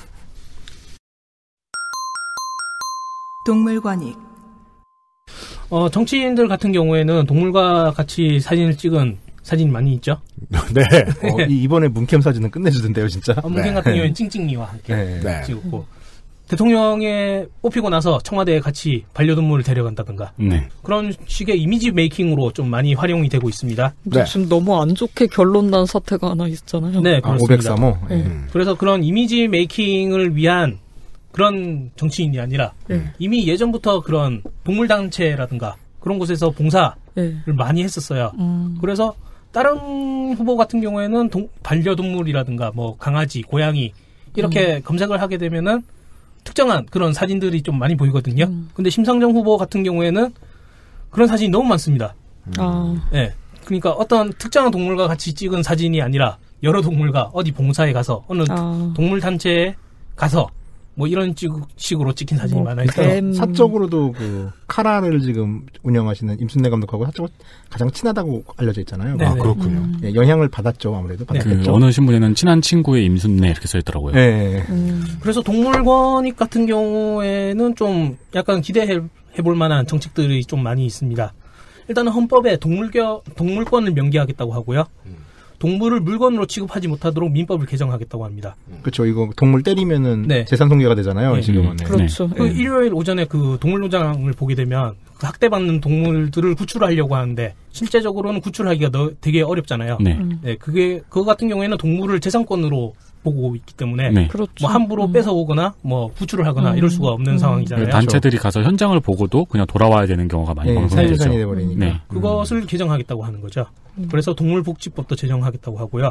동물권익. 어, 정치인들 같은 경우에는 동물과 같이 사진을 찍은 사진이 많이 있죠. 네. 어, 이- 이번에 문캠 사진은 끝내주던데요, 진짜. 어, 문경 네. 같은 경우에는 찡찡이와 함께 네. 네. 찍었고 대통령에 뽑히고 나서 청와대에 같이 반려동물을 데려간다든가 네. 그런 식의 이미지 메이킹으로 좀 많이 활용이 되고 있습니다. 근데 네. 지금 너무 안 좋게 결론 난 사태가 하나 있잖아요. 네, 아, 그렇습니다. 오백삼 호. 예. 음. 그래서 그런 이미지 메이킹을 위한 그런 정치인이 아니라 네. 이미 예전부터 그런 동물단체라든가 그런 곳에서 봉사를 네. 많이 했었어요. 음. 그래서 다른 후보 같은 경우에는 동- 반려동물이라든가 뭐 강아지, 고양이 이렇게 검색을 하게 되면은 특정한 그런 사진들이 좀 많이 보이거든요. 음. 근데 심상정 후보 같은 경우에는 그런 사진이 너무 많습니다. 아, 예. 그러니까 어떤 특정한 동물과 같이 찍은 사진이 아니라 여러 동물과 어디 봉사에 가서 어느 아. 동물 단체에 가서 뭐 이런 찌- 식으로 찍힌 사진이 뭐 많아 있어요. 뱀. 사적으로도 그 카라를 지금 운영하시는 임순례 감독하고 사적으로 가장 친하다고 알려져 있잖아요. 네네. 아, 그렇군요. 음. 예, 영향을 받았죠, 아무래도 그 받았겠죠. 어느 신문에는 친한 친구의 임순례 이렇게 써 있더라고요. 네. 음. 그래서 동물권익 같은 경우에는 좀 약간 기대해 볼 만한 정책들이 좀 많이 있습니다. 일단은 헌법에 동물겨, 동물권을 명기하겠다고 하고요. 동물을 물건으로 취급하지 못하도록 민법을 개정하겠다고 합니다. 그렇죠. 이거 동물 때리면은 네. 재산 손괴가 되잖아요. 네. 지금은. 네. 그렇죠. 그 네. 일요일 오전에 그 동물농장을 보게 되면 그 학대받는 동물들을 구출하려고 하는데 실제적으로는 구출하기가 너, 되게 어렵잖아요. 네. 음. 네, 그게 그거 같은 경우에는 동물을 재산권으로 보고 있기 때문에 네. 뭐 함부로 음. 뺏어오거나 뭐 구출을 하거나 음. 이럴 수가 없는 음. 상황이잖아요. 단체들이 가서 현장을 보고도 그냥 돌아와야 되는 경우가 많이 네, 방송되죠. 사유산이 돼버리니까. 네. 그것을 음. 개정하겠다고 하는 거죠. 음. 그래서 동물복지법도 제정하겠다고 하고요.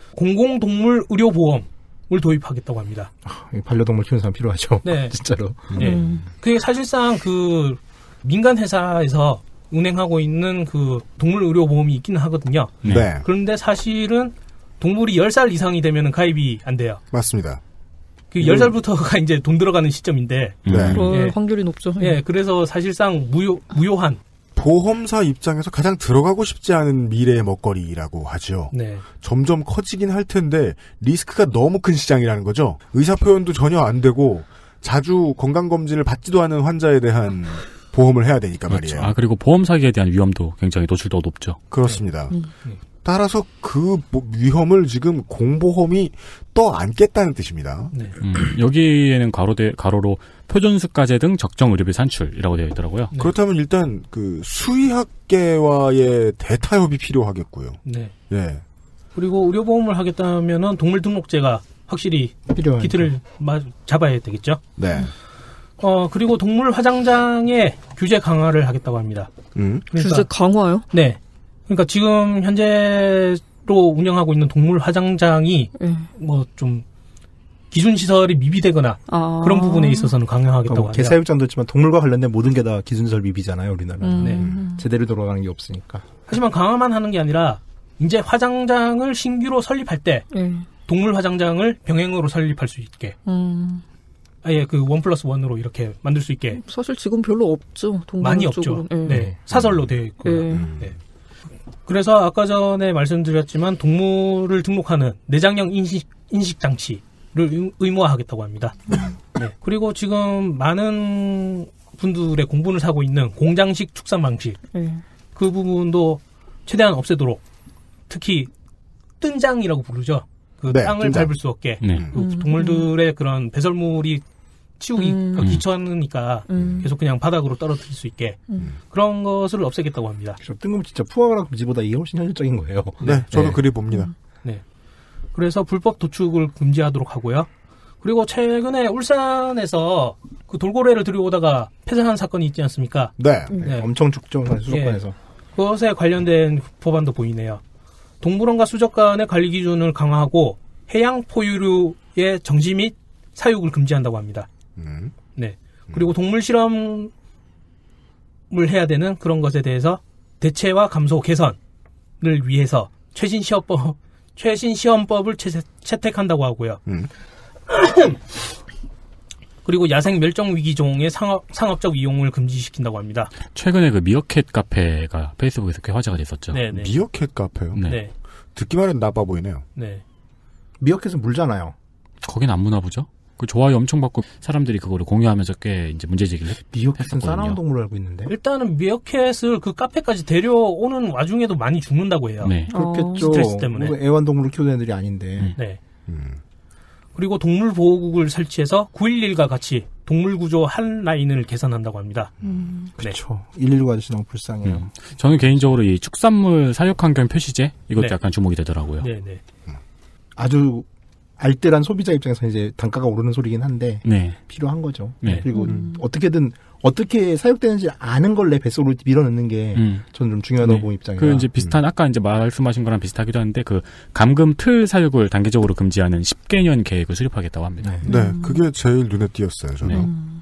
공공동물 의료보험을 도입하겠다고 합니다. 아, 반려동물 키우는 사람 필요하죠. 네, 진짜로. 네, 음. 그게 사실상 그 민간 회사에서 운행하고 있는 그 동물 의료보험이 있기는 하거든요. 네. 그런데 사실은 동물이 열 살 이상이 되면 가입이 안 돼요. 맞습니다. 그 열 살부터가 이제 돈 들어가는 시점인데. 네. 어, 예. 확률이 높죠. 예, 그래서 사실상 무효, 무효한. 보험사 입장에서 가장 들어가고 싶지 않은 미래의 먹거리라고 하죠. 네. 점점 커지긴 할 텐데 리스크가 너무 큰 시장이라는 거죠. 의사 표현도 전혀 안 되고 자주 건강검진을 받지도 않은 환자에 대한 보험을 해야 되니까 그렇죠. 말이에요. 아, 그리고 보험 사기에 대한 위험도 굉장히 노출도 높죠. 그렇습니다. 네. 음. 따라서 그 위험을 지금 공보험이 떠안겠다는 뜻입니다. 네. 음, 여기에는 가로대, 가로로 표준수가제 등 적정 의료비 산출이라고 되어 있더라고요. 네. 그렇다면 일단 그 수의학계와의 대타협이 필요하겠고요. 네. 네. 그리고 의료보험을 하겠다면은 동물등록제가 확실히 필요하니까. 기틀을 마, 잡아야 되겠죠. 네. 어 그리고 동물 화장장의 규제 강화를 하겠다고 합니다. 음. 그러니까, 규제 강화요? 네. 그러니까 지금 현재로 운영하고 있는 동물 화장장이 음. 뭐 좀 기준 시설이 미비되거나 아. 그런 부분에 있어서는 강화하겠다고 뭐 합니다. 개사육장도 있지만 동물과 관련된 모든 게 다 기준시설 미비잖아요, 우리나라는. 음. 네. 제대로 돌아가는 게 없으니까. 하지만 강화만 하는 게 아니라 이제 화장장을 신규로 설립할 때 음. 동물 화장장을 병행으로 설립할 수 있게. 음. 아예 그 원 플러스 원으로 이렇게 만들 수 있게. 사실 지금 별로 없죠. 동물 많이 쪽으로는. 없죠. 네. 네. 사설로 되어 있고요. 네. 네. 그래서 아까 전에 말씀드렸지만 동물을 등록하는 내장형 인식, 인식 장치를 의무화하겠다고 합니다. 네. 그리고 지금 많은 분들의 공분을 사고 있는 공장식 축산 방식. 네. 그 부분도 최대한 없애도록 특히 뜬장이라고 부르죠. 그 네, 땅을 뜬장. 밟을 수 없게 네. 그 음. 동물들의 그런 배설물이 치우기가 음. 귀찮으니까 음. 계속 그냥 바닥으로 떨어뜨릴 수 있게 음. 그런 것을 없애겠다고 합니다. 뜬금 진짜 푸아그라 금지보다 이게 훨씬 현실적인 거예요. 네, 저도 네. 그리 봅니다. 네. 그래서 불법 도축을 금지하도록 하고요. 그리고 최근에 울산에서 그 돌고래를 들여오다가 폐사한 사건이 있지 않습니까? 네. 네. 엄청 죽죠, 수족관에서. 예. 그것에 관련된 법안도 보이네요. 동물원과 수족관의 관리 기준을 강화하고 해양 포유류의 정지 및 사육을 금지한다고 합니다. 음. 네. 그리고 동물 실험을 해야 되는 그런 것에 대해서 대체와 감소 개선을 위해서 최신 시험법 최신 시험법을 채, 채택한다고 하고요. 음. 그리고 야생 멸종 위기종의 상업, 상업적 이용을 금지시킨다고 합니다. 최근에 그 미어캣 카페가 페이스북에서 꽤 화제가 됐었죠. 네네. 미어캣 카페요? 네. 네. 듣기만 해도 나빠 보이네요. 네. 미어캣은 물잖아요. 거긴 안 무나 보죠? 그 좋아요 엄청 받고 사람들이 그거를 공유하면서 꽤 이제 문제 제기를 했, 미어캣은 했었거든요. 싸나운 동물로 알고 있는데. 일단은 미어캣을 그 카페까지 데려오는 와중에도 많이 죽는다고 해요. 네. 그렇겠죠. 스트레스 때문에. 뭐 애완동물을 키우는 애들이 아닌데. 음. 네. 음. 그리고 동물보호국을 설치해서 구일일과 같이 동물구조 한 라인을 개선한다고 합니다. 음. 그렇죠. 일일구 아저씨 너무 불쌍해요. 음. 저는 개인적으로 이 축산물 사육환경 표시제 이것도 네. 약간 주목이 되더라고요. 네, 네. 아주 알뜰한 소비자 입장에서 이제 단가가 오르는 소리긴 한데 네. 필요한 거죠. 네. 그리고 음. 어떻게든 어떻게 사육되는지 아는 걸 내 뱃속으로 밀어넣는 게 음. 저는 좀 중요하다고 네. 보는 입장이라. 그 이제 비슷한 아까 이제 말씀하신 거랑 비슷하기도 한데 그 감금 틀 사육을 단계적으로 금지하는 십 개년 계획을 수립하겠다고 합니다. 네. 네, 그게 제일 눈에 띄었어요, 저는. 네. 음.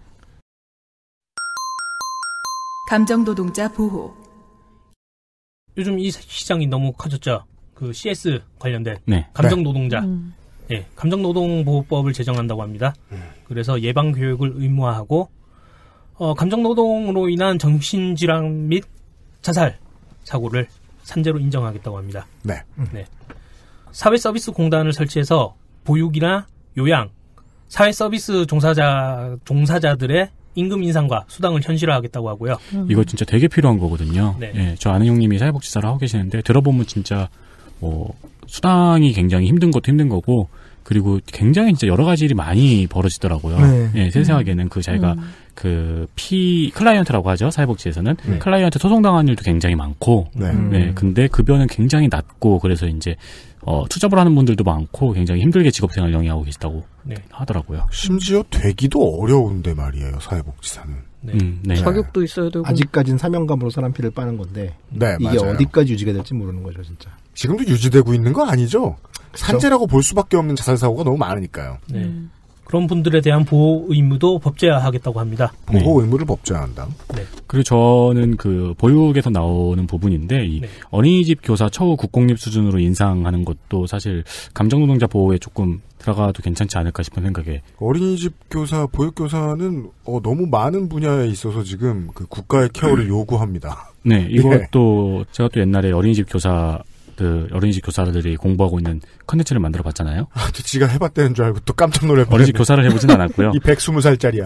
감정노동자 보호. 요즘 이 시장이 너무 커졌죠. 그 씨에스 관련된 네. 감정노동자. 음. 예, 감정노동보호법을 제정한다고 합니다. 그래서 예방교육을 의무화하고 어, 감정노동으로 인한 정신질환 및 자살 사고를 산재로 인정하겠다고 합니다. 네. 네. 사회서비스공단을 설치해서 보육이나 요양, 사회서비스 종사자, 종사자들의 임금 인상과 수당을 현실화하겠다고 하고요. 음. 이거 진짜 되게 필요한 거거든요. 네. 예, 저 아는 형님이 사회복지사를 하고 계시는데 들어보면 진짜 뭐 수당이 굉장히 힘든 것도 힘든 거고 그리고 굉장히 진짜 여러 가지 일이 많이 벌어지더라고요. 네. 예, 세세하게는 그 자기가 음. 그 피 클라이언트라고 하죠. 사회복지에서는 네. 클라이언트 소송당한 일도 굉장히 많고, 네. 네, 근데 급여는 굉장히 낮고 그래서 이제 어, 투잡을 하는 분들도 많고 굉장히 힘들게 직업생활 영위하고 계시다고 네. 하더라고요. 심지어 되기도 어려운데 말이에요. 사회복지사는. 네. 음, 네. 자격도 있어야 되고. 아직까진 사명감으로 사람 피를 빠는 건데 네, 이게 맞아요. 어디까지 유지가 될지 모르는 거죠, 진짜. 지금도 유지되고 있는 거 아니죠? 산재라고 볼 수밖에 없는 자살 사고가 너무 많으니까요. 네. 음. 그런 분들에 대한 보호 의무도 법제화하겠다고 합니다. 보호 의무를 법제화한다. 네. 그리고 저는 그 보육에서 나오는 부분인데 이 네. 어린이집 교사 처우 국공립 수준으로 인상하는 것도 사실 감정노동자 보호에 조금 들어가도 괜찮지 않을까 싶은 생각에 어린이집 교사, 보육교사는 어, 너무 많은 분야에 있어서 지금 그 국가의 케어를 요구합니다. 네, 이것도 제가 또 옛날에 어린이집 교사 그 어린이집 교사들이 공부하고 있는 컨텐츠를 만들어 봤잖아요. 아, 또 지가 해봤다는 줄 알고 또 깜짝 놀랄 뻔했네. 어린이집 교사를 해보진 않았고요. 이 백이십 살짜리야.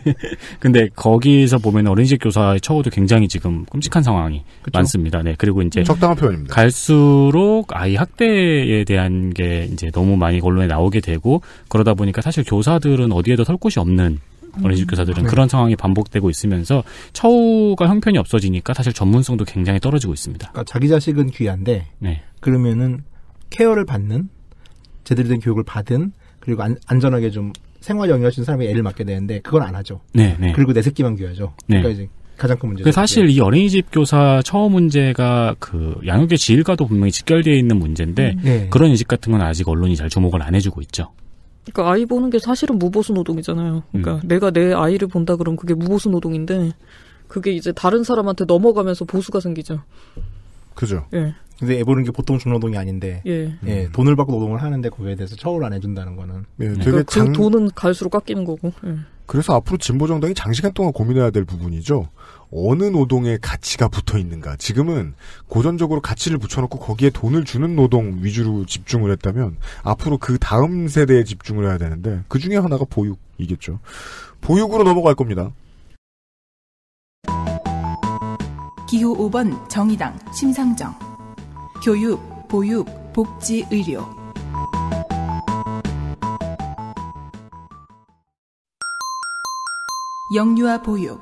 근데 거기서 보면 어린이집 교사의 처우도 굉장히 지금 끔찍한 상황이 그쵸? 많습니다. 네, 그리고 이제 적당한 표현입니다. 갈수록 아이 학대에 대한 게 이제 너무 많이 언론에 나오게 되고 그러다 보니까 사실 교사들은 어디에도 설 곳이 없는 어린이집 교사들은 네. 그런 상황이 반복되고 있으면서 처우가 형편이 없어지니까 사실 전문성도 굉장히 떨어지고 있습니다. 그러니까 자기 자식은 귀한데 네. 그러면은 케어를 받는 제대로 된 교육을 받은 그리고 안, 안전하게 좀 생활 영위할 수 있는 사람이 애를 맡게 되는데 그건 안 하죠. 네, 네. 그리고 내 새끼만 귀하죠. 네. 그러니까 이제 가장 큰 문제죠. 그 사실 이 어린이집 교사 처우 문제가 그 양육의 질과도 분명히 직결되어 있는 문제인데 네. 그런 인식 같은 건 아직 언론이 잘 주목을 안 해주고 있죠. 그러니까 아이 보는 게 사실은 무보수 노동이잖아요. 그러니까 음. 내가 내 아이를 본다 그러면 그게 무보수 노동인데 그게 이제 다른 사람한테 넘어가면서 보수가 생기죠. 그죠. 예. 근데 애 보는 게 보통 중노동이 아닌데 예. 예, 돈을 받고 노동을 하는데 거기에 대해서 처우를 안 해준다는 거는 예, 되게 그러니까 장... 그 돈은 갈수록 깎이는 거고. 예. 그래서 앞으로 진보정당이 장시간 동안 고민해야 될 부분이죠. 어느 노동에 가치가 붙어 있는가. 지금은 고전적으로 가치를 붙여놓고 거기에 돈을 주는 노동 위주로 집중을 했다면 앞으로 그 다음 세대에 집중을 해야 되는데 그 중에 하나가 보육이겠죠. 보육으로 넘어갈 겁니다. 기호 오 번 정의당 심상정. 교육, 보육, 복지, 의료. 영유아 보육.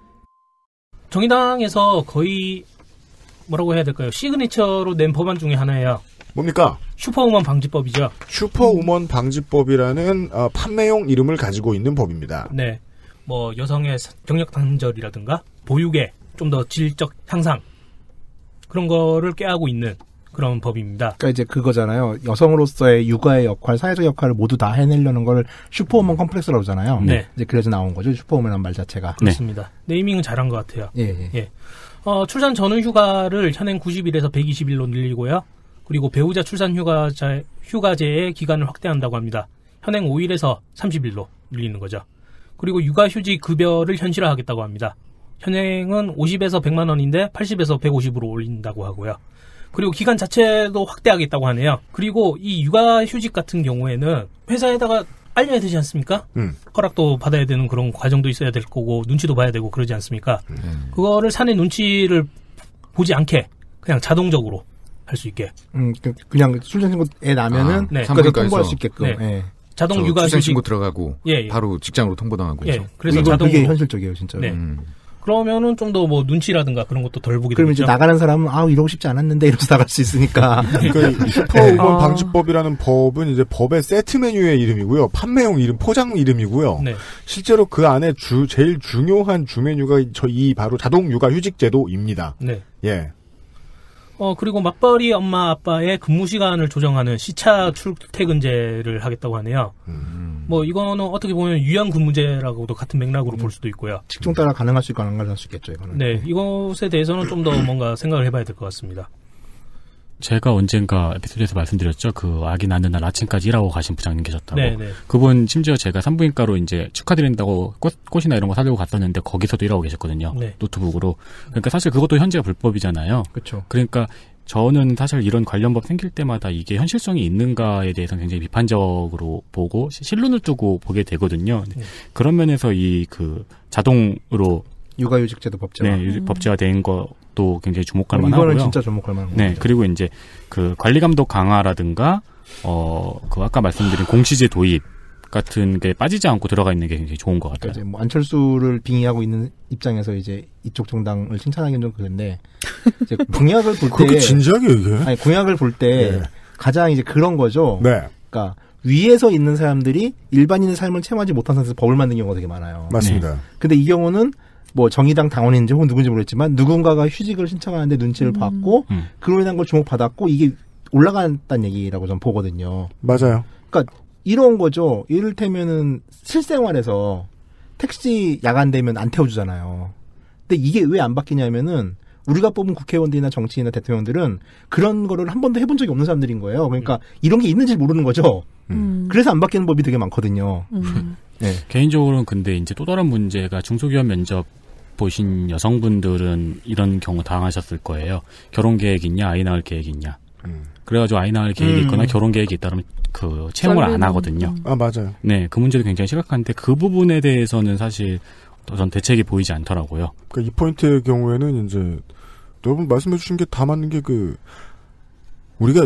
정의당에서 거의 뭐라고 해야 될까요? 시그니처로 낸 법안 중에 하나예요. 뭡니까? 슈퍼우먼 방지법이죠. 슈퍼우먼 방지법이라는 어, 판매용 이름을 가지고 있는 법입니다. 네. 뭐 여성의 경력 단절이라든가 보육의 좀 더 질적 향상 그런 거를 꾀하고 있는 그런 법입니다. 그러니까 이제 그거잖아요. 여성으로서의 육아의 역할, 사회적 역할을 모두 다 해내려는 걸 슈퍼우먼 컴플렉스라고 하잖아요. 네. 이제 그래서 나온 거죠. 슈퍼우먼이라는 말 자체가. 그렇습니다. 네. 네이밍은 잘한 것 같아요. 예, 예. 예. 어, 출산 전후 휴가를 현행 구십 일에서 백이십 일로 늘리고요. 그리고 배우자 출산 휴가자, 휴가제의 기간을 확대한다고 합니다. 현행 오 일에서 삼십 일로 늘리는 거죠. 그리고 육아휴직 급여를 현실화하겠다고 합니다. 현행은 오십에서 백만 원인데 팔십에서 백오십으로 올린다고 하고요. 그리고 기간 자체도 확대하겠다고 하네요. 그리고 이 육아휴직 같은 경우에는 회사에다가 알려야 되지 않습니까? 음. 허락도 받아야 되는 그런 과정도 있어야 될 거고 눈치도 봐야 되고 그러지 않습니까? 음. 그거를 사내 눈치를 보지 않게 그냥 자동적으로 할 수 있게. 음, 그, 그냥 출생신고 애 나면은 아, 네. 그래서 통보할 수 있게끔. 네. 예. 자동 육아휴직 출생신고 들어가고 예, 예. 바로 직장으로 통보당하고 예. 해서. 그래서 이건 자동으로 그게 현실적이에요, 진짜. 네. 음. 그러면은 좀 더 뭐 눈치라든가 그런 것도 덜 보게 되죠. 그럼 이제 나가는 사람은 아 이러고 싶지 않았는데 이러면서 나갈 수 있으니까. 그러니까 슈퍼우먼 아. 방지법이라는 법은 이제 법의 세트 메뉴의 이름이고요. 판매용 이름, 포장 이름이고요. 네. 실제로 그 안에 주 제일 중요한 주 메뉴가 저 이 바로 자동 육아 휴직 제도입니다. 네. 예. 어, 그리고 맞벌이 엄마 아빠의 근무 시간을 조정하는 시차 출퇴근제를 하겠다고 하네요. 음. 뭐, 이거는 어떻게 보면 유연근무제라고도 같은 맥락으로 음. 볼 수도 있고요. 직종 따라 가능할 수 있고 안 가능할 수 있겠죠, 이거는. 네, 이것에 대해서는 좀 더 뭔가 생각을 해봐야 될 것 같습니다. 제가 언젠가 에피소드에서 말씀드렸죠. 그 아기 낳는 날 아침까지 일하고 가신 부장님 계셨다고. 네, 네. 그분 심지어 제가 산부인과로 이제 축하드린다고 꽃, 꽃이나 이런 거 사려고 갔었는데 거기서도 일하고 계셨거든요. 네. 노트북으로. 그러니까 사실 그것도 현재가 불법이잖아요. 그렇죠. 그러니까 저는 사실 이런 관련 법 생길 때마다 이게 현실성이 있는가에 대해서는 굉장히 비판적으로 보고 실눈을 뜨고 보게 되거든요. 네. 그런 면에서 이 그 자동으로 육아휴직제도 법제화. 네, 음. 법제화된 것도 굉장히 주목할 이거는 만하고요. 진짜 주목할 만한 네, 거죠. 그리고 이제 그 관리 감독 강화라든가 어, 그 아까 말씀드린 공시제 도입 같은 게 빠지지 않고 들어가 있는 게 굉장히 좋은 것 같아요. 이제 뭐 안철수를 빙의하고 있는 입장에서 이제 이쪽 정당을 칭찬하기는 좀 그런데 이제 공약을 볼 때 그렇게 진지하게 얘기해? 아니 공약을 볼 때 네. 가장 이제 그런 거죠. 네. 그러니까 위에서 있는 사람들이 일반인의 삶을 체험하지 못한 상태에서 법을 만든 경우가 되게 많아요. 맞습니다. 네. 근데 이 경우는 뭐 정의당 당원인지 혹은 누군지 모르겠지만 누군가가 휴직을 신청하는데 눈치를 음. 받고 음. 그로 인한 걸 주목받았고 이게 올라간다는 얘기라고 저는 보거든요. 맞아요. 그러니까 이런 거죠. 이를테면은 실생활에서 택시 야간 되면 안 태워주잖아요. 근데 이게 왜 안 바뀌냐면은 우리가 뽑은 국회의원들이나 정치인이나 대통령들은 그런 거를 한 번도 해본 적이 없는 사람들인 거예요. 그러니까 음. 이런 게 있는지 모르는 거죠. 음. 그래서 안 바뀌는 법이 되게 많거든요. 음. 네. 개인적으로는 근데 이제 또 다른 문제가 중소기업 면접 보신 여성분들은 이런 경우 당하셨을 거예요. 결혼 계획 있냐, 아이 낳을 계획 있냐. 음. 그래가지고 아이 낳을 계획이 음. 있거나 결혼 계획이 있다면 그 채용을 안 하거든요. 아 맞아요. 네, 그 문제도 굉장히 심각한데 그 부분에 대해서는 사실 전 대책이 보이지 않더라고요. 그러니까 이 포인트의 경우에는 이제 여러분 말씀해주신 게 다 맞는 게 그 우리가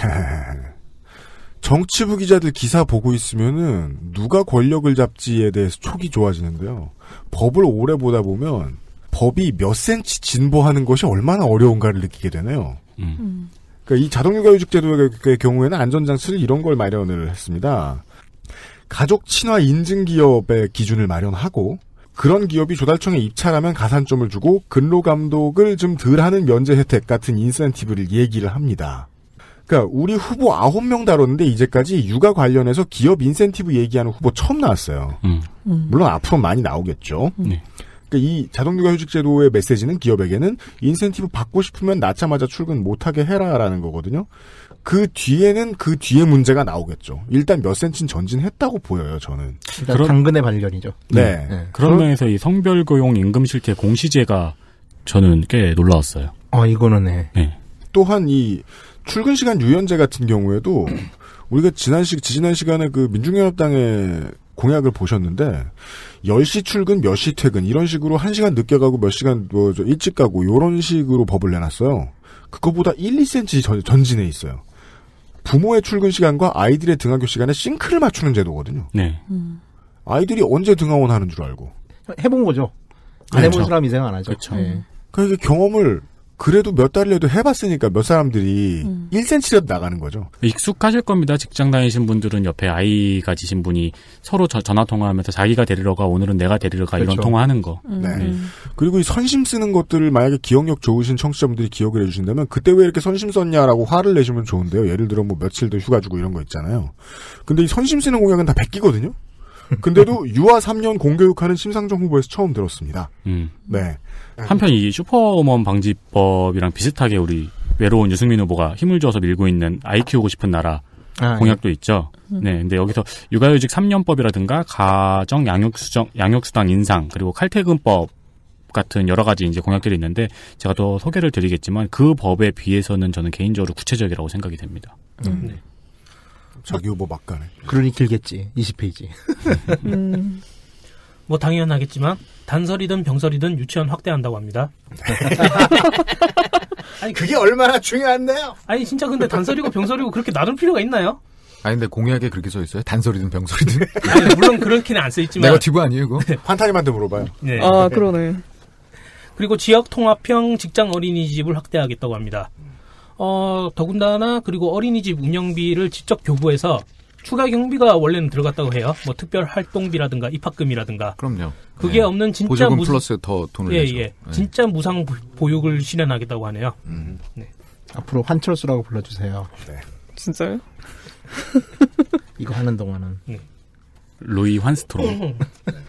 정치부 기자들 기사 보고 있으면은 누가 권력을 잡지에 대해서 촉이 좋아지는데요. 법을 오래 보다 보면 법이 몇 센치 진보하는 것이 얼마나 어려운가를 느끼게 되네요. 음. 음. 그러니까 이 자동육아휴직 제도의 경우에는 안전장치를 이런 걸 마련을 했습니다. 가족 친화 인증 기업의 기준을 마련하고 그런 기업이 조달청에 입찰하면 가산점을 주고 근로감독을 좀 덜하는 면제 혜택 같은 인센티브를 얘기를 합니다. 그러니까 우리 후보 아홉 명 다뤘는데 이제까지 육아 관련해서 기업 인센티브 얘기하는 후보 처음 나왔어요. 음. 음. 물론 앞으로 많이 나오겠죠. 음. 네. 그러니까 이 자동육아휴직 제도의 메시지는 기업에게는 인센티브 받고 싶으면 낳자마자 출근 못하게 해라라는 거거든요. 그 뒤에는 그 뒤에 문제가 나오겠죠. 일단 몇 센치는 전진했다고 보여요, 저는. 그런 당근의 발견이죠. 네. 네. 네. 그런 면에서 이 성별고용 임금실태 공시제가 저는 꽤 놀라웠어요. 아, 이거는 네. 네. 또한 이 출근 시간 유연제 같은 경우에도 우리가 지난 시 지난 시간에 그 민중연합당의 공약을 보셨는데 열 시 출근 몇 시 퇴근 이런 식으로 한 시간 늦게 가고 몇 시간 뭐 일찍 가고 이런 식으로 법을 내놨어요. 그거보다 일, 이 센티미터 전진해 있어요. 부모의 출근 시간과 아이들의 등하교 시간에 싱크를 맞추는 제도거든요. 네. 음. 아이들이 언제 등하원 하는 줄 알고. 해본 거죠. 안 그렇죠. 해본 사람 이상 안 하죠. 그렇죠. 네. 그러니까 경험을 그래도 몇 달이라도 해봤으니까 몇 사람들이 음. 일 센티미터라도 나가는 거죠. 익숙하실 겁니다. 직장 다니신 분들은 옆에 아이 가지신 분이 서로 저, 전화 통화하면서 자기가 데리러 가 오늘은 내가 데리러 가 그렇죠. 이런 통화하는 거. 음. 네. 네. 그리고 이 선심 쓰는 것들을 만약에 기억력 좋으신 청취자분들이 기억을 해주신다면 그때 왜 이렇게 선심 썼냐라고 화를 내시면 좋은데요. 예를 들어 뭐 며칠 더 휴가 주고 이런 거 있잖아요. 근데 이 선심 쓰는 공약은 다 베끼거든요. 근데도 유아 삼 년 공교육하는 심상정 후보에서 처음 들었습니다. 음. 네. 한편 이 슈퍼우먼 방지법이랑 비슷하게 우리 외로운 유승민 후보가 힘을 줘서 밀고 있는 아이 키우고 싶은 나라 아, 공약도 예. 있죠. 음. 네. 근데 여기서 육아휴직 삼 년법이라든가 가정 양육수정, 양육수당 인상 그리고 칼퇴근법 같은 여러 가지 이제 공약들이 있는데 제가 또 소개를 드리겠지만 그 법에 비해서는 저는 개인적으로 구체적이라고 생각이 됩니다. 음. 네. 자기 후보 막가네. 그러니 길겠지. 이십 페이지. 음. 뭐 당연하겠지만 단설이든 병설이든 유치원 확대한다고 합니다. 아니 그게 얼마나 중요한데요? 아니 진짜 근데 단설이고 병설이고 그렇게 나눌 필요가 있나요? 아니 근데 공약에 그렇게 써 있어요? 단설이든 병설이든. 아니 물론 그렇게는 안 써 있지만. 네거티브 아니에요 그거? 환타님한테 물어봐요. 네. 아 그러네. 그리고 지역 통합형 직장 어린이집을 확대하겠다고 합니다. 어, 더군다나 그리고 어린이집 운영비를 직접 교부해서 추가 경비가 원래는 들어갔다고 해요. 뭐 특별 활동비라든가 입학금이라든가. 그럼요. 그게 네. 없는 진짜 보조금 무상 플러스 더 돈을 예, 내죠. 예. 네. 진짜 무상 보육을 실현하겠다고 하네요. 음. 네. 앞으로 환철수라고 불러주세요. 네. 진짜요? 이거 하는 동안은. 네. 루이 환스트롬.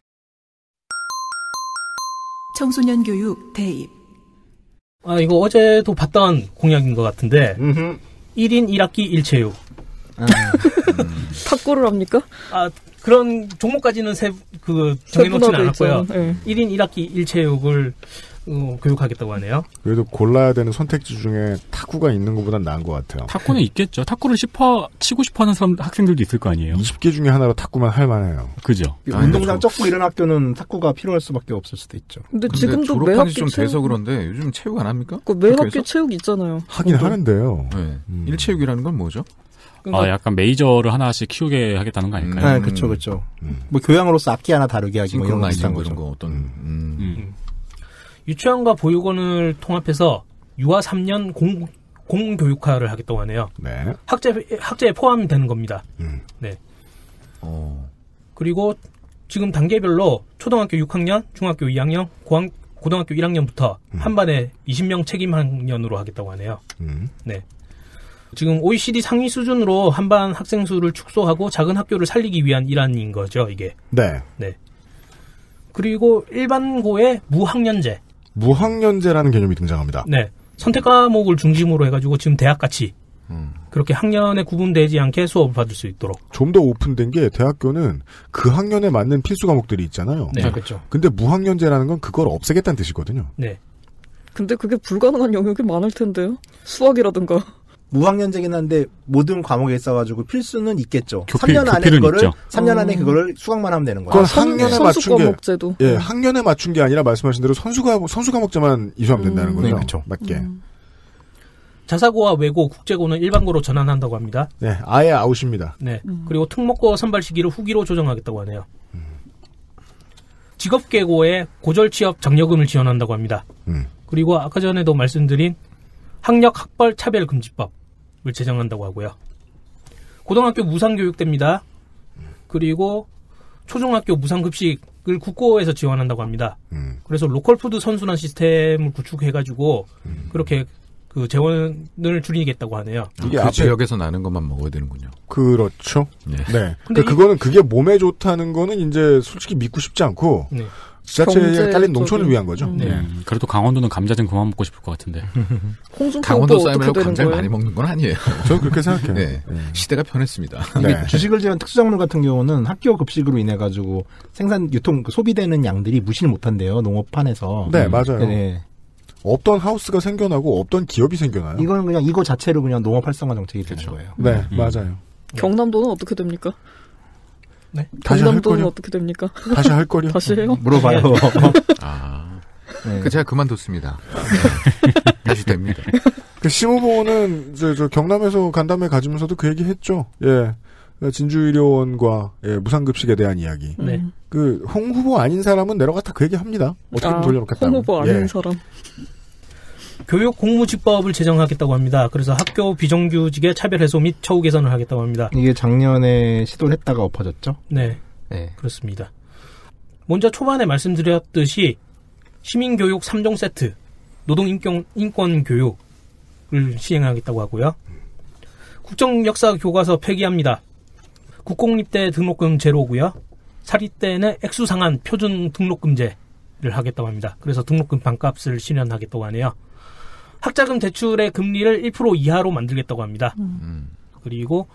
청소년 교육 대입. 아, 이거 어제도 봤던 공약인 것 같은데, 음흠. 일 인 일 학기 일 체육. 아, 음. 탁구를 합니까? 아, 그런 종목까지는 세, 그, 정해놓지는 않았고요. 네. 일 인 일 학기 일 체육을, 어, 교육하겠다고 하네요. 그래도 골라야 되는 선택지 중에 탁구가 있는 것보단 나은 것 같아요. 탁구는 있겠죠. 탁구를 싶어, 치고 싶어 하는 사람, 학생들도 있을 거 아니에요. 이십 개 중에 하나로 탁구만 할 만해요. 그죠. 운동장 적고 이런 학교는 탁구가 필요할 수밖에 없을 수도 있죠. 근데, 근데 지금도 매 졸업한 학기 지 좀 체육... 돼서 그런데 요즘 체육 안 합니까? 그 매 학교에서? 학기 체육 있잖아요. 하긴 그것도. 하는데요. 네. 음. 일체육이라는 건 뭐죠? 그러니까 아, 약간 메이저를 하나씩 키우게 하겠다는 거 아닐까요? 네, 그렇죠, 그렇죠. 음. 뭐 교양으로서 악기 하나 다루게 하기 뭐 이런 거 비슷한 거죠. 거 어떤 음. 음. 유치원과 보육원을 통합해서 유아 삼 년 공, 공교육화를 하겠다고 하네요. 네. 학제, 학제에 포함되는 겁니다. 음. 네. 어. 그리고 지금 단계별로 초등학교 육 학년, 중학교 이 학년, 고학, 고등학교 일 학년부터 음. 한 반에 이십 명 책임 학년으로 하겠다고 하네요. 음. 네. 지금 오이시디 상위 수준으로 한반 학생 수를 축소하고 작은 학교를 살리기 위한 일환인 거죠, 이게. 네. 네. 그리고 일반고의 무학년제. 무학년제라는 개념이 등장합니다. 네. 선택 과목을 중심으로 해가지고 지금 대학같이 음. 그렇게 학년에 구분되지 않게 수업을 받을 수 있도록. 좀 더 오픈된 게 대학교는 그 학년에 맞는 필수 과목들이 있잖아요. 네. 아, 그렇죠. 근데 무학년제라는 건 그걸 없애겠다는 뜻이거든요. 네. 근데 그게 불가능한 영역이 많을 텐데요. 수학이라든가. 무학년제긴 한데 모든 과목에 있어가지고 필수는 있겠죠. 교필, 삼 년 안에 교필은 그거를 있죠. 삼 년 안에 음. 그거를 수강만 하면 되는 거예요. 그건 아, 학년에 선수 맞춘 게 과목제도. 예, 음. 학년에 맞춘 게 아니라 말씀하신 대로 선수 과목 선수 과목제만 이수하면 된다는 음. 거죠. 네, 그렇죠. 맞게. 음. 자사고와 외고, 국제고는 일반고로 전환한다고 합니다. 네, 아예 아웃입니다. 네. 음. 그리고 특목고 선발 시기를 후기로 조정하겠다고 하네요. 직업계고에 고졸 취업 장려금을 지원한다고 합니다. 음. 그리고 아까 전에도 말씀드린 학력 학벌 차별 금지법을 제정한다고 하고요. 고등학교 무상교육대입니다. 그리고 초중학교 무상급식을 국고에서 지원한다고 합니다. 음. 그래서 로컬푸드 선순환 시스템을 구축해가지고 음. 그렇게 그 재원을 줄이겠다고 하네요. 이게 그 앞에 지역에서 나는 것만 먹어야 되는군요. 그렇죠. 네. 네. 근데 그러니까 그거는 그게 몸에 좋다는 거는 이제 솔직히 믿고 싶지 않고 네. 지자체에 딸린 경제적인- 농촌을 위한 거죠. 음. 네. 음, 그래도 강원도는 감자 좀 그만 먹고 싶을 것 같은데. 홍준표 강원도 후보 어떻게 쌀말로 되는 감자를 거예요? 많이 먹는 건 아니에요. 저는 그렇게 생각해요. 네. 시대가 변했습니다. 네. 주식을 지은 특수작물 같은 경우는 학교 급식으로 인해 가지고 생산 유통 그 소비되는 양들이 무시를 못한대요. 농업판에서. 네, 음. 맞아요. 네. 없던 하우스가 생겨나고 없던 기업이 생겨나요. 이거는 그냥 이거 자체로 그냥 농업 활성화 정책이 되는 거예요. 네, 음. 맞아요. 경남도는 어떻게 됩니까? 네. 다시 할 경남도는 거요? 어떻게 됩니까? 다시 할 거요? 다시 해요? 물어봐요. 아, 네. 그 제가 그만뒀습니다. 다시 됩니다. 그 심 후보는 이제 저 경남에서 간담회 가지면서도 그 얘기 했죠. 예. 진주의료원과 예, 무상급식에 대한 이야기. 네. 그 홍 후보 아닌 사람은 내려갔다 그 얘기 합니다. 어떻게든 아, 돌려놓겠다고. 홍 후보 아닌 예. 사람. 교육 공무집법을 제정하겠다고 합니다. 그래서 학교 비정규직의 차별 해소 및 처우 개선을 하겠다고 합니다. 이게 작년에 시도를 했다가 엎어졌죠. 네, 네. 그렇습니다. 먼저 초반에 말씀드렸듯이 시민교육 삼 종 세트, 노동인권 인권 교육을 시행하겠다고 하고요. 국정역사 교과서 폐기합니다. 국공립대 등록금 제로고요. 사립대는 액수상한 표준 등록금제를 하겠다고 합니다. 그래서 등록금 반값을 실현하겠다고 하네요. 학자금 대출의 금리를 일 퍼센트 이하로 만들겠다고 합니다. 음. 그리고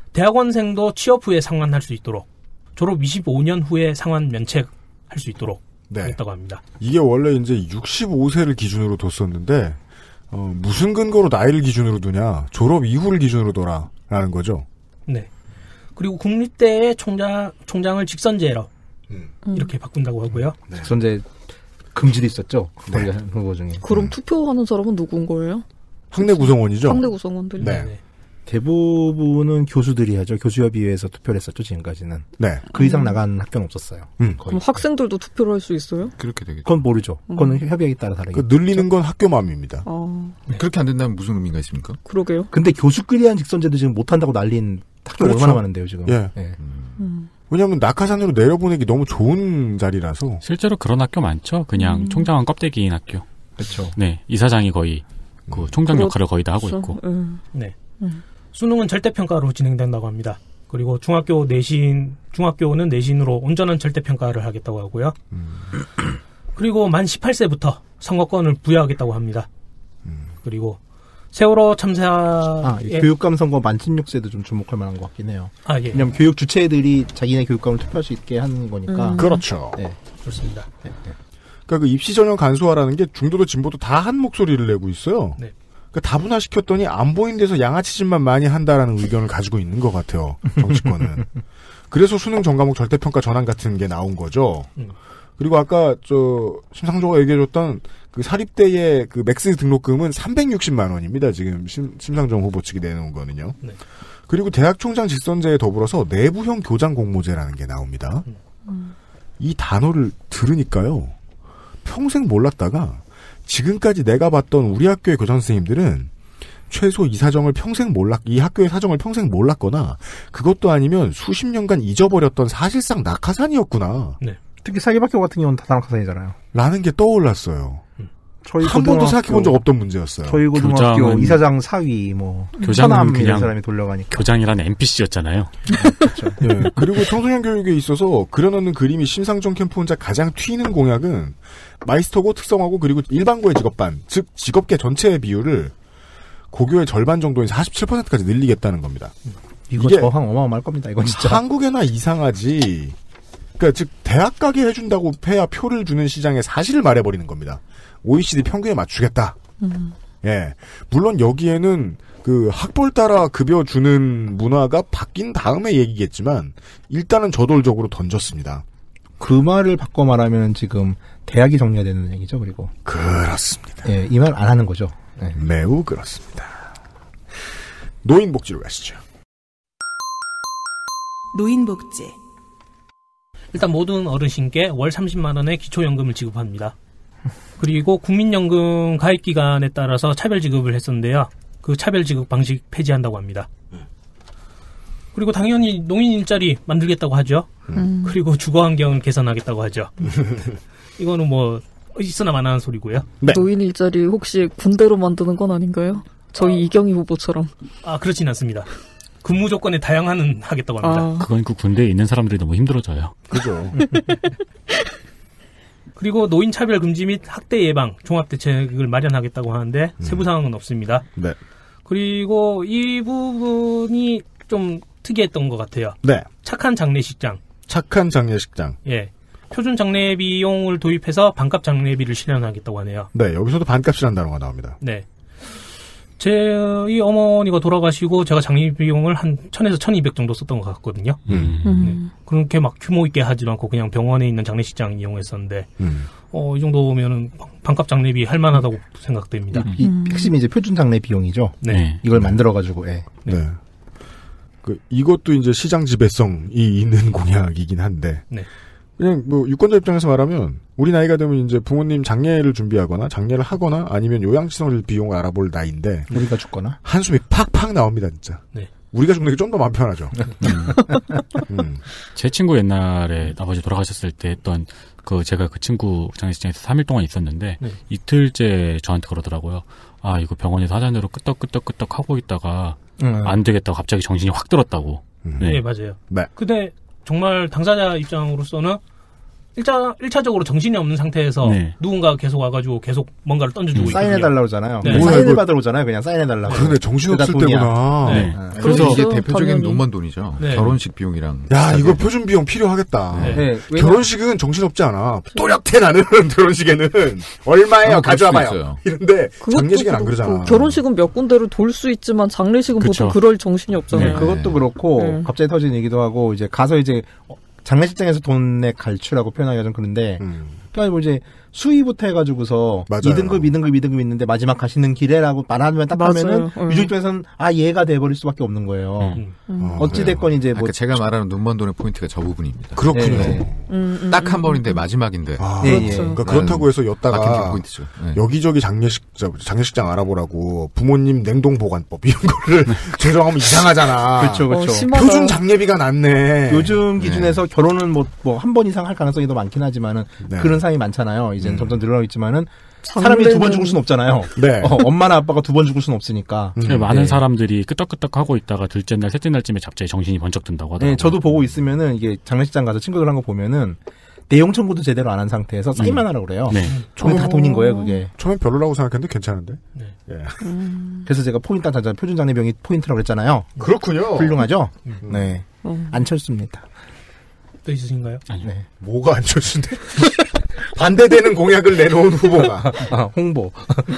대학원생도 취업 후에 상환할 수 있도록, 졸업 이십오 년 후에 상환 면책할 수 있도록 네. 하겠다고 합니다. 이게 원래 이제 육십오 세를 기준으로 뒀었는데 어, 무슨 근거로 나이를 기준으로 두냐? 졸업 이후를 기준으로 둬라라는 거죠. 네. 그리고 국립대의 총장 총장을 직선제로 음. 이렇게 바꾼다고 하고요. 네. 직선제 금지도 있었죠. 네. 거기 후보 중에. 그럼 음. 투표하는 사람은 누군 거예요? 학내 구성원이죠. 상대 구성원들이. 네. 네. 대부분은 교수들이 하죠. 교수협의회에서 투표를 했었죠. 지금까지는. 네. 그 이상 나간 학교는 없었어요. 음. 거의. 그럼 학생들도 투표를 할 수 있어요? 그렇게 되겠죠. 그건 모르죠. 그거는 협약에 따라 다르게. 그 늘리는 건 학교 마음입니다. 아, 그렇게 안 된다면 무슨 의미가 있습니까? 그러게요. 근데 교수끼리 한 직선제도 지금 못한다고 난린 학교가 그렇죠. 얼마나 많은데요, 지금. 예. 예. 음. 왜냐하면 낙하산으로 내려보내기 너무 좋은 자리라서. 실제로 그런 학교 많죠. 그냥 음. 총장은 껍데기인 학교. 그렇죠. 네, 이사장이 거의 그 총장 그렇죠. 역할을 거의 다 하고 있고. 음. 네. 음. 수능은 절대평가로 진행된다고 합니다. 그리고 중학교 내신, 중학교는 내신으로 온전한 절대평가를 하겠다고 하고요. 음. 그리고 만 십팔 세부터 선거권을 부여하겠다고 합니다. 음. 그리고 세월호 참사. 아, 이 교육감 선거 만 십육 세도 좀 주목할 만한 것 같긴 해요. 아, 예. 왜냐면 교육 주체들이 자기네 교육감을 투표할 수 있게 하는 거니까. 음. 그렇죠. 네. 그렇습니다. 네, 네. 그러니까 그 입시 전형 간소화라는 게 중도도 진보도 다 한 목소리를 내고 있어요. 네. 그러니까 다분화시켰더니 안 보이는 데서 양아치짓만 많이 한다라는 의견을 가지고 있는 것 같아요. 정치권은. 그래서 수능 전과목 절대평가 전환 같은 게 나온 거죠. 음. 그리고 아까 저 심상조가 얘기해줬던 그 사립대의 그 맥스 등록금은 삼백육십만 원입니다. 지금 심, 심상정 후보 측이 내놓은 거는요. 네. 그리고 대학 총장 직선제에 더불어서 내부형 교장 공모제라는 게 나옵니다. 음. 이 단어를 들으니까요. 평생 몰랐다가 지금까지 내가 봤던 우리 학교의 교장 선생님들은 최소 이 사정을 평생 몰랐, 이 학교의 사정을 평생 몰랐거나 그것도 아니면 수십 년간 잊어버렸던 사실상 낙하산이었구나. 네. 특히 사립학교 같은 경우는 다 낙하산이잖아요. 라는 게 떠올랐어요. 음. 저희 한 번도 생각해본 적 없던 문제였어요. 저희 고등학교 이사장 사위 뭐 교장은 그냥 사람이 돌려가니까 교장이라는 엠피씨였잖아요. 그렇죠. 네. 그리고 청소년 교육에 있어서 그려놓는 그림이 심상정 캠프 혼자 가장 튀는 공약은 마이스터고 특성화고 그리고 일반고의 직업반, 즉 직업계 전체의 비율을 고교의 절반 정도인 사십칠 퍼센트까지 늘리겠다는 겁니다. 이거 저항 어마어마할 겁니다. 이건 진짜 한국에나 이상하지. 그러니까 즉 대학 가게 해준다고 해야 표를 주는 시장의 사실을 말해버리는 겁니다. 오이시디 평균에 맞추겠다. 음. 예. 물론 여기에는 그 학벌 따라 급여 주는 문화가 바뀐 다음에 얘기겠지만 일단은 저돌적으로 던졌습니다. 그 말을 바꿔 말하면 지금 대학이 정리가 되는 얘기죠. 그리고 그렇습니다. 예, 이 말 안 하는 거죠. 네. 매우 그렇습니다. 노인복지로 가시죠. 노인복지. 일단 모든 어르신께 월 삼십만 원의 기초연금을 지급합니다. 그리고 국민연금 가입 기간에 따라서 차별 지급을 했었는데요. 그 차별 지급 방식 폐지한다고 합니다. 그리고 당연히 노인 일자리 만들겠다고 하죠. 음. 그리고 주거 환경을 개선하겠다고 하죠. 이거는 뭐 있으나 마나한 소리고요. 네. 노인 일자리 혹시 군대로 만드는 건 아닌가요? 저희 어. 이경희 후보처럼. 아, 그렇진 않습니다. 근무 조건에 다양화는 하겠다고 합니다. 아. 그건 그 군대에 있는 사람들이 너무 힘들어져요. 그죠. 그리고 노인 차별 금지 및 학대 예방 종합 대책을 마련하겠다고 하는데 음. 세부 사항은 없습니다. 네. 그리고 이 부분이 좀 특이했던 것 같아요. 네. 착한 장례식장. 착한 장례식장. 예. 표준 장례 비용을 도입해서 반값 장례비를 실현하겠다고 하네요. 네, 여기서도 반값이라는 단어가 나옵니다. 네. 제, 이 어머니가 돌아가시고 제가 장례 비용을 한 천에서 천이백 정도 썼던 것 같거든요. 음. 음. 네. 그렇게 막 규모 있게 하지 않고 그냥 병원에 있는 장례식장 이용했었는데, 음. 어, 이 정도면은 반값 장례비 할 만하다고 생각됩니다. 이, 이 핵심이 이제 표준 장례 비용이죠. 네. 이걸 만들어가지고, 예. 네. 네. 그, 이것도 이제 시장 지배성이 있는 공약이긴 한데. 네. 그냥 뭐 유권자 입장에서 말하면 우리 나이가 되면 이제 부모님 장례를 준비하거나 장례를 하거나 아니면 요양시설 비용을 알아볼 나이인데 우리가 죽거나 한숨이 팍팍 나옵니다 진짜. 네. 우리가 죽는 게 좀 더 마음 편하죠. 음. 음. 제 친구 옛날에 아버지 돌아가셨을 때 했던 그 제가 그 친구 장례식장에서 삼 일 동안 있었는데 네. 이틀째 저한테 그러더라고요. 아 이거 병원에서 하자대로 끄떡끄떡끄떡 하고 있다가 음. 안 되겠다고 갑자기 정신이 확 들었다고. 음. 네. 네. 맞아요. 네. 근데 정말 당사자 입장으로서는 일차, 일차적으로 정신이 없는 상태에서 네. 누군가 계속 와가지고 계속 뭔가를 던져주고 음, 있거든요. 사인해달라고 그러잖아요. 네. 사인을 받으러 오잖아요. 그냥 사인해달라고. 그러네 정신없을 때구나. 네. 네. 그래서 그렇죠, 이게 대표적인 당연히. 돈만 돈이죠. 네. 결혼식 비용이랑. 야 이거 표준 비용 필요하겠다. 네. 네. 결혼식은 정신없지 않아. 또렷해 나는 결혼식에는 얼마예요? 아, 가져와봐요. 이런데 장례식은 안 그러잖아. 그렇고, 결혼식은 몇 군데를 돌 수 있지만 장례식은 그쵸. 보통 그럴 정신이 없잖아요. 네. 그것도 그렇고 네. 갑자기 터진 얘기도 하고 이제 가서 이제 장례식장에서 돈의 갈취라고 표현하기가 좀 그런데 음. 그러니까 뭐 이제 수위부터 해가지고서 맞아요. 이 등급, 이 등급, 이 등급 있는데 마지막 가시는 길에라고 말하면 딱 맞아요. 하면은 음. 유족 입장에서는 아 얘가 돼버릴 수밖에 없는 거예요. 음. 음. 어찌 됐건 이제 뭐 그러니까 제가 말하는 눈먼 돈의 포인트가 저 부분입니다. 그렇군요. 네. 음, 음, 딱 한 음, 번인데 음. 마지막인데. 아, 예, 그렇죠. 예. 그러니까 그렇다고 해서 막힌 였다가 포인트죠. 네. 여기저기 장례식 장례식장 알아보라고 부모님 냉동 보관법 이런 거를 제정하면 이상하잖아. 그렇죠, 그렇죠. 어, 심하다. 표준 장례비가 낫네. 요즘 기준에서 결혼은 뭐 뭐 한 번 이상 할 가능성이 더 많긴 하지만은 네. 그런 사람이 많잖아요. 이제는 음. 점점 늘어나고 있지만은 사람이 두 번 장례는- 죽을 수는 없잖아요. 네. 어, 엄마나 아빠가 두 번 죽을 수는 없으니까. 음. 많은 네. 사람들이 끄떡끄떡 하고 있다가 둘째 날, 셋째 날쯤에 갑자기 정신이 번쩍 든다고 하더라고요. 네, 저도 보고 있으면은 이게 장례식장 가서 친구들 한 거 보면은 내용 청구도 제대로 안 한 상태에서 사인만 하라고 그래요. 네. 처음에 다 돈인 거예요, 그게. 처음엔 별로라고 생각했는데 괜찮은데. 네. 예. 음. 그래서 제가 포인트 한 잔 표준 장례비용이 포인트라고 그랬잖아요. 그렇군요. 훌륭하죠? 음. 네. 음. 안철수입니다. 또 있으신가요? 네. 뭐가 안 좋은데? 반대되는 공약을 내놓은 후보가. 아, 홍보.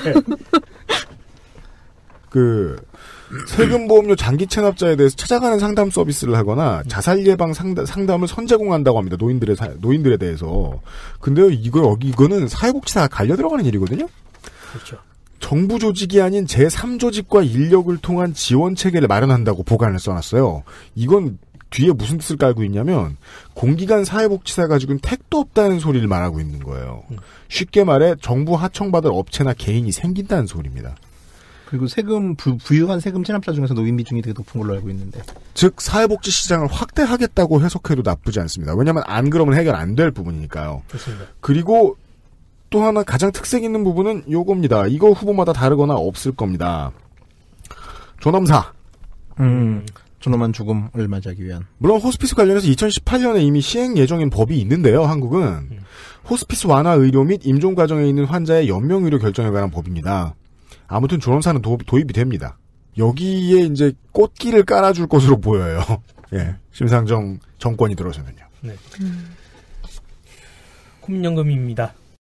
그 세금보험료 장기 체납자에 대해서 찾아가는 상담 서비스를 하거나 자살 예방 상담, 상담을 선제공한다고 합니다. 노인들의 사, 노인들에 대해서. 근데요, 이거 여기 이거는 사회복지사가 갈려 들어가는 일이거든요. 그렇죠. 정부 조직이 아닌 제삼 조직과 인력을 통한 지원 체계를 마련한다고 보관을 써놨어요. 이건 뒤에 무슨 뜻을 깔고 있냐면 공기관 사회복지사 가지고는 택도 없다는 소리를 말하고 있는 거예요. 음. 쉽게 말해 정부 하청받을 업체나 개인이 생긴다는 소리입니다. 그리고 세금 부, 부유한 세금 체납자 중에서 노인 비중이 되게 높은 걸로 알고 있는데. 즉 사회복지 시장을 확대하겠다고 해석해도 나쁘지 않습니다. 왜냐하면 안 그러면 해결 안 될 부분이니까요. 좋습니다. 그리고 또 하나 가장 특색 있는 부분은 요겁니다. 이거 후보마다 다르거나 없을 겁니다. 존엄사. 음, 존엄한 죽음을 맞이하기 위한. 물론 호스피스 관련해서 이천십팔 년에 이미 시행 예정인 법이 있는데요. 한국은. 음. 호스피스 완화 의료 및 임종 과정에 있는 환자의 연명 의료 결정에 관한 법입니다. 아무튼 존엄사는 도, 도입이 됩니다. 여기에 이제 꽃길을 깔아줄 것으로 보여요. 예, 심상정 정권이 들어서면요. 네. 음. 국민연금입니다.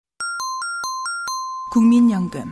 국민연금.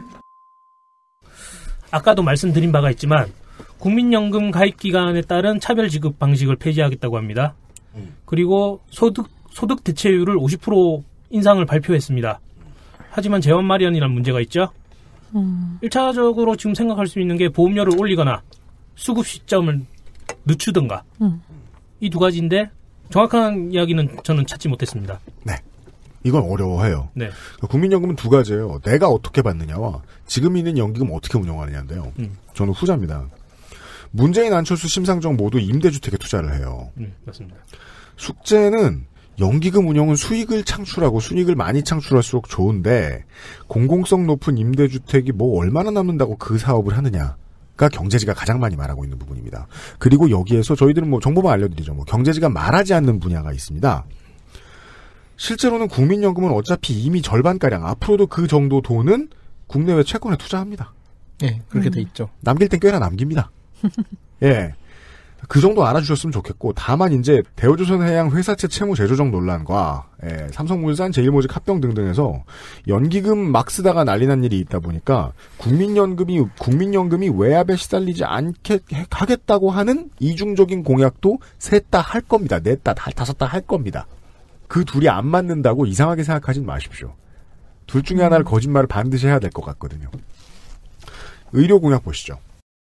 아까도 말씀드린 바가 있지만 국민연금 가입 기간에 따른 차별 지급 방식을 폐지하겠다고 합니다. 음. 그리고 소득 소득 대체율을 오십 퍼센트 인상을 발표했습니다. 하지만 재원 마련이라는 문제가 있죠. 음. 일 차적으로 지금 생각할 수 있는 게 보험료를 올리거나 수급 시점을 늦추든가 음. 이 두 가지인데 정확한 이야기는 저는 찾지 못했습니다. 네. 이건 어려워해요. 네. 국민연금은 두 가지예요. 내가 어떻게 받느냐와 지금 있는 연기금 어떻게 운영하느냐인데요. 음. 저는 후자입니다. 문재인, 안철수, 심상정 모두 임대주택에 투자를 해요. 음, 맞습니다. 숙제는 연기금 운영은 수익을 창출하고 수익을 많이 창출할수록 좋은데 공공성 높은 임대주택이 뭐 얼마나 남는다고 그 사업을 하느냐가 경제지가 가장 많이 말하고 있는 부분입니다. 그리고 여기에서 저희들은 뭐 정보만 알려드리죠. 뭐 경제지가 말하지 않는 분야가 있습니다. 실제로는 국민연금은 어차피 이미 절반가량 앞으로도 그 정도 돈은 국내외 채권에 투자합니다. 예, 그렇게 음. 돼 있죠. 남길 땐 꽤나 남깁니다. 예. 그 정도 알아주셨으면 좋겠고, 다만 이제 대우조선해양 회사채 채무 재조정 논란과 예, 삼성물산, 제일모직 합병 등등에서 연기금 막 쓰다가 난리난 일이 있다 보니까 국민연금이 국민연금이 외압에 시달리지 않게 하겠다고 하는 이중적인 공약도 셋 다 할 겁니다. 넷 다, 다섯 다 할 겁니다. 그 둘이 안 맞는다고 이상하게 생각하진 마십시오. 둘 중에 하나를 거짓말을 반드시 해야 될 것 같거든요. 의료 공약 보시죠.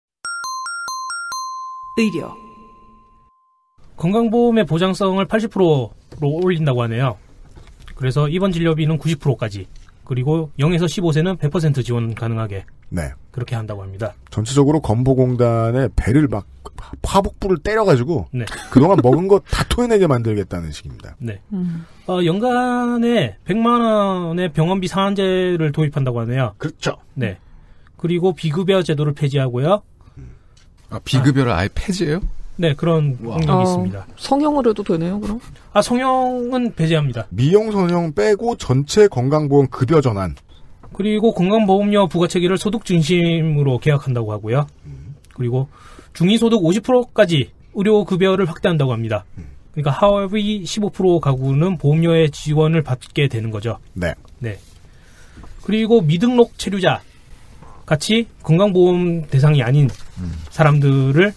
의료. 건강보험의 보장성을 팔십 퍼센트로 올린다고 하네요. 그래서 입원 진료비는 구십 퍼센트까지, 그리고 영에서 십오 세는 백 퍼센트 지원 가능하게 네. 그렇게 한다고 합니다. 전체적으로 건보공단의 배를 막 화복부를 때려가지고 네. 그동안 먹은 거 다 토해내게 만들겠다는 식입니다. 네. 음. 어, 연간에 백만 원의 병원비 상한제를 도입한다고 하네요. 그렇죠. 네. 그리고 비급여 제도를 폐지하고요. 아, 비급여를 아예 폐지해요? 네, 그런 공약이 아, 있습니다. 성형을 해도 되네요, 그럼? 아, 성형은 배제합니다. 미용, 성형 빼고 전체 건강보험 급여 전환. 그리고 건강보험료 부과체계를 소득 중심으로 계약한다고 하고요. 그리고 중위소득 오십 퍼센트까지 의료급여를 확대한다고 합니다. 그러니까 하위 십오 퍼센트 가구는 보험료의 지원을 받게 되는 거죠. 네. 네. 그리고 미등록 체류자 같이 건강보험 대상이 아닌 음. 사람들을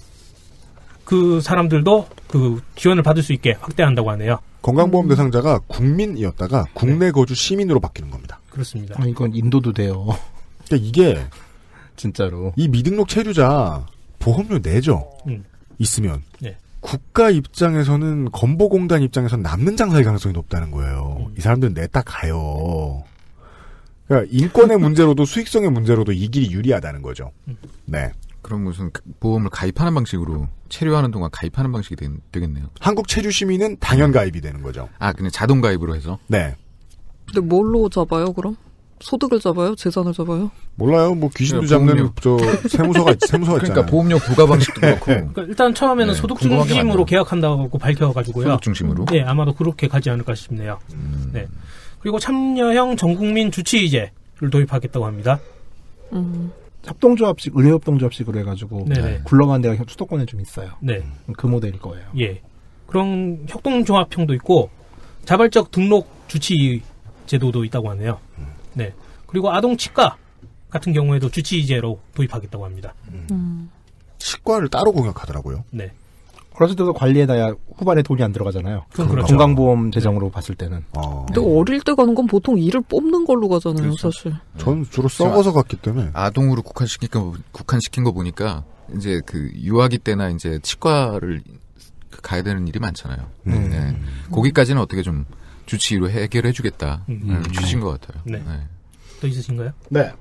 그 사람들도 그 지원을 받을 수 있게 확대한다고 하네요. 건강보험 대상자가 국민이었다가 국내 네. 거주 시민으로 바뀌는 겁니다. 그렇습니다. 아, 이건 인도도 돼요. 그러니까 이게 진짜로 이 미등록 체류자 보험료 내죠. 음. 있으면 네. 국가 입장에서는 건보공단 입장에서는 남는 장사일 가능성이 높다는 거예요. 음. 이 사람들은 냈다 가요. 그러니까 인권의 문제로도 수익성의 문제로도 이 길이 유리하다는 거죠. 음. 네. 그럼 무슨 보험을 가입하는 방식으로 체류하는 동안 가입하는 방식이 되, 되겠네요. 한국 체류 시민은 당연 가입이 되는 거죠. 아, 그냥 자동 가입으로 해서? 네. 근데 뭘로 잡아요, 그럼? 소득을 잡아요? 재산을 잡아요? 몰라요. 뭐 귀신도 잡는 보험료. 저 세무서가 세무서가 있잖아요. 그러니까 보험료 부과 방식도 그렇고. 그러니까 일단 처음에는 네, 소득 중심으로 계약한다고 밝혀가지고요. 소득 중심으로? 네, 아마도 그렇게 가지 않을까 싶네요. 음. 네. 그리고 참여형 전국민 주치의제를 도입하겠다고 합니다. 음. 협동조합식, 의료협동조합식으로 해가지고 네네. 굴러가는 데가 수도권에 좀 있어요. 네. 그 모델일 거예요. 예. 그런 협동종합형도 있고 자발적 등록 주치의 제도도 있다고 하네요. 네. 그리고 아동 치과 같은 경우에도 주치의제로 도입하겠다고 합니다. 음. 치과를 따로 공약하더라고요. 네. 그랬을 때도 관리에다야 후반에 돈이 안 들어가잖아요. 그렇죠. 건강보험 재정으로 네. 봤을 때는. 어. 근데 어릴 때 가는 건 보통 일을 뽑는 걸로 가잖아요, 그렇죠. 사실. 전 주로 썩어서 갔기 때문에. 아동으로 국한시킨 거, 국한시킨 거 보니까 이제 그 유아기 때나 이제 치과를 가야 되는 일이 많잖아요. 음. 네. 거기까지는 어떻게 좀 주치의로 해결해주겠다. 음. 음. 주신 것 같아요. 네. 네. 또 있으신가요? 네.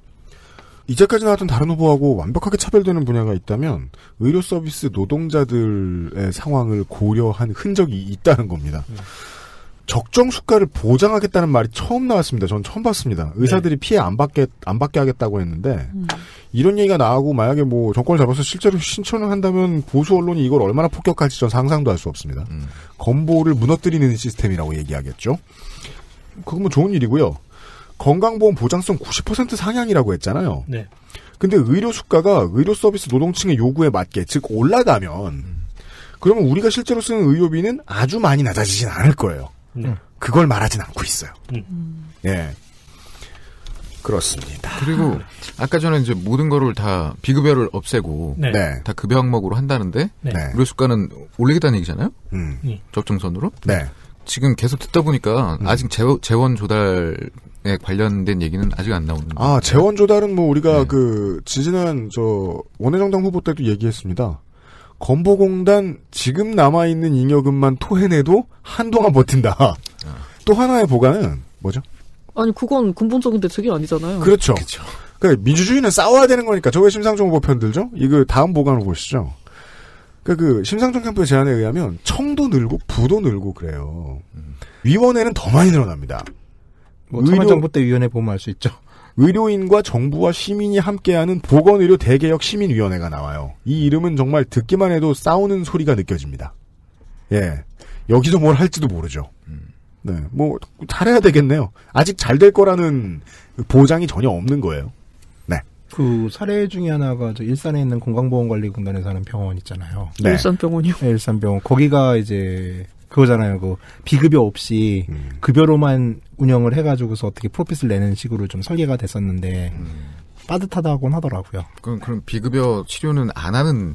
이제까지 나왔던 다른 후보하고 완벽하게 차별되는 분야가 있다면 의료 서비스 노동자들의 상황을 고려한 흔적이 있다는 겁니다. 음. 적정 수가를 보장하겠다는 말이 처음 나왔습니다. 전 처음 봤습니다. 의사들이 네. 피해 안 받게 안 받게 하겠다고 했는데 음. 이런 얘기가 나오고 만약에 뭐 정권을 잡아서 실제로 신청을 한다면 보수 언론이 이걸 얼마나 폭격할지 전 상상도 할 수 없습니다. 음. 건보를 무너뜨리는 시스템이라고 얘기하겠죠. 그건 뭐 좋은 일이고요. 건강보험 보장성 구십 퍼센트 상향이라고 했잖아요. 네. 근데 의료 수가가 의료 서비스 노동층의 요구에 맞게 즉 올라가면 음. 그러면 우리가 실제로 쓰는 의료비는 아주 많이 낮아지진 않을 거예요. 네. 그걸 말하진 않고 있어요. 음. 예. 그렇습니다. 그리고 아까 전에 이제 모든 거를 다 비급여를 없애고 네. 다 급여 항목으로 한다는데 네. 의료 수가는 올리겠다는 얘기잖아요. 음. 적정선으로. 네. 지금 계속 듣다 보니까 음. 아직 재원, 재원 조달에 관련된 얘기는 아직 안 나오는. 아, 재원 조달은 뭐 우리가 네. 그 지지난 저 원내정당 후보 때도 얘기했습니다. 건보공단 지금 남아있는 잉여금만 토해내도 한동안 버틴다. 아. 또 하나의 보관은 뭐죠? 아니 그건 근본적인 대책이 아니잖아요. 그렇죠. 그렇죠. 그러니까 민주주의는 싸워야 되는 거니까 저왜 심상정 후보 편들죠? 이거 다음 보관을 보시죠. 그러니까 그 심상정 캠프의 제안에 의하면 청도 늘고 부도 늘고 그래요. 음. 위원회는 더 많이 늘어납니다. 뭐 의료 정부 때 위원회 보면 알 수 있죠. 의료인과 정부와 시민이 함께하는 보건의료 대개혁 시민위원회가 나와요. 이 이름은 정말 듣기만 해도 싸우는 소리가 느껴집니다. 예, 여기서 뭘 할지도 모르죠. 네, 뭐 잘해야 되겠네요. 아직 잘 될 거라는 보장이 전혀 없는 거예요. 네. 그 사례 중에 하나가 저 일산에 있는 건강보험관리공단에서 하는 병원 있잖아요. 네. 일산병원이요? 네, 일산병원. 거기가 이제 그거잖아요. 그 비급여 없이 음. 급여로만 운영을 해가지고서 어떻게 프로핏을 내는 식으로 좀 설계가 됐었는데 음. 빠듯하다고는 하더라고요. 그럼 그럼 비급여 치료는 안 하는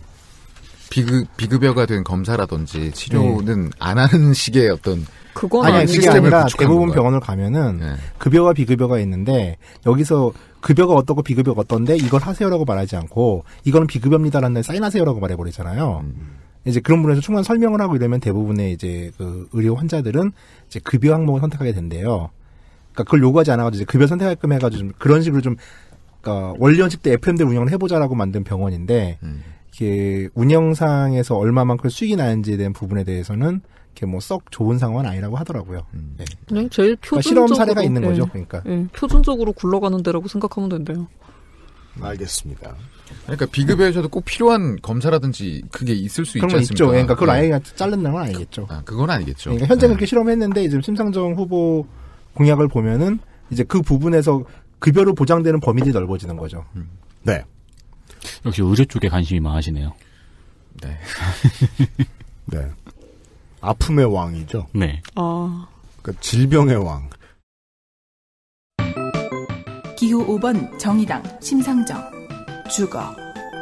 비급 비급여가 된 검사라든지 치료는 네. 안 하는 식의 어떤 그건 아니, 그게 아니라 대부분 건가요? 병원을 가면은 네. 급여와 비급여가 있는데 여기서 급여가 어떻고 비급여가 어떤데 이걸 하세요라고 말하지 않고 이거는 비급여입니다라는 날 사인하세요라고 말해버리잖아요. 음. 이제 그런 부분에서 충분한 설명을 하고 이러면 대부분의 이제 그 의료 환자들은 이제 급여 항목을 선택하게 된대요. 그러니까 그걸 요구하지 않아가지고 이제 급여 선택할끔 해가지고 좀 그런 식으로 좀 그러니까 원리원칙 때 에프엠대로 운영을 해보자라고 만든 병원인데 음. 이게 운영상에서 얼마만큼 수익이 나는지에 대한 부분에 대해서는 이렇게 뭐 썩 좋은 상황은 아니라고 하더라고요. 음. 네. 그냥 제일 표준적으로 그러니까 실험 사례가 있는 네. 거죠. 그러니까 네. 표준적으로 굴러가는 데라고 생각하면 된대요. 알겠습니다. 그러니까 비급여에서도 꼭 필요한 검사라든지 그게 있을 수 있지 않습니까? 있죠. 그러니까 그걸 아예 자른다는 건 아니겠죠. 아, 그건 아니겠죠. 그러니까 현재 네. 그렇게 실험했는데 이제 심상정 후보 공약을 보면은 이제 그 부분에서 급여로 보장되는 범위들이 넓어지는 거죠. 음. 네. 역시 의료 쪽에 관심이 많으시네요. 네. 네. 아픔의 왕이죠. 네. 아. 그러니까 질병의 왕. 기호 오 번 정의당 심상정 죽어.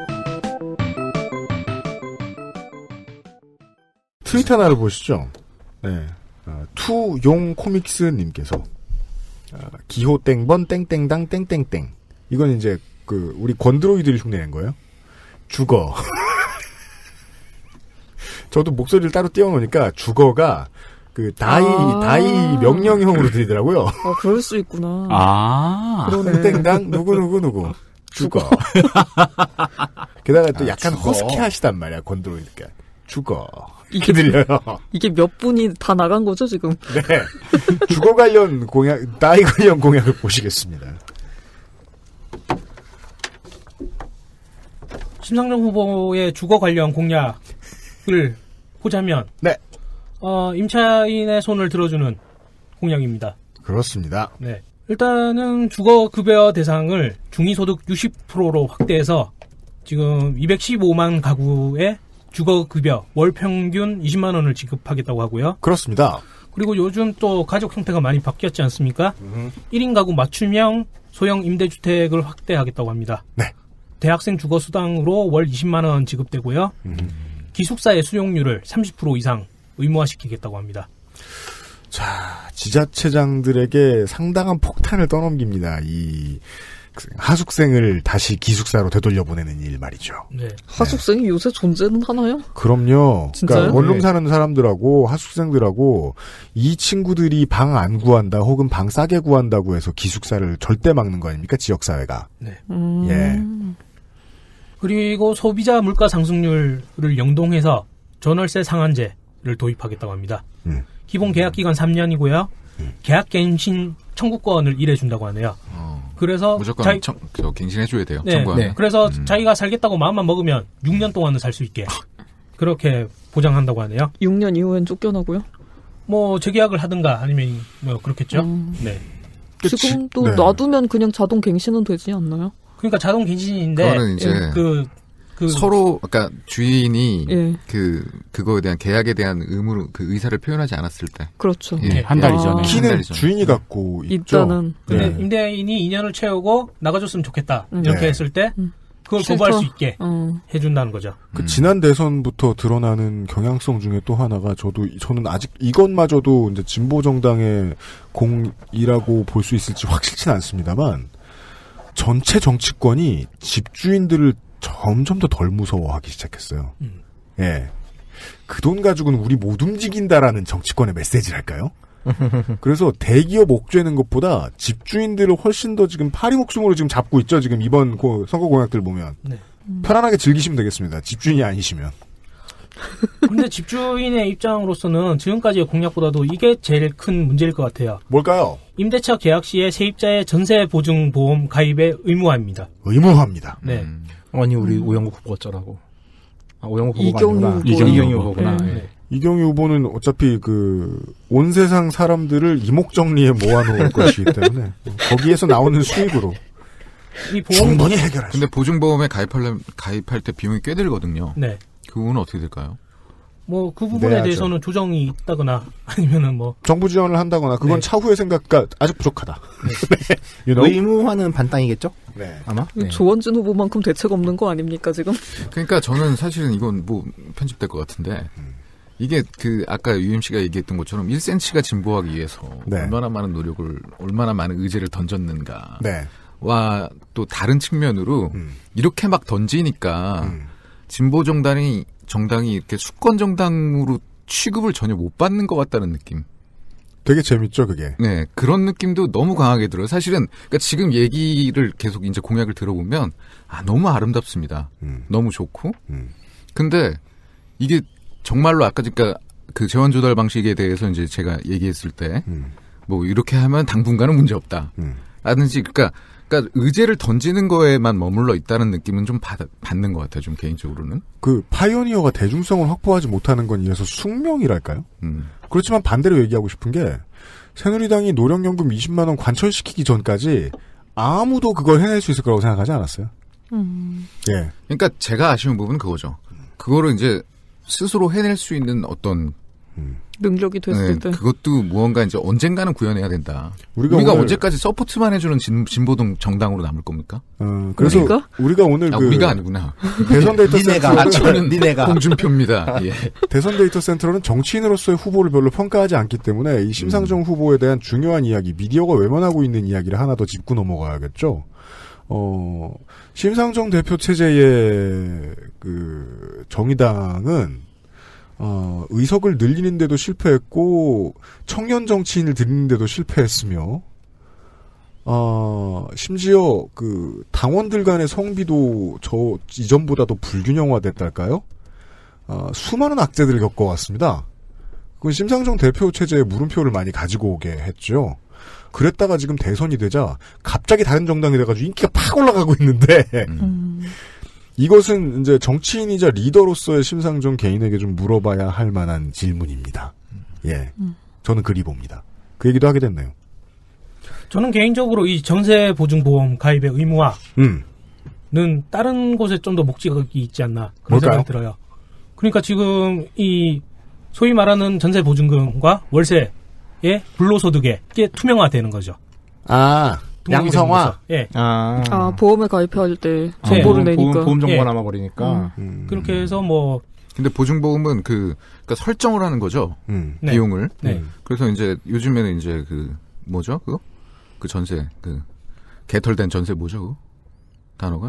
트윗 하나를 보시죠. 네. 어, 투용 코믹스님께서 어, 기호 땡번 땡땡당 땡땡땡. 이건 이제 그 우리 권드로이들이 흉내낸 거예요. 죽어. 저도 목소리를 따로 띄워놓으니까 죽어가 그 다이 아~ 다이 명령형으로 들리더라고요. 아 그럴 수 있구나. 아 그러네. 땡땡당 누구 누구 누구 죽어. 게다가 또 아, 약간 죽어. 허스키하시단 말이야 권드로이니까 죽어. 이게 들려요. 이게 몇 분이 다 나간 거죠 지금? 네. 주거 관련 공약, 나이 관련 공약을 보시겠습니다. 심상정 후보의 주거 관련 공약을 보자면, 네. 어, 임차인의 손을 들어주는 공약입니다. 그렇습니다. 네. 일단은 주거 급여 대상을 중위소득 육십 퍼센트로 확대해서 지금 이백십오만 가구에 주거급여 월 평균 이십만 원을 지급하겠다고 하고요. 그렇습니다. 그리고 요즘 또 가족 형태가 많이 바뀌었지 않습니까? 음. 일 인 가구 맞춤형 소형 임대주택을 확대하겠다고 합니다. 네. 대학생 주거수당으로 월 이십만 원 지급되고요. 음. 기숙사의 수용률을 삼십 퍼센트 이상 의무화시키겠다고 합니다. 자, 지자체장들에게 상당한 폭탄을 떠넘깁니다. 이 하숙생을 다시 기숙사로 되돌려보내는 일 말이죠. 네. 하숙생이 네. 요새 존재는 하나요? 그럼요. 진짜요? 그러니까 원룸 네. 사는 사람들하고 하숙생들하고 이 친구들이 방 안 구한다 혹은 방 싸게 구한다고 해서 기숙사를 절대 막는 거 아닙니까? 지역사회가. 네. 음... 예. 그리고 소비자 물가 상승률을 연동해서 전월세 상한제를 도입하겠다고 합니다. 음. 기본 계약 기간 삼 년이고요. 음. 계약 갱신 청구권을 일해준다고 하네요. 어, 그래서 무조건 자기, 청, 저 갱신해줘야 돼요. 네, 청구하면. 네. 그래서 음. 자기가 살겠다고 마음만 먹으면 육 년 동안은 살 수 있게 그렇게 보장한다고 하네요. 육 년 이후엔 쫓겨나고요? 뭐 재계약을 하든가 아니면 뭐 그렇겠죠. 음. 네. 지금도 네. 놔두면 그냥 자동 갱신은 되지 않나요? 그러니까 자동 갱신인데 그거는 이제 그, 그 서로 그러니까 주인이 예. 그 그거에 대한 계약에 대한 의무로 그 의사를 표현하지 않았을 때. 그렇죠. 예. 한 달 이전에. 키는 한 달 이전에. 주인이 갖고 있죠. 일단은. 근데 네. 임대인이 이 년을 채우고 나가줬으면 좋겠다 음. 이렇게 네. 했을 때 음. 그걸 싫다. 거부할 수 있게 어. 해준다는 거죠. 그 지난 대선부터 드러나는 경향성 중에 또 하나가 저도 저는 아직 이것마저도 이제 진보 정당의 공이라고 볼 수 있을지 확실치는 않습니다만 전체 정치권이 집주인들을 점점 더 덜 무서워하기 시작했어요. 음. 예, 그 돈 가지고는 우리 못 움직인다라는 정치권의 메시지랄까요? 그래서 대기업 옥죄는 것보다 집주인들을 훨씬 더 지금 파리 목숨으로 지금 잡고 있죠. 지금 이번 고, 선거 공약들 보면. 네. 편안하게 즐기시면 되겠습니다. 집주인이 아니시면. 근데 집주인의 입장으로서는 지금까지의 공약보다도 이게 제일 큰 문제일 것 같아요. 뭘까요? 임대차 계약 시에 세입자의 전세 보증 보험 가입의 의무화입니다. 의무화입니다. 네. 음. 아니 우리 음. 오영국 후보 어쩌라고? 아, 오영국 후보가 이경유 아니구나. 후보. 이경유 후보구나. 네. 예. 네. 이경유 후보는 어차피 그 온 세상 사람들을 이목정리에 모아놓을 것이기 때문에 거기에서 나오는 수익으로 이 보험 충분히 해결할 수. 근데 보증보험에 가입하려 가입할 때 비용이 꽤 들거든요. 네. 그 부분은 어떻게 될까요? 뭐 그 부분에 내야죠. 대해서는 조정이 있다거나 아니면은 뭐 정부 지원을 한다거나 그건 네. 차후의 생각과 아직 부족하다. 네. you know? 의무화는 반땅이겠죠? 네. 아마. 네. 조원진 후보만큼 대책 없는 거 아닙니까 지금? 그러니까 저는 사실은 이건 뭐 편집될 것 같은데 이게 그 아까 유엠씨가 얘기했던 것처럼 일 센티미터가 진보하기 위해서 네. 얼마나 많은 노력을 얼마나 많은 의제를 던졌는가. 네. 와 또 다른 측면으로 음. 이렇게 막 던지니까 음. 진보 정당이 정당이 이렇게 수권 정당으로 취급을 전혀 못 받는 것 같다는 느낌. 되게 재밌죠, 그게. 네, 그런 느낌도 너무 강하게 들어요. 사실은 그러니까 지금 얘기를 계속 이제 공약을 들어보면 아 너무 아름답습니다. 음. 너무 좋고. 음. 근데 이게 정말로 아까 그러니까 그 재원 조달 방식에 대해서 이제 제가 얘기했을 때 뭐 음. 이렇게 하면 당분간은 문제 없다. 음. 라든지 그러니까 그러니까 의제를 던지는 거에만 머물러 있다는 느낌은 좀 받, 받는 것 같아요. 좀 개인적으로는. 그 파이오니어가 대중성을 확보하지 못하는 건 이래서 숙명이랄까요? 음. 그렇지만 반대로 얘기하고 싶은 게 새누리당이 노령연금 이십만 원 관철시키기 전까지 아무도 그걸 해낼 수 있을 거라고 생각하지 않았어요. 음. 예. 그러니까 제가 아쉬운 부분은 그거죠. 그거를 이제 스스로 해낼 수 있는 어떤 음. 능력이 됐을 네, 때. 그것도 무언가 이제 언젠가는 구현해야 된다. 우리가, 우리가 오늘, 언제까지 서포트만 해주는 진, 진보동 정당으로 남을 겁니까? 어, 그래서 우리가? 우리가 오늘 아, 그 우리가 아니구나. 대선 데이터 니네가. 아, 센터로는 저는 니네가. 홍준표입니다. 예. 대선 데이터 센터로는 정치인으로서의 후보를 별로 평가하지 않기 때문에 이 심상정 음. 후보에 대한 중요한 이야기, 미디어가 외면하고 있는 이야기를 하나 더 짚고 넘어가야겠죠. 어, 심상정 대표 체제의 그 정의당은 어, 의석을 늘리는데도 실패했고 청년 정치인을 들이는데도 실패했으며 어, 심지어 그 당원들 간의 성비도 저 이전보다도 불균형화됐달까요? 어, 수많은 악재들을 겪어왔습니다. 그건 심상정 대표 체제에 물음표를 많이 가지고 오게 했죠. 그랬다가 지금 대선이 되자 갑자기 다른 정당이 돼가지고 인기가 팍 올라가고 있는데 음. 이것은 이제 정치인이자 리더로서의 심상정 개인에게 좀 물어봐야 할 만한 질문입니다. 예, 음. 저는 그리 봅니다. 그 얘기도 하게 됐네요. 저는 개인적으로 이 전세 보증 보험 가입의 의무화는 음. 다른 곳에 좀 더 목적이 있지 않나 그런 뭘까요? 생각이 들어요. 그러니까 지금 이 소위 말하는 전세 보증금과 월세의 불로소득에 이게 투명화되는 거죠. 아, 양성화. 예. 아, 아 보험에 가입할 때 네. 정보를 보험, 내니까. 보험, 보험 정보가 예. 남아버리니까. 음. 그렇게 해서 뭐 근데 보증보험은 그, 그니까 설정을 하는 거죠. 음. 비용을. 네. 네. 그래서 이제 요즘에는 이제 그, 뭐죠? 그거? 그 전세, 그, 개털된 전세 뭐죠? 그거? 단어가?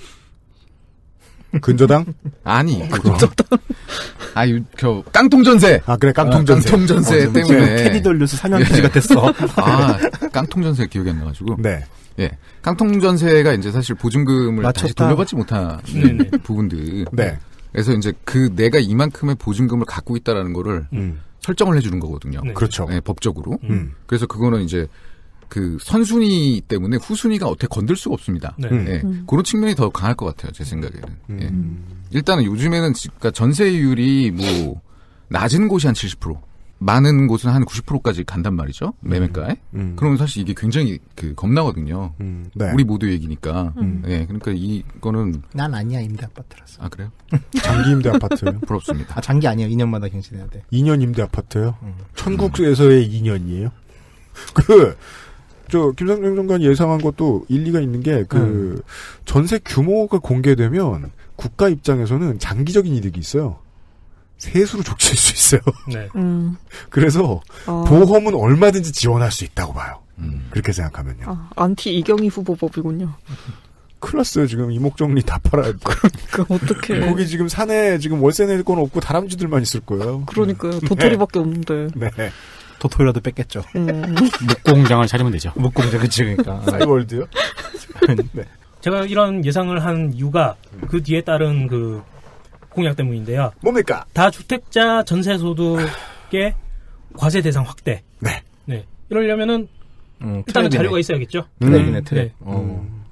근저당? 아니, 그거. 아, 유, 저, 깡통전세! 아, 그래, 깡통전세. 아, 깡통전세 어, 때문에. 테디 돌려서 사면기지가 됐어. 아, 깡통전세 기억이 안 나가지고. 네. 예. 깡통전세가 이제 사실 보증금을 맞췄다. 다시 돌려받지 못하는 네네. 부분들. 네. 그래서 이제 그 내가 이만큼의 보증금을 갖고 있다라는 거를 음. 설정을 해주는 거거든요. 네. 그렇죠. 네, 법적으로. 음. 그래서 그거는 이제 그 선순위 때문에 후순위가 어떻게 건들 수가 없습니다. 네. 네. 음. 그런 측면이 더 강할 것 같아요. 제 생각에는. 음. 예. 일단은 요즘에는 그러니까 전세율이 뭐 낮은 곳이 한 칠십 퍼센트, 많은 곳은 한 구십 퍼센트까지 간단 말이죠. 매매가에. 음. 음. 그러면 사실 이게 굉장히 그 겁나거든요. 음. 네. 우리 모두 얘기니까. 음. 네. 그러니까 이거는 난 아니야 임대 아파트라서. 아 그래요? 장기 임대 아파트요? 부럽습니다. 아 장기 아니에요. 이 년마다 갱신해야 돼. 이 년 임대 아파트요? 음. 천국에서의 이 년이에요? 그 저 김상정 장관 예상한 것도 일리가 있는 게 그 음. 전세 규모가 공개되면 국가 입장에서는 장기적인 이득이 있어요. 세수로 족칠 수 있어요. 네. 음. 그래서 어. 보험은 얼마든지 지원할 수 있다고 봐요. 음. 그렇게 생각하면요. 아, 안티 이경희 후보법이군요. 큰일 났어요. 지금 이목정리 다 팔아야 돼. 그 어떡해. 거기 지금 산에 지금 월세 낼 건 없고 다람쥐들만 있을 거예요. 그러니까요. 도토리밖에 네. 없는데. 네. 도토리라도 뺐겠죠. 음. 목공장을 차리면 되죠. 목공장, 그치, 그러니까. 사이월드요? 네. 제가 이런 예상을 한 이유가 그 뒤에 따른 그 공약 때문인데요. 뭡니까? 다주택자 전세소득의 과세 대상 확대. 네. 네. 이러려면은, 음, 일단은 자료가 있어야겠죠. 트랩이네, 트랩. 네. 음.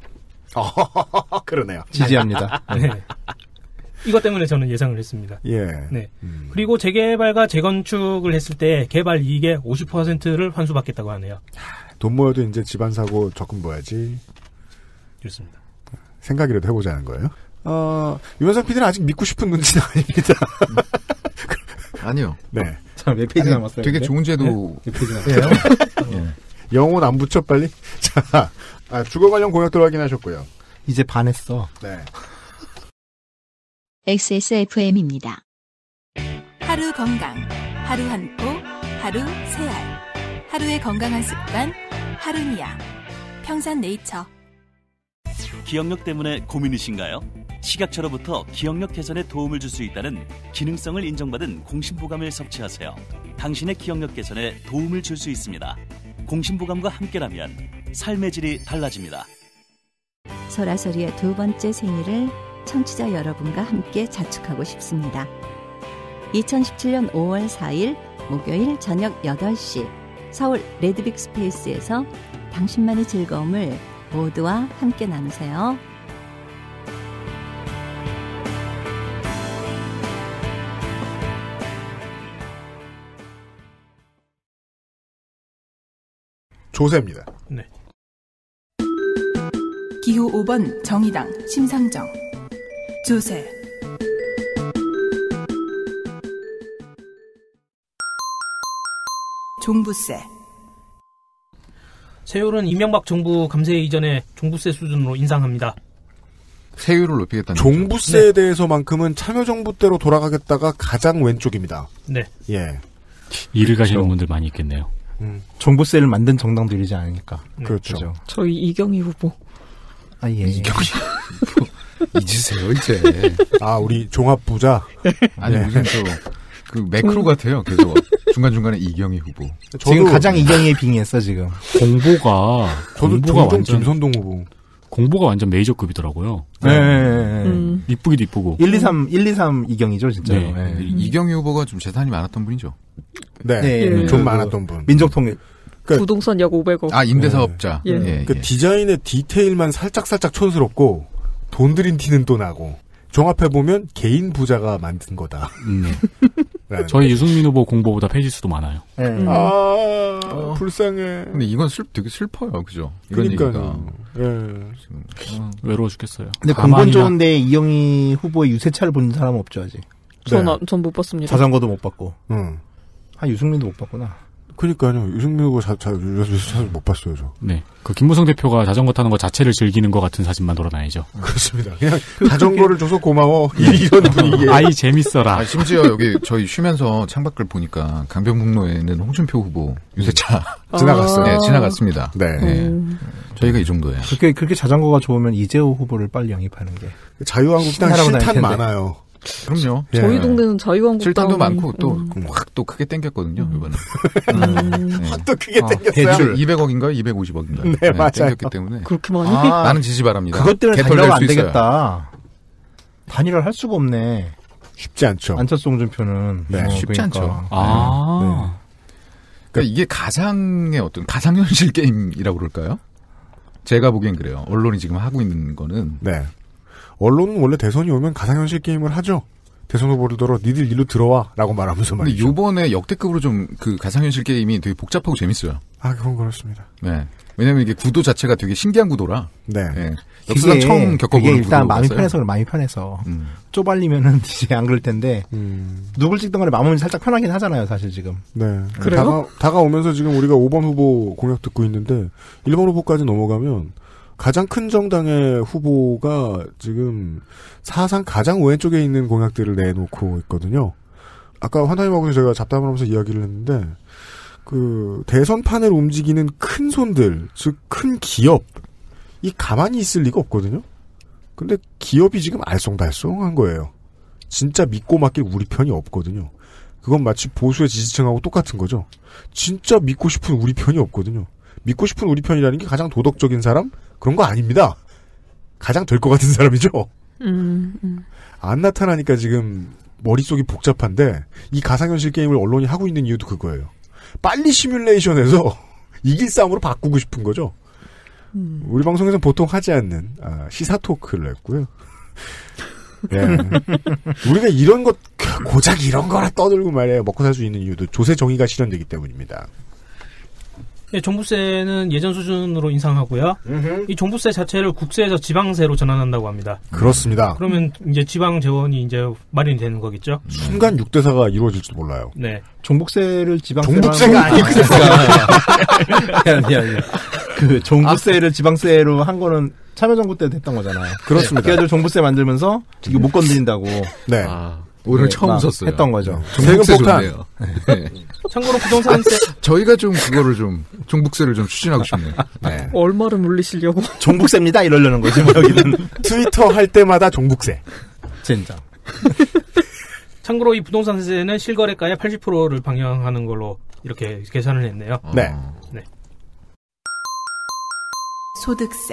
그러네요. 지지합니다. 네. 이것 때문에 저는 예상을 했습니다. 예. 네. 음. 그리고 재개발과 재건축을 했을 때 개발 이익의 오십 퍼센트를 환수받겠다고 하네요. 돈 모여도 이제 집안 사고 적금 모아야지. 그렇습니다. 생각이라도 해보자는 거예요. 어, 유현상 피디는 아직 믿고 싶은 눈치는 아닙니다. 아니요. 네. 자, 몇 페이지 남았어요? 되게 근데? 좋은 제도. 네? 몇 페이지 남았어요? 예. 영혼 안 붙여, 빨리? 자, 아, 주거 관련 공약들 확인하셨고요. 이제 반했어. 네. 엑스에스에프엠입니다. 하루 건강, 하루 한 포, 하루 세 알. 하루의 건강한 습관, 하루니아. 평산네이처. 기억력 때문에 고민이신가요? 식약처로부터 기억력 개선에 도움을 줄 수 있다는 기능성을 인정받은 공심보감을 섭취하세요. 당신의 기억력 개선에 도움을 줄 수 있습니다. 공심보감과 함께라면 삶의 질이 달라집니다. 소라소리의 두 번째 생일을 청취자 여러분과 함께 자축하고 싶습니다. 이천십칠 년 오월 사일 목요일 저녁 여덟 시 서울 레드빅 스페이스에서 당신만의 즐거움을 모두와 함께 나누세요. 조세입니다. 네. 기호 오 번 정의당 심상정. 조세. 종부세. 세율은 이명박 정부 감세 이전에 종부세 수준으로 인상합니다. 세율을 높이겠다는 종부세에 네. 대해서만큼은 참여정부 때로 돌아가겠다가 가장 왼쪽입니다. 네. 예. 일을 가시는 분들 많이 있겠네요. 음. 종부세를 만든 정당도 이러지 않으니까. 네. 그렇죠. 그렇죠. 저희 이경희 후보. 아, 예. 이경희 후보. 잊으세요, 이제. 아, 우리 종합부자? 아니, 네. 무슨 또, 그 매크로 같아요, 계속. 중간중간에 이경희 후보. 지금 가장 이경희에 빙의했어, 지금. 공보가, 저도 공보가 완전. 김선동 후보. 공보가 완전 메이저급이더라고요. 네. 네. 음. 이쁘기도 이쁘고. 일, 이, 삼, 일, 이, 삼 이경이죠, 진짜. 네. 네. 음. 이경희 후보가 좀 재산이 많았던 분이죠. 네. 네. 네. 좀 많았던 분. 민족통일. 그러니까, 부동산 약 오백억. 아, 임대사업자. 예. 예. 그 예. 디자인의 디테일만 살짝살짝 촌스럽고, 돈 들인 티는 또 나고, 종합해보면 개인 부자가 만든 거다. 음. 저희 유승민 후보 공보보다 페이지 수도 많아요. 네. 음. 아, 어. 불쌍해. 근데 이건 슬, 되게 슬퍼요, 그죠? 이런 그러니까요. 얘기가. 예. 지금, 어. 외로워 죽겠어요. 근데 근본 좋은데 이경희 후보의 유세차를 본 사람은 없죠, 아직. 전, 네. 전 못 봤습니다. 자전거도 못 봤고. 응. 한 유승민도 못 봤구나. 그러니까요. 유승민 후보 자, 자, 사실 못 봤어요, 저. 네. 그 김무성 대표가 자전거 타는 거 자체를 즐기는 것 같은 사진만 돌아다니죠. 그렇습니다. 그냥 자전거를 줘서 고마워. 이런 분위기에. 아이 재밌어라. 아, 심지어 여기 저희 쉬면서 창밖을 보니까 강변북로에는 홍준표 후보 유세차 음. 지나갔어요. 네, 지나갔습니다. 네. 네. 음. 저희가 이 정도예요. 그렇게 그렇게 자전거가 좋으면 이재호 후보를 빨리 영입하는 게. 자유한국당 실탄 많아요. 그럼요. 예. 저희 동네는 자유한국당 실탄도 많고 또 확 또 음. 크게 땡겼거든요. 음. 이번에. 음. 확 또 크게 어, 땡겼어요. 이백억인가요? 이백오십억인가요? 네, 네, 맞아요. 땡겼기 때문에. 그렇게 많이? 아, 나는 지지 바랍니다. 그것 때문에 개털 단일화가 안 낼 수 있어요. 되겠다. 단일화를 할 수가 없네. 쉽지 않죠. 안철수 홍준표는. 네, 어, 쉽지 그러니까. 않죠. 아. 네. 그러니까 이게 가상의 어떤 가상현실 게임이라고 그럴까요? 제가 보기엔 그래요. 언론이 지금 하고 있는 거는. 네. 언론은 원래 대선이 오면 가상현실 게임을 하죠. 대선 후보를 들어 니들 일로 들어와 라고 말하면서 근데 말이죠. 요번에 역대급으로 좀 그 가상현실 게임이 되게 복잡하고 재밌어요. 아, 그건 그렇습니다. 네. 왜냐면 이게 구도 자체가 되게 신기한 구도라. 네. 네. 역사상 처음 겪어보는 그게 일단 마음이 구도였어요. 편해서 그래, 마음이 편해서. 음. 쪼발리면은 이제 안 그럴 텐데. 음. 누굴 찍던 간에 마음은 살짝 편하긴 하잖아요, 사실 지금. 네. 그래요? 다가, 다가오면서 지금 우리가 오 번 후보 공약 듣고 있는데 일 번 후보까지 넘어가면 가장 큰 정당의 후보가 지금 사상 가장 왼쪽에 있는 공약들을 내놓고 있거든요. 아까 환타님하고 제가 잡담을 하면서 이야기를 했는데 그 대선판을 움직이는 큰 손들, 즉 큰 기업 이 가만히 있을 리가 없거든요. 근데 기업이 지금 알쏭달쏭한 거예요. 진짜 믿고 맡길 우리 편이 없거든요. 그건 마치 보수의 지지층하고 똑같은 거죠. 진짜 믿고 싶은 우리 편이 없거든요. 믿고 싶은 우리 편이라는 게 가장 도덕적인 사람? 그런 거 아닙니다. 가장 될 것 같은 사람이죠. 음, 음. 안 나타나니까 지금 머릿속이 복잡한데 이 가상현실 게임을 언론이 하고 있는 이유도 그거예요. 빨리 시뮬레이션에서 이길 싸움으로 바꾸고 싶은 거죠. 음. 우리 방송에서는 보통 하지 않는 아, 시사 토크를 했고요. 예. 우리가 이런 것 고작 이런 거라 떠들고 말이에요. 먹고 살 수 있는 이유도 조세 정의가 실현되기 때문입니다. 네, 종부세는 예전 수준으로 인상하고요. 음흠. 이 종부세 자체를 국세에서 지방세로 전환한다고 합니다. 그렇습니다. 그러면 이제 지방 재원이 이제 마련이 되는 거겠죠. 순간 육 대 사가 이루어질지도 몰라요. 네. 종북세를 지방세로 종북세가 한 아니고 아니, 아니, 아니. 그 종부세를 아. 지방세로 한 거는 참여정부 때 됐던 거잖아요. 그렇습니다. 그래가지고 종부세 만들면서 이거 못 건드린다고. 네. 아, 오늘 네, 처음 웃었어요. 했던 거죠. 세금 폭탄. 네. 참고로 부동산세 저희가 좀 그거를 좀 종북세를 좀 추진하고 싶네요. 네. 얼마를 물리시려고? 종북세입니다 이러려는 거지 뭐 여기는. 트위터 할 때마다 종북세. 진짜. 참고로 이 부동산세는 실거래가의 팔십 퍼센트를 방영하는 걸로 이렇게 계산을 했네요. 네. 네. 소득세.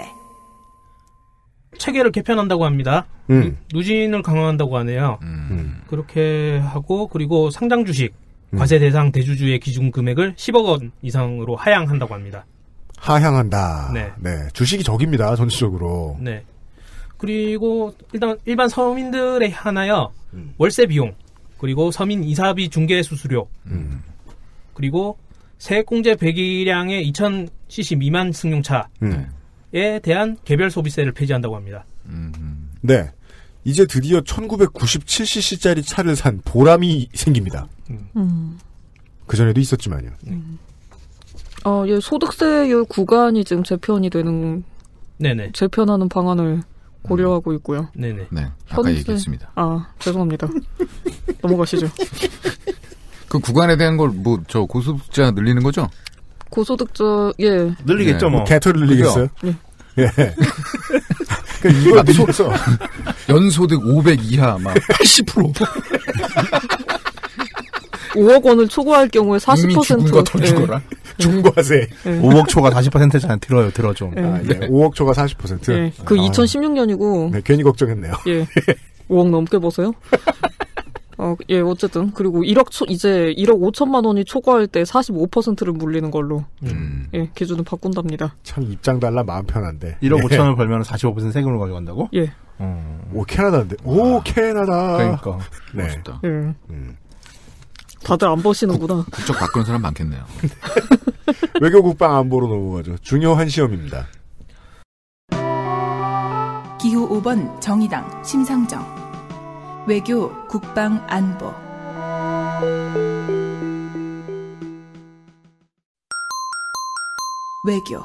체계를 개편한다고 합니다. 음. 누진을 강화한다고 하네요. 음. 그렇게 하고 그리고 상장 주식 과세 대상 대주주의 기준 금액을 십억 원 이상으로 하향한다고 합니다. 하향한다. 네. 네. 주식이 적입니다. 전체적으로. 네. 그리고 일단 일반 서민들에 하나요. 음. 월세 비용 그리고 서민 이사비 중개 수수료 음. 그리고 세액공제 배기량의 이천 씨씨 미만 승용차에 음. 대한 개별 소비세를 폐지한다고 합니다. 음. 네. 이제 드디어 천구백구십칠 씨씨짜리 차를 산 보람이 생깁니다. 음. 그전에도 있었지만요. 음. 아, 예, 소득세율 구간이 지금 재편이 되는, 네네. 재편하는 방안을 고려하고 있고요. 네네. 네. 아까 현재... 얘기했습니다. 아, 죄송합니다. 넘어가시죠. 그 구간에 대한 걸 뭐, 저 고소득자 늘리는 거죠? 고소득자, 예. 늘리겠죠, 네. 뭐. 개털 늘리겠어요? 예. 예. 그 이걸 소, 연소득 오백 이하, 막, 팔십 퍼센트. 오억 원을 초과할 경우에 사십 퍼센트. 이미 죽은 거 더 죽어라. 예. 중과세. 예. 오억 초과 사십 퍼센트잖아요. 들어요, 들어 좀. 예. 아, 예. 오억 초과 사십 퍼센트. 예. 그 아. 이천십육 년이고. 네, 괜히 걱정했네요. 예. 오억 넘게 버서요? 어, 예, 어쨌든. 그리고 일억 초, 이제 일억 오천만 원이 초과할 때 사십오 퍼센트를 물리는 걸로. 음. 예, 기준을 바꾼답니다. 참 입장 달라 마음 편한데. 일억 예. 오천을 벌면 사십오 퍼센트 세금을 가져간다고? 예. 음. 오, 캐나다인데. 오, 캐나다. 그러니까. 네. 멋있다. 예. 음. 다들 안 버시는구나. 국, 국적 바꾸는 사람 많겠네요. 외교 국방 안보로 넘어가죠. 중요한 시험입니다. 기호 오 번 정의당 심상정. 외교, 국방, 안보. 외교.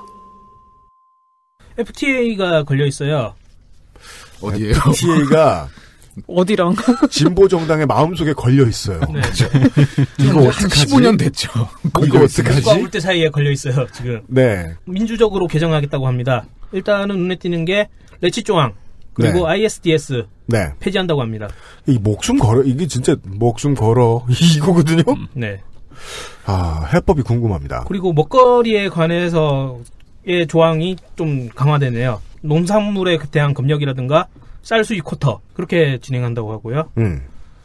에프티에이가 걸려 있어요. 어디에요? 에프티에이가 어디랑 진보 정당의 마음속에 걸려 있어요. 네. 이거 한 어떡하지? 십오 년 됐죠. 이거 어떡하지? 과 물때 사이에 걸려 있어요, 지금. 네. 민주적으로 개정하겠다고 합니다. 일단은 눈에 띄는 게 레치 조항 그리고 네. 아이에스디에스 네. 폐지한다고 합니다. 이 목숨 걸어 이게 진짜 목숨 걸어 이거거든요. 네. 아 해법이 궁금합니다. 그리고 먹거리에 관해서의 조항이 좀 강화되네요. 농산물에 대한 검역이라든가 쌀 수입 쿼터 그렇게 진행한다고 하고요. 음.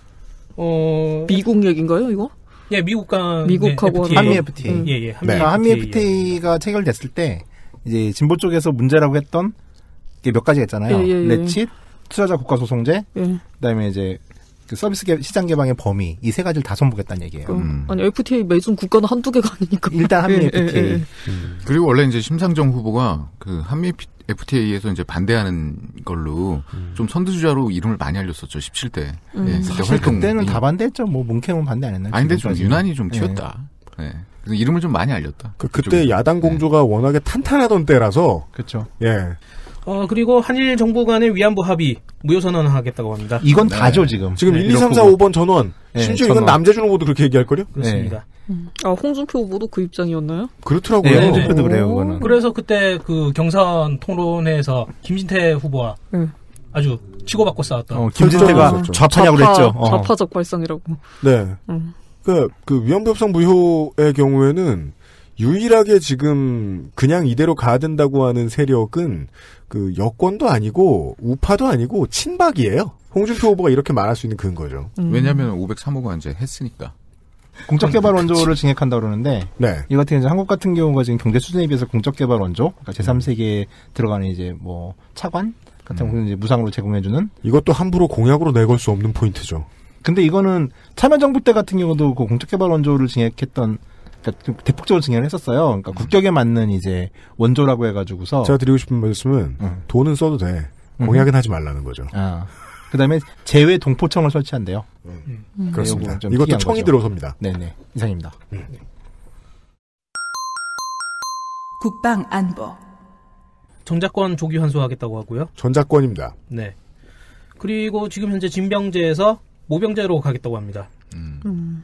어 미국 얘기인가요, 이거? 예, 미국과 미국하고 네, 한미 에프티에이. 음. 예, 예. 한미, 네. 한미 에프티에이. 에프티에이가 체결됐을 때 이제 진보 쪽에서 문제라고 했던 게 몇 가지가 있잖아요. 예, 예, 예. 레칫, 투자자 국가 소송제, 예. 그다음에 이제 그 서비스 개, 시장 개방의 범위 이 세 가지를 다 선보겠다는 얘기예요. 음. 아니 에프티에이 매준 국가는 한두 개가 아니니까. 일단 한미 예, 에프티에이. 예, 예. 음. 그리고 원래 이제 심상정 후보가 그 한미 에프티에이에서 이제 반대하는 걸로 음. 좀 선두주자로 이름을 많이 알렸었죠. 십칠 대. 음. 예, 사실 활동. 그때는 다 반대했죠. 뭐 문캠은 반대 안 했나요? 아닌데 좀 지금까지는. 유난히 좀 예. 튀었다. 예. 그래서 이름을 좀 많이 알렸다. 그, 그때 야당 공조가 워낙에 탄탄하던 때라서. 그렇죠. 예. 어 그리고 한일 정부 간의 위안부 합의 무효 선언하겠다고 합니다. 이건 네. 다죠 지금. 지금 네. 일, 이, 삼, 사, 오 번 전원. 네, 심지어 전원. 이건 남재준 후보도 그렇게 얘기할걸요? 그렇습니다. 음. 아 홍준표 후보도 그 입장이었나요? 그렇더라고요. 네, 홍준표도 그래요. 그거는. 그래서 그때 그 경선 통론회에서 김진태 후보와 네. 아주 치고받고 싸웠던. 어, 김진태가 좌파냐고 좌파, 그랬죠. 어. 좌파적 발상이라고. 네. 음. 그, 그 위안부 협상 무효의 경우에는 유일하게 지금 그냥 이대로 가야 된다고 하는 세력은 그 여권도 아니고 우파도 아니고 친박이에요. 홍준표 후보가 이렇게 말할 수 있는 근거죠. 음. 왜냐하면 오백삼 호가 이제 했으니까. 공적개발 원조를 징액한다 그러는데 네. 이 같은 이제 한국 같은 경우가 지금 경제 수준에 비해서 공적개발 원조, 그러니까 제삼 세계에 들어가는 이제 뭐 차관 같은 거 이제 무상으로 제공해주는 이것도 함부로 공약으로 내걸 수 없는 포인트죠. 근데 이거는 참여정부 때 같은 경우도 그 공적개발 원조를 징액했던 그러니까 좀 대폭적으로 징액을 했었어요. 그러니까 국격에 맞는 이제 원조라고 해가지고서 제가 드리고 싶은 말씀은 음. 돈은 써도 돼. 공약은 하지 말라는 거죠. 아. 그다음에 제외 동포청을 설치한대요. 음. 네, 그렇습니다. 요거 좀 이것도 특이한 청이 거죠. 들어섭니다. 네네 이상입니다. 음. 국방 안보. 정자권 조기 환수하겠다고 하고요. 전자권입니다. 네. 그리고 지금 현재 진병제에서 모병제로 가겠다고 합니다. 음.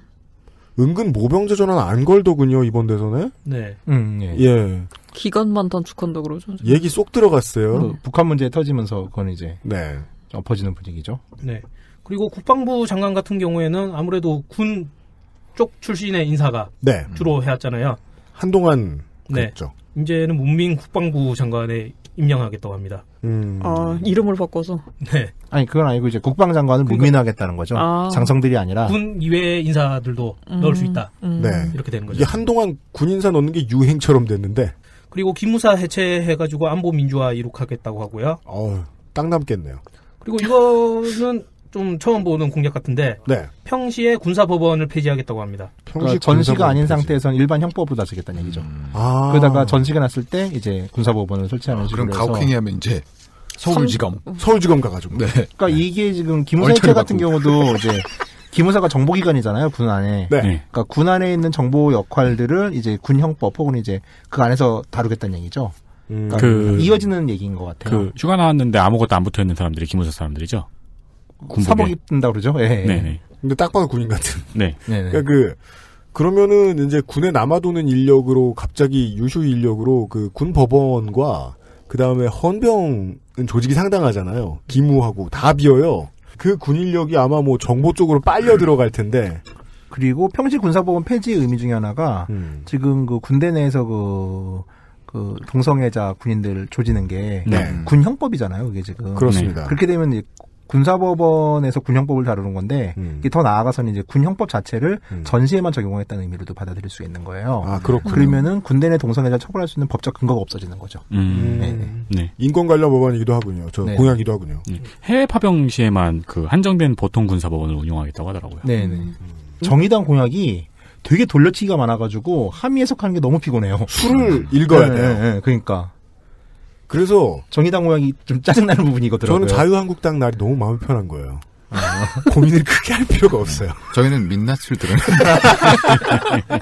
은근 모병제 전환 안 걸더군요, 이번 대선에. 네. 음, 예. 예. 기간만 단축한다 그러죠. 얘기 쏙 들어갔어요. 그 북한 문제 터지면서 그건 이제 네. 엎어지는 분위기죠. 네. 그리고 국방부 장관 같은 경우에는 아무래도 군 쪽 출신의 인사가 네. 주로 해왔잖아요. 한동안 네. 그랬죠. 이제는 문민 국방부 장관에 임명하겠다고 합니다. 음. 아 이름을 바꿔서. 네. 아니 그건 아니고 이제 국방장관을 그러니까- 문민화하겠다는 거죠. 아. 장성들이 아니라. 군 이외의 인사들도 음, 넣을 수 있다. 음. 네. 이렇게 되는 거죠. 이게 한동안 군인사 넣는 게 유행처럼 됐는데, 그리고 기무사 해체해가지고 안보 민주화 이룩하겠다고 하고요. 어, 딱 남겠네요. 그리고 이거는 좀 처음 보는 공약 같은데 네. 평시에 군사법원을 폐지하겠다고 합니다. 그러니까 전시가 아닌 상태에서는 일반 형법으로 다스겠다는 얘기죠. 아. 그러다가 전시가 났을 때 이제 군사법원을 설치하는 아, 식으로 그럼 해서. 가혹행위 하면 이제 서울지검. 서울지검 가가지고. 네. 그러니까 이게 지금 기무사 얼차려 해체 같은 받고. 경우도 이제 기무사가 정보기관이잖아요, 군 안에. 네. 그러니까 군 안에 있는 정보 역할들을 이제 군 형법 혹은 이제 그 안에서 다루겠다는 얘기죠. 음. 그러니까 그- 이어지는 얘기인 것 같아요. 그 휴가 나왔는데 아무것도 안 붙어 있는 사람들이 기무사 사람들이죠. 군복에. 사복 입는다 그러죠. 예. 예. 네네. 근데 딱 봐도 군인 같은. 네. 네네. 그러니까 그 그러면은 이제 군에 남아도는 인력으로 갑자기 유휴 인력으로 그 군 법원과 그 다음에 헌병은 조직이 상당하잖아요. 기무하고 다 비어요. 그 군 인력이 아마 뭐 정보 쪽으로 빨려 들어갈 텐데. 그리고 평시 군사법원 폐지의 의미 중에 하나가 음. 지금 그 군대 내에서 그, 그 동성애자 군인들 조지는 게 네. 군형법이잖아요. 그게 지금. 그렇습니다. 그렇게 되면 이제 군사법원에서 군형법을 다루는 건데 음. 이게 더 나아가서는 이제 군형법 자체를 음. 전시에만 적용하겠다는 의미로도 받아들일 수 있는 거예요. 아, 그렇군요. 그러면은 군대 내 동성애자 처벌할 수 있는 법적 근거가 없어지는 거죠. 음. 음. 네. 네. 인권 관련 법안이기도 하군요. 저 네. 공약이기도 하군요. 네. 해외 파병 시에만 그 한정된 보통 군사법원을 운영하겠다고 하더라고요. 네네. 정의당 공약이 되게 돌려치기가 많아가지고 함의 해석하는 게 너무 피곤해요. 술을 읽어야 네, 돼요. 네, 네, 그러니까 그래서 정의당 공약이 좀 짜증나는 부분이 이거더라고요. 저는 자유한국당 날이 너무 마음이 편한 거예요. 고민을 크게 할 필요가 없어요. 저희는 민낯을 드러내.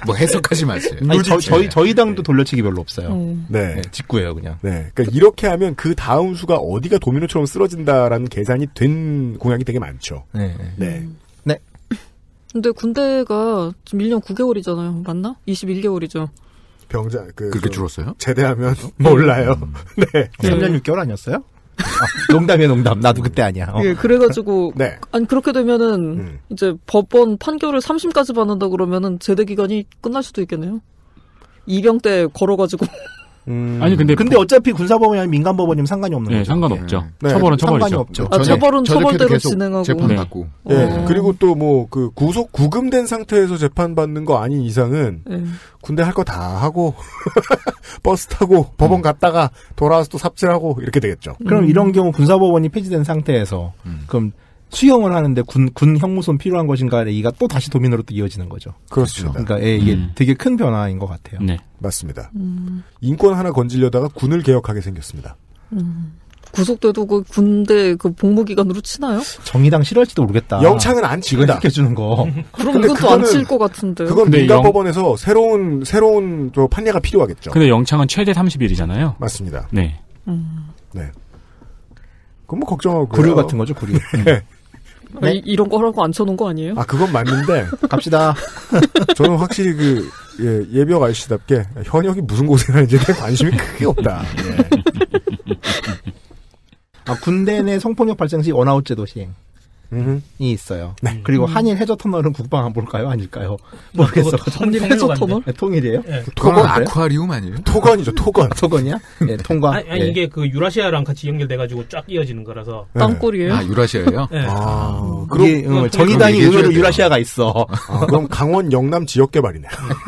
뭐 해석하지 마세요. 아니, 저, 저희 저희 당도 돌려치기 별로 없어요. 음. 네. 네, 직구예요 그냥. 네. 그러니까 이렇게 하면 그 다음 수가 어디가 도미노처럼 쓰러진다라는 계산이 된 공약이 되게 많죠. 네. 네. 네. 근데 군대가 지금 일 년 구 개월이잖아요. 맞나? 이십일 개월이죠. 병장 그 그렇게 줄었어요? 제대하면 몰라요. 네. 삼 년 육 개월 아니었어요? 아, 농담이야 농담. 나도 그때 아니야. 어. 예, 그래가지고 네. 아니 그렇게 되면은 음. 이제 법원 판결을 삼 심까지 받는다 그러면은 제대 기간이 끝날 수도 있겠네요. 이병 때 걸어가지고. 음. 아니 근데 근데 어차피 군사법원이 아니면 민간법원이면 상관이 없는 네, 거죠. 상관없죠. 네. 처벌은 상관이 처벌이죠. 없죠. 아, 처벌은 저녁, 처벌대로 계속 진행하고. 재판받고. 네. 어. 네. 그리고 또 뭐 그 구속 구금된 상태에서 재판받는 거 아닌 이상은 네. 군대 할 거 다 하고 버스 타고 법원 갔다가 돌아와서 또 삽질하고 이렇게 되겠죠. 그럼 음. 이런 경우 군사법원이 폐지된 상태에서 음. 그럼 수용을 하는데 군, 군 형무소는 필요한 것인가 얘기가 또 다시 도민으로 또 이어지는 거죠. 그렇습니다. 그러니까 예, 이게 음. 되게 큰 변화인 것 같아요. 네. 맞습니다. 음. 인권 하나 건지려다가 군을 개혁하게 생겼습니다. 음. 구속돼도 그 군대 그 복무 기간으로 치나요? 정의당 싫어할지도 모르겠다. 영창은 안 지금 칩니다. 시켜주는 거. 그럼 근데 이것도 안 그거는- 칠 것 같은데. 그건 근데 민간법원에서 새로운 새로운 저 판례가 필요하겠죠. 근데 영창은 최대 삼십 일이잖아요. 맞습니다. 네. 음. 네. 그건 뭐 걱정하고 구류 같은 거죠, 구류. 네. 아, 이, 이런 거 하라고 앉혀놓은 거 아니에요? 아 그건 맞는데 갑시다. 저는 확실히 그 예, 예비역 아저씨답게 현역이 무슨 고생하는지에 대한 관심이 크게 없다. 예. 아, 군대 내 성폭력 발생 시 원아웃 제도 시행이 음흠. 있어요. 네. 그리고 한일 해저 터널은 국방 안보일까요? 아닐까요? 모르겠어. 한일 해저 터널? 네, 통일이에요? 예. 토건 아, 그래요? 아쿠아리움 아니에요? 토건이죠, 토건. 토건이야? 네, 통과. 아니, 아니 예. 이게 그 유라시아랑 같이 연결돼가지고 쫙 이어지는 거라서. 네. 땅굴이에요? 아, 유라시아예요? 네. 아, 그럼 그럼, 어, 그럼 정의당이 얘기해줘야 의외로 돼요. 유라시아가 있어. 아, 그럼 강원 영남 지역 개발이네.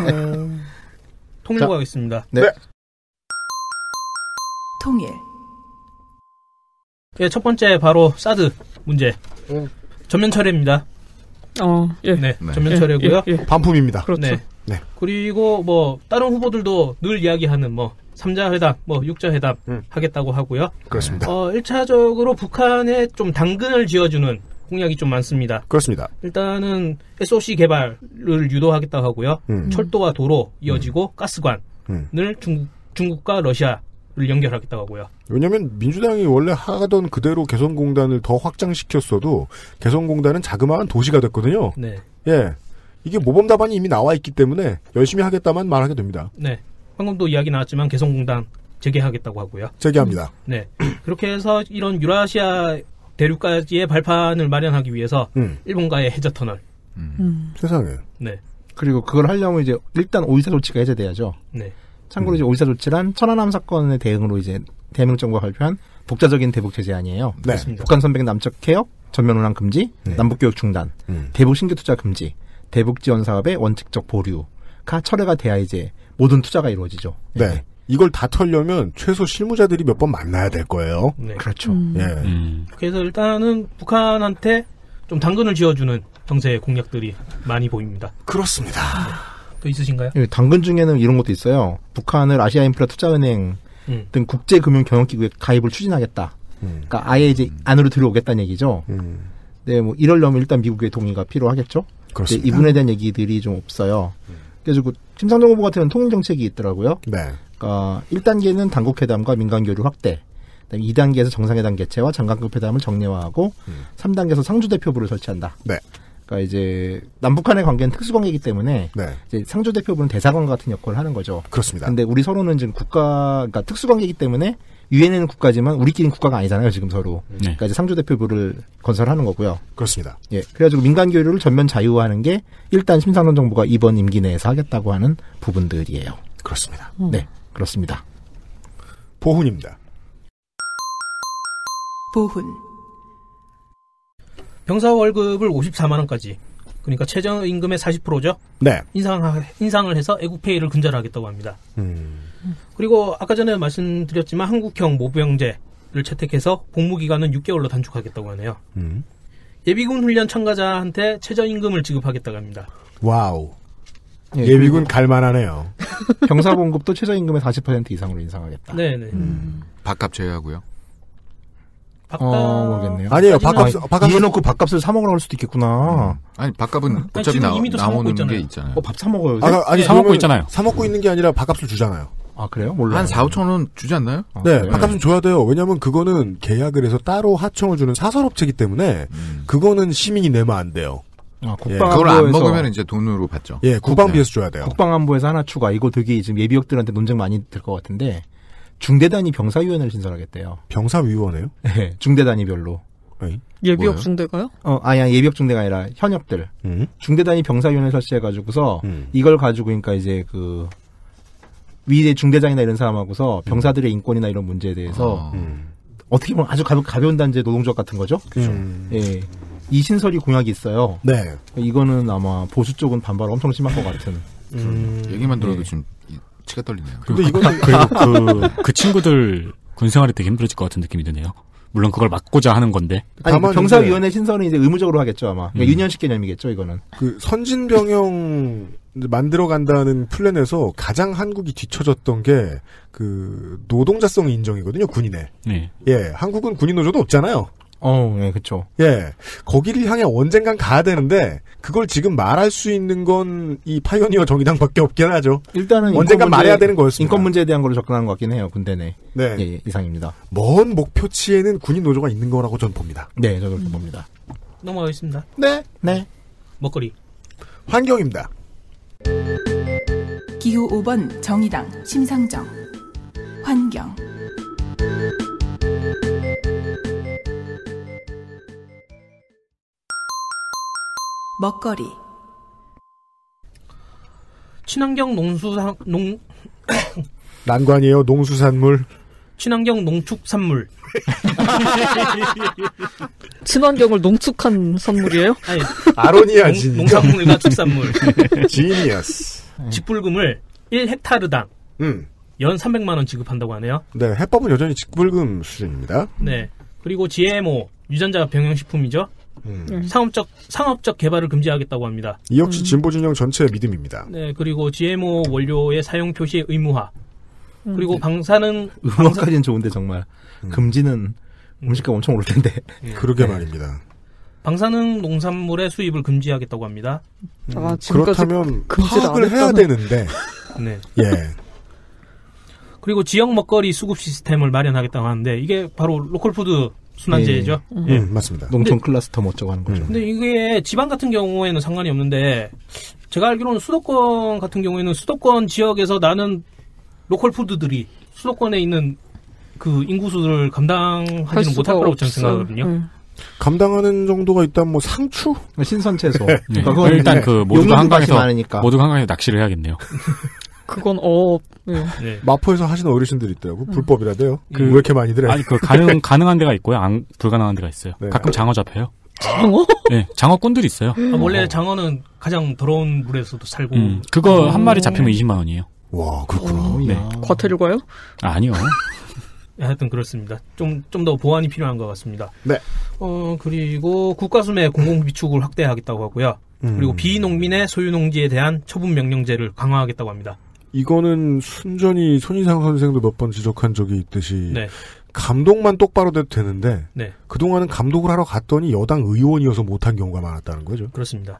통일로 가겠습니다. 네. 네. 통일. 예, 첫 번째 바로 사드 문제. 음. 전면 철회입니다. 어, 예. 네, 네. 전면 예, 철회고요. 예, 예. 반품입니다. 그렇죠. 네. 네. 그리고 뭐 다른 후보들도 늘 이야기하는 뭐 삼자 회담, 뭐 육자 회담 음. 하겠다고 하고요. 그렇습니다. 어, 일 차적으로 북한에 좀 당근을 지어주는 공약이 좀 많습니다. 그렇습니다. 일단은 에스오씨 개발을 유도하겠다고 하고요. 음. 철도와 도로 이어지고 가스관을 음. 중국, 중국과 러시아를 연결하겠다고 하고요. 왜냐면 민주당이 원래 하던 그대로 개성공단을 더 확장시켰어도 개성공단은 자그마한 도시가 됐거든요. 네. 예. 이게 모범 답안이 이미 나와 있기 때문에 열심히 하겠다만 말하게 됩니다. 네. 방금도 이야기 나왔지만 개성공단 재개하겠다고 하고요. 재개합니다. 네. 그렇게 해서 이런 유라시아 대륙까지의 발판을 마련하기 위해서 음. 일본과의 해저 터널. 음. 세상에. 네. 그리고 그걸 하려면 이제 일단 오이사 조치가 해제돼야죠. 네. 참고로 이제 오이사 조치란 천안함 사건의 대응으로 이제 대한민국 정부가 발표한 독자적인 대북 제재 아니에요. 네. 맞습니다. 북한 선백 남쪽 개혁, 전면 운항 금지, 네. 남북 교육 중단, 음. 대북 신규 투자 금지, 대북 지원 사업의 원칙적 보류가 철회가 돼야 이제 모든 투자가 이루어지죠. 네. 이걸 다 털려면 최소 실무자들이 몇 번 만나야 될 거예요. 네. 그렇죠. 음. 예. 음. 그래서 일단은 북한한테 좀 당근을 지어주는 형태의 공약들이 많이 보입니다. 그렇습니다. 또 있으신가요? 예, 당근 중에는 이런 것도 있어요. 북한을 아시아 인프라 투자은행 음. 등 국제금융경영기구에 가입을 추진하겠다. 음. 그러니까 아예 이제 안으로 들어오겠다는 얘기죠. 음. 네, 뭐 이러려면 일단 미국의 동의가 필요하겠죠. 그렇습니다. 근데 이 부분에 대한 얘기들이 좀 없어요. 그래서 그 심상정 후보 같은 경우는 통일 정책이 있더라고요. 네. 그러니까 일 단계는 당국회담과 민간교류 확대, 그다음에 이 단계에서 정상회담 개최와 장관급 회담을 정례화하고 음. 삼 단계에서 상주대표부를 설치한다. 네. 그러니까 이제 남북한의 관계는 특수관계이기 때문에 네. 이제 상주대표부는 대사관 같은 역할을 하는 거죠. 그렇습니다. 근데 우리 서로는 지금 국가, 그러니까 특수관계이기 때문에 유엔에는 국가지만 우리끼리는 국가가 아니잖아요, 지금 서로. 네. 그러니까 이제 상주대표부를 건설하는 거고요. 그렇습니다. 예. 그래가지고 민간 교류를 전면 자유화하는 게 일단 심상정 정부가 이번 임기 내에서 하겠다고 하는 부분들이에요. 그렇습니다. 음. 네. 그렇습니다. 보훈입니다. 보훈. 병사 월급을 오십사만 원까지. 그러니까 최저임금의 사십 퍼센트죠. 네. 인상, 인상을 해서 애국페이를 근절하겠다고 합니다. 음. 그리고 아까 전에 말씀드렸지만 한국형 모병제를 채택해서 복무기간은 육 개월로 단축하겠다고 하네요. 음. 예비군 훈련 참가자한테 최저임금을 지급하겠다고 합니다. 와우. 예, 예비군 갈만하네요. 병사봉급도 최저임금의 사십 퍼센트 이상으로 인상하겠다. 네네. 음. 밥값 제외하고요. 어, 모르겠네요. 아니에요. 밥값, 밥값. 이해놓고 밥값을 사먹으러 갈 수도 있겠구나. 음. 아니, 밥값은 어차피 나, 나오는 게 있잖아요. 어, 밥 사먹어요. 아, 아니, 사먹고 있잖아요. 사먹고 있는 게 아니라 밥값을 주잖아요. 아, 그래요? 몰라요. 한 사오천 원 주지 않나요? 아, 네, 그래요? 밥값은 줘야 돼요. 왜냐면 그거는 계약을 해서 따로 하청을 주는 사설업체이기 때문에, 음. 그거는 시민이 내면 안 돼요. 아, 예. 그걸 안 먹으면 이제 돈으로 받죠. 예, 국방비에서 줘야 돼요. 국방안보에서 하나 추가. 이거 되게 지금 예비역들한테 논쟁 많이 될 것 같은데, 중대단위 병사위원회를 신설하겠대요. 병사위원회요? 네, 중대단위별로. 예비역 중대가요? 어, 아니, 아니, 예비역 중대가 아니라 현역들. 음? 중대단위 병사위원회 설치해가지고서, 음. 이걸 가지고, 그러니까 이제 그, 위대 중대장이나 이런 사람하고서 병사들의 인권이나 이런 문제에 대해서, 음. 어떻게 보면 아주 가벼, 가벼운 단계 노동조합 같은 거죠? 그렇죠. 음. 예. 이 신설이 공약이 있어요. 네. 이거는 아마 보수 쪽은 반발 엄청 심할 것 같은. 음. 얘기만 들어도 예. 지금 치가 떨리네요. 근데 이거는 그, 그, 그 친구들 군 생활이 되게 힘들어질 것 같은 느낌이 드네요. 물론 그걸 막고자 하는 건데. 아니, 병사위원회 신설은 이제 의무적으로 하겠죠, 아마. 그러니까 음. 유년식 개념이겠죠, 이거는. 그 선진병영 만들어 간다는 플랜에서 가장 한국이 뒤처졌던 게 그 노동자성 인정이거든요, 군인의. 네. 예, 한국은 군인 노조도 없잖아요. 어, 예, 그쵸. 예, 거기를 향해 언젠간 가야 되는데 그걸 지금 말할 수 있는 건 이 파이오니어 정의당밖에 없긴 하죠. 일단은 언젠간 문제, 말해야 되는 거였습니다. 인권 문제에 대한 걸로 접근하는 것 같긴 해요, 군대 내. 네. 예, 예, 이상입니다. 먼 목표치에는 군인 노조가 있는 거라고 전 봅니다. 네, 저도 그렇게 봅니다. 넘어가겠습니다. 네. 네. 먹거리. 환경입니다. 기호 오 번 정의당 심상정. 환경. 먹거리. 친환경 농수산 농 난관이에요. 농수산물. 친환경 농축산물. 친환경을 농축한 선물이에요? 아니, 아로니아 농, 진. 농산물과 축산물. 지니어스. 직불금을 일 헥타르당 음. 연 삼백만 원 지급한다고 하네요. 네, 해법은 여전히 직불금 수준입니다. 네. 그리고 지엠오 유전자 병영식품이죠. 음. 상업적 상업적 개발을 금지하겠다고 합니다. 이 역시 진보 진영 전체의 믿음입니다. 네. 그리고 지엠오 원료의 사용 표시 의무화. 그리고 방사능 의무화까지는 좋은데 정말 음. 금지는 음식값 엄청 오를 텐데. 그러게 말입니다. 방사능 농산물의 수입을 금지하겠다고 합니다. 아, 그렇다면 파악을 해야 되는데. 네. 예. 그리고 지역 먹거리 수급 시스템을 마련하겠다고 하는데 이게 바로 로컬푸드 순환제죠. 예. 예. 음, 맞습니다. 농촌 클러스터 뭐 어쩌고 하는 거죠. 근데 이게 지방 같은 경우에는 상관이 없는데 제가 알기로는 수도권 같은 경우에는 수도권 지역에서 나는 로컬푸드들이 수도권에 있는 그 인구수를 감당하지는 못할 거라고 저는 생각하거든요. 음. 감당하는 정도가 있다면 뭐 상추? 신선 채소. 네. 그러니까 일단 그 모두가 한강에서 많으니까. 모두가 한강에서 낚시를 해야겠네요. 그건 어. 네. 네. 마포에서 하시는 어르신들이 있더라고. 음. 불법이라대요. 그, 왜 이렇게 많이들 해? 아니 그 가능 가능한 데가 있고요. 안, 불가능한 데가 있어요. 네. 가끔 장어 잡혀요. 장어? 네, 장어꾼들이 있어요. 아, 원래 장어는 가장 더러운 물에서도 살고. 음, 그거 오. 한 마리 잡히면 이십만 원이에요. 와, 그렇구나. 네. 과태료가요? 아, 아니요. 하여튼 그렇습니다. 좀, 좀 더 보완이 필요한 것 같습니다. 네. 어, 그리고 국가수매 공공비축을 확대하겠다고 하고요. 음. 그리고 비농민의 소유농지에 대한 처분 명령제를 강화하겠다고 합니다. 이거는 순전히 손희상 선생도 몇 번 지적한 적이 있듯이 네. 감독만 똑바로 돼도 되는데 네. 그동안은 감독을 하러 갔더니 여당 의원이어서 못한 경우가 많았다는 거죠. 그렇습니다.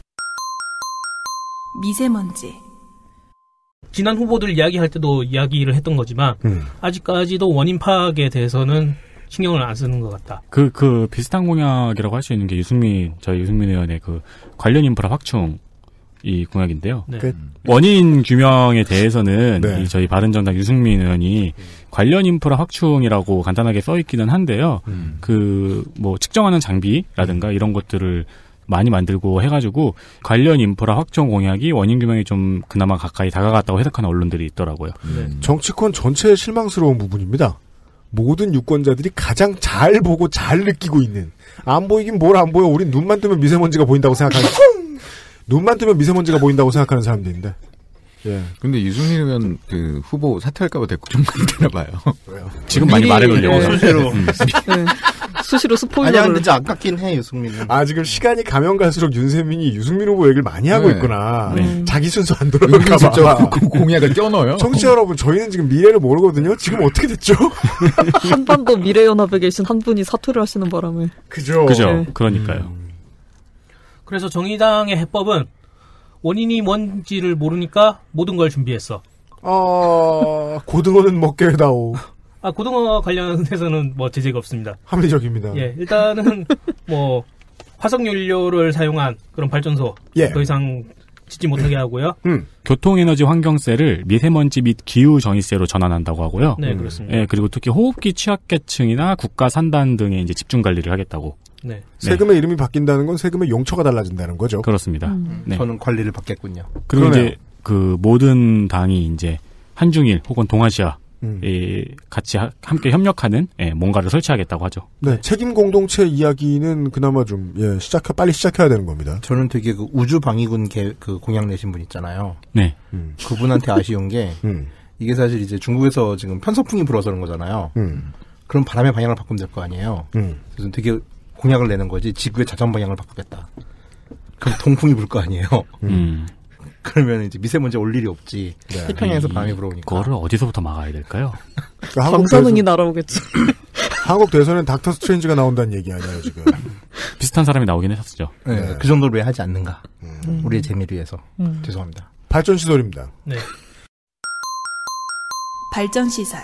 미세먼지. 지난 후보들 이야기할 때도 이야기를 했던 거지만 음. 아직까지도 원인 파악에 대해서는 신경을 안 쓰는 것 같다. 그, 그 비슷한 공약이라고 할 수 있는 게 유승민, 저희 유승민 의원의 그 관련 인프라 확충 이 공약인데요. 네. 그, 원인 규명에 대해서는 네. 이 저희 바른정당 유승민 의원이 관련 인프라 확충이라고 간단하게 써 있기는 한데요. 음. 그 뭐 측정하는 장비라든가 이런 것들을 많이 만들고 해가지고 관련 인프라 확충 공약이 원인 규명에 좀 그나마 가까이 다가갔다고 해석하는 언론들이 있더라고요. 네. 정치권 전체의 실망스러운 부분입니다. 모든 유권자들이 가장 잘 보고 잘 느끼고 있는, 안 보이긴 뭘 안 보여. 우린 눈만 뜨면 미세먼지가 보인다고 생각하는 눈만 뜨면 미세먼지가 보인다고 생각하는 사람들인데 예. 근데 유승민 의원 그 후보 사퇴할까봐 대꾸 좀 많이 되나 봐요. 왜요? 지금 많이 말해놓으려고. 네. 수시로. 네. 수시로 스포일러를. 아니야, 근데 좀 아깝긴 해, 유승민은. 아, 지금 시간이 가면 갈수록 윤세민이 유승민 후보 얘기를 많이 하고 네. 있구나. 네. 자기 순서 안 돌아갈까봐. 그 공약을 껴넣어요. 청취자 여러분, 저희는 지금 미래를 모르거든요. 지금 어떻게 됐죠? 한반도 미래연합에 계신 한 분이 사퇴를 하시는 바람에. 그죠. 그죠. 네. 그러니까요. 음. 그래서 정의당의 해법은 원인이 뭔지를 모르니까 모든 걸 준비했어. 아, 고등어는 먹게다오. 아, 고등어 관련해서는 뭐 제재가 없습니다. 합리적입니다. 예, 일단은 뭐 화석연료를 사용한 그런 발전소 예. 더 이상 짓지 못하게 하고요. 음. 교통에너지 환경세를 미세먼지 및 기후 전이세로 전환한다고 하고요. 네, 그렇습니다. 예, 그리고 특히 호흡기 취약계층이나 국가 산단 등의 이제 집중 관리를 하겠다고. 네. 세금의 이름이 바뀐다는 건 세금의 용처가 달라진다는 거죠. 그렇습니다. 음. 네. 저는 관리를 받겠군요. 그리고 그러네요. 이제 그 모든 당이 이제 한중일 혹은 동아시아 음. 예, 같이 하, 함께 협력하는 예, 뭔가를 설치하겠다고 하죠. 네, 책임 공동체 이야기는 그나마 좀 예, 시작 빨리 시작해야 되는 겁니다. 저는 되게 그 우주 방위군 개, 그 공약 내신 분 있잖아요. 네. 음. 그분한테 아쉬운 게 음. 이게 사실 이제 중국에서 지금 편서풍이 불어서 그런 거잖아요. 음. 그럼 바람의 방향을 바꾸면 될 거 아니에요. 음. 그래서 되게 공약을 내는 거지. 지구의 자전 방향을 바꾸겠다. 그럼 동풍이 불 거 아니에요. 음. 그러면 이제 미세먼지 올 일이 없지. 네. 태평양에서 바람이 불어오니까. 그거를 어디서부터 막아야 될까요? 그러니까 한국 방사능이 대선- 날아오겠지. 한국 대선엔 닥터 스트레인지가 나온다는 얘기 아니에요 지금. 비슷한 사람이 나오긴 했었죠. 네, 네. 그 정도로 왜 하지 않는가. 음. 우리의 재미를 위해서. 음. 죄송합니다. 발전 시설입니다. 네. 발전시설,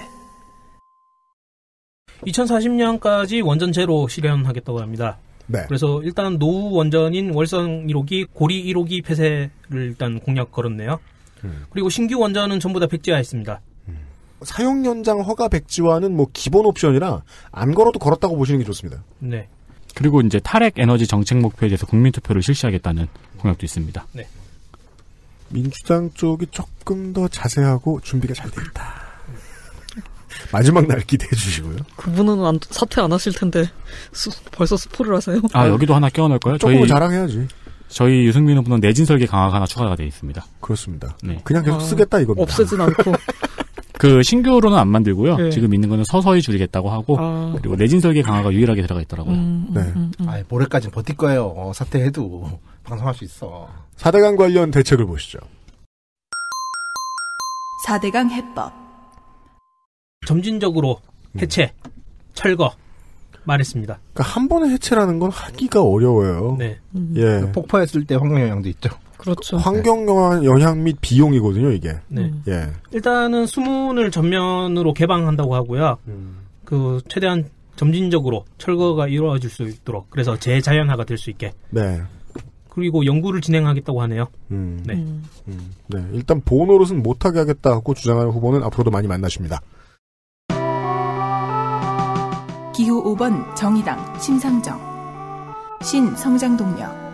이천사십 년까지 원전 제로 실현하겠다고 합니다. 네. 그래서 일단 노후 원전인 월성 일 호기, 고리 일 호기 폐쇄를 일단 공약 걸었네요. 음. 그리고 신규 원전은 전부 다 백지화했습니다. 사용 연장 허가 백지화는 뭐 기본 옵션이라 안 걸어도 걸었다고 보시는 게 좋습니다. 네. 그리고 이제 탈핵 에너지 정책 목표에 대해서 국민 투표를 실시하겠다는 공약도 있습니다. 네. 민주당 쪽이 조금 더 자세하고 준비가 잘 돼 있다. 마지막 날 기대해 주시고요. 그분은 안, 사퇴 안 하실 텐데 수, 벌써 스포를 하세요? 아, 여기도 하나 끼워넣을 거예요? 조금은 저희 자랑해야지. 저희 유승민 후보는 내진 설계 강화가 하나 추가가 되어 있습니다. 그렇습니다. 네. 그냥 계속 아, 쓰겠다 이겁니다. 없애진 않고. 그 신규로는 안 만들고요. 네. 지금 있는 거는 서서히 줄이겠다고 하고 아. 그리고 내진 설계 강화가 유일하게 들어가 있더라고요. 음, 음, 네. 음, 음. 아, 모레까지는 버틸 거예요. 어, 사퇴해도 방송할 수 있어. 사대강 관련 대책을 보시죠. 사대강 해법, 점진적으로 해체, 철거 말했습니다. 그러니까 한 번에 해체라는 건 하기가 어려워요. 네. 음. 예. 폭파했을 때 환경 영향도 있죠. 그렇죠. 환경 영향, 영향 및 비용이거든요, 이게. 네. 음. 예. 일단은 수문을 전면으로 개방한다고 하고요. 음. 그 최대한 점진적으로 철거가 이루어질 수 있도록 그래서 재자연화가 될 수 있게 네. 그리고 연구를 진행하겠다고 하네요. 음. 네. 음. 음. 네. 일단 보노릇은 못하게 하겠다고 주장하는 후보는 앞으로도 많이 만나십니다. 기호 오 번 정의당 심상정, 신 성장동력,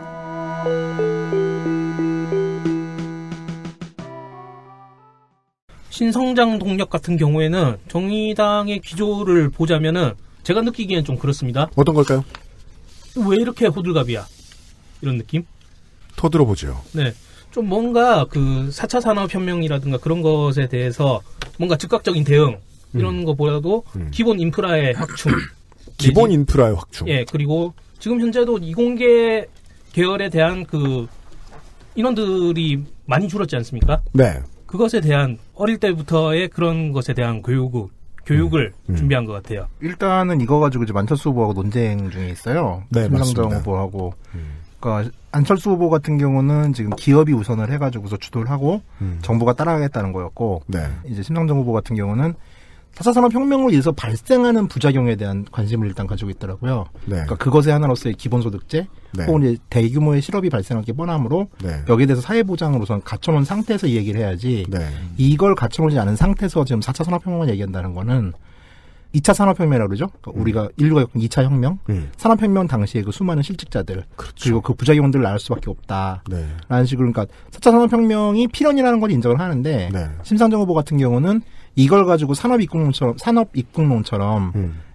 신성장 동력 같은 경우에는 정의당의 기조를 보자면은 제가 느끼기엔 좀 그렇습니다. 어떤 걸까요? 왜 이렇게 호들갑이야? 이런 느낌? 터들어보죠. 네. 좀 뭔가 그 사 차 산업혁명이라든가 그런 것에 대해서 뭔가 즉각적인 대응 이런 음. 거보다도 음. 기본 인프라의 확충. 기본 내지- 인프라의 확충. 예, 그리고 지금 현재도 이공계 계열에 대한 그 인원들이 많이 줄었지 않습니까? 네. 그것에 대한 어릴 때부터의 그런 것에 대한 교육을 교육을 음. 준비한 것 같아요. 일단은 이거 가지고 이제 안철수 후보하고 논쟁 중에 있어요. 네, 심상정 맞습니다. 후보하고. 음. 그러니까 안철수 후보 같은 경우는 지금 기업이 우선을 해가지고서 주도를 하고 음. 정부가 따라가겠다는 거였고 네. 이제 심상정 후보 같은 경우는 사 차 산업혁명을 위해서 발생하는 부작용에 대한 관심을 일단 가지고 있더라고요. 네. 그러니까 그것의 하나로서의 기본소득제 네. 혹은 이제 대규모의 실업이 발생할 게 뻔하므로 네. 여기에 대해서 사회보장을 우선 갖춰놓은 상태에서 이 얘기를 해야지 네. 이걸 갖춰놓지 않은 상태에서 지금 사 차 산업혁명을 얘기한다는 거는 이 차 산업혁명이라고 그러죠. 그러니까 우리가 인류가 겪은 이 차 혁명, 음. 산업혁명 당시에 그 수많은 실직자들 그렇죠. 그리고 그 부작용들을 낳을 수밖에 없다. 네. 라는 식으로 그러니까 사 차 산업혁명이 필연이라는 건 인정을 하는데 네. 심상정 후보 같은 경우는 이걸 가지고 산업입국론처럼 산업입국론처럼 음.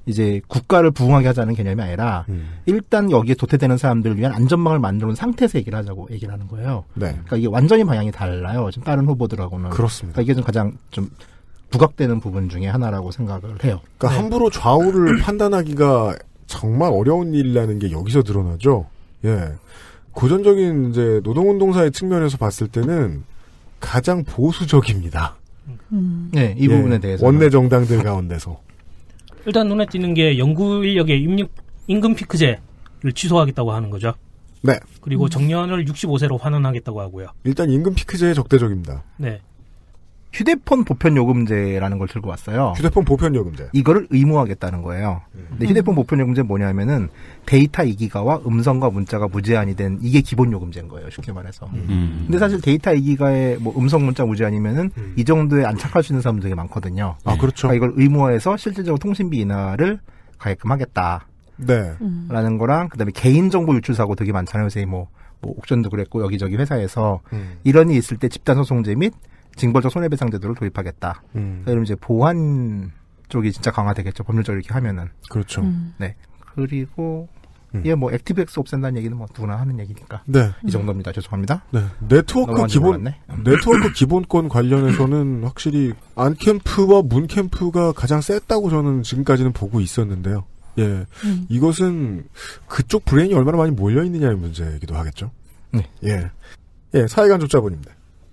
이제 국가를 부흥하게 하자는 개념이 아니라 음. 일단 여기에 도태되는 사람들을 위한 안전망을 만들어 놓은 상태에서 얘기를 하자고 얘기를 하는 거예요. 네. 그러니까 이게 완전히 방향이 달라요. 지금 다른 후보들하고는. 그렇습니다. 그러니까 이게 좀 가장 좀 부각되는 부분 중에 하나라고 생각을 해요. 그러니까 네. 함부로 좌우를 판단하기가 정말 어려운 일이라는 게 여기서 드러나죠. 예. 고전적인 이제 노동운동사의 측면에서 봤을 때는 가장 보수적입니다. 음. 네, 이 부분에 대해서 원내 정당들 가운데서. 일단 눈에 띄는 게 연구 인력의 임금, 임금 피크제를 취소하겠다고 하는 거죠. 네. 그리고 정년을 육십오 세로 환원하겠다고 하고요. 일단 임금 피크제에 적대적입니다. 네. 휴대폰 보편 요금제라는 걸 들고 왔어요. 휴대폰 보편 요금제. 이거를 의무화하겠다는 거예요. 근데 휴대폰 보편 요금제 뭐냐면은 데이터 이 기가와 음성과 문자가 무제한이 된 이게 기본 요금제인 거예요. 쉽게 말해서. 음. 근데 사실 데이터 이 기가에 뭐 음성 문자 무제한이면은 음. 이 정도에 안착할 수 있는 사람들 되게 많거든요. 아, 그렇죠. 그러니까 이걸 의무화해서 실질적으로 통신비 인하를 가게끔 하겠다. 네. 음. 라는 거랑 그다음에 개인정보 유출 사고 되게 많잖아요. 요새 뭐, 뭐 옥션도 그랬고 여기저기 회사에서 음. 이런 일이 있을 때 집단소송제 및 징벌적 손해배상 제도를 도입하겠다. 음. 그럼 이제 보안 쪽이 진짜 강화되겠죠. 법률적으로 이렇게 하면은. 그렇죠. 음. 네. 그리고 음. 예, 뭐 액티브엑스 없앤다는 얘기는 뭐 누구나 하는 얘기니까. 네. 이 정도입니다. 죄송합니다. 네. 네트워크 기본 몰랐네. 네트워크 기본권 관련해서는 확실히 안캠프와 문캠프가 가장 셌다고 저는 지금까지는 보고 있었는데요. 예. 음. 이것은 그쪽 브레인이 얼마나 많이 몰려 있느냐의 문제이기도 하겠죠. 네. 예. 예, 사회간 족자분입니다.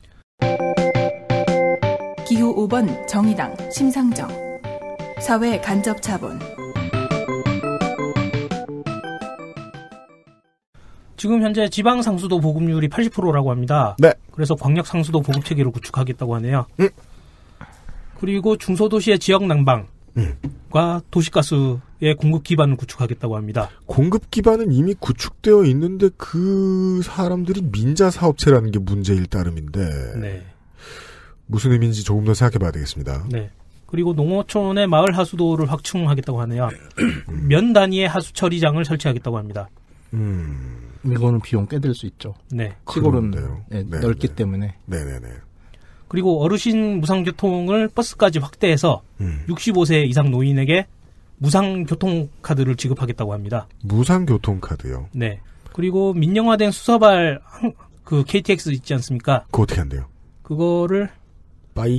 기호 오 번 정의당 심상정. 사회 간접 자본. 지금 현재 지방 상수도 보급률이 팔십 퍼센트라고 합니다. 네. 그래서 광역 상수도 보급 체계를 구축하겠다고 하네요. 음. 그리고 중소도시의 지역 난방과 음. 도시가스의 공급 기반을 구축하겠다고 합니다. 공급 기반은 이미 구축되어 있는데 그 사람들이 민자 사업체라는 게 문제일 따름인데. 네. 무슨 의미인지 조금 더 생각해봐야 되겠습니다. 네. 그리고 농어촌의 마을 하수도를 확충하겠다고 하네요. 면 단위의 하수 처리장을 설치하겠다고 합니다. 음. 이거는 비용 꽤 들 수 있죠. 네. 시골은 네, 네, 넓기 네. 때문에. 네네네. 그리고 어르신 무상교통을 버스까지 확대해서 음. 육십오 세 이상 노인에게 무상교통카드를 지급하겠다고 합니다. 무상교통카드요? 네. 그리고 민영화된 수서발 그 케이티엑스 있지 않습니까? 그거 어떻게 한대요? 그거를 빠이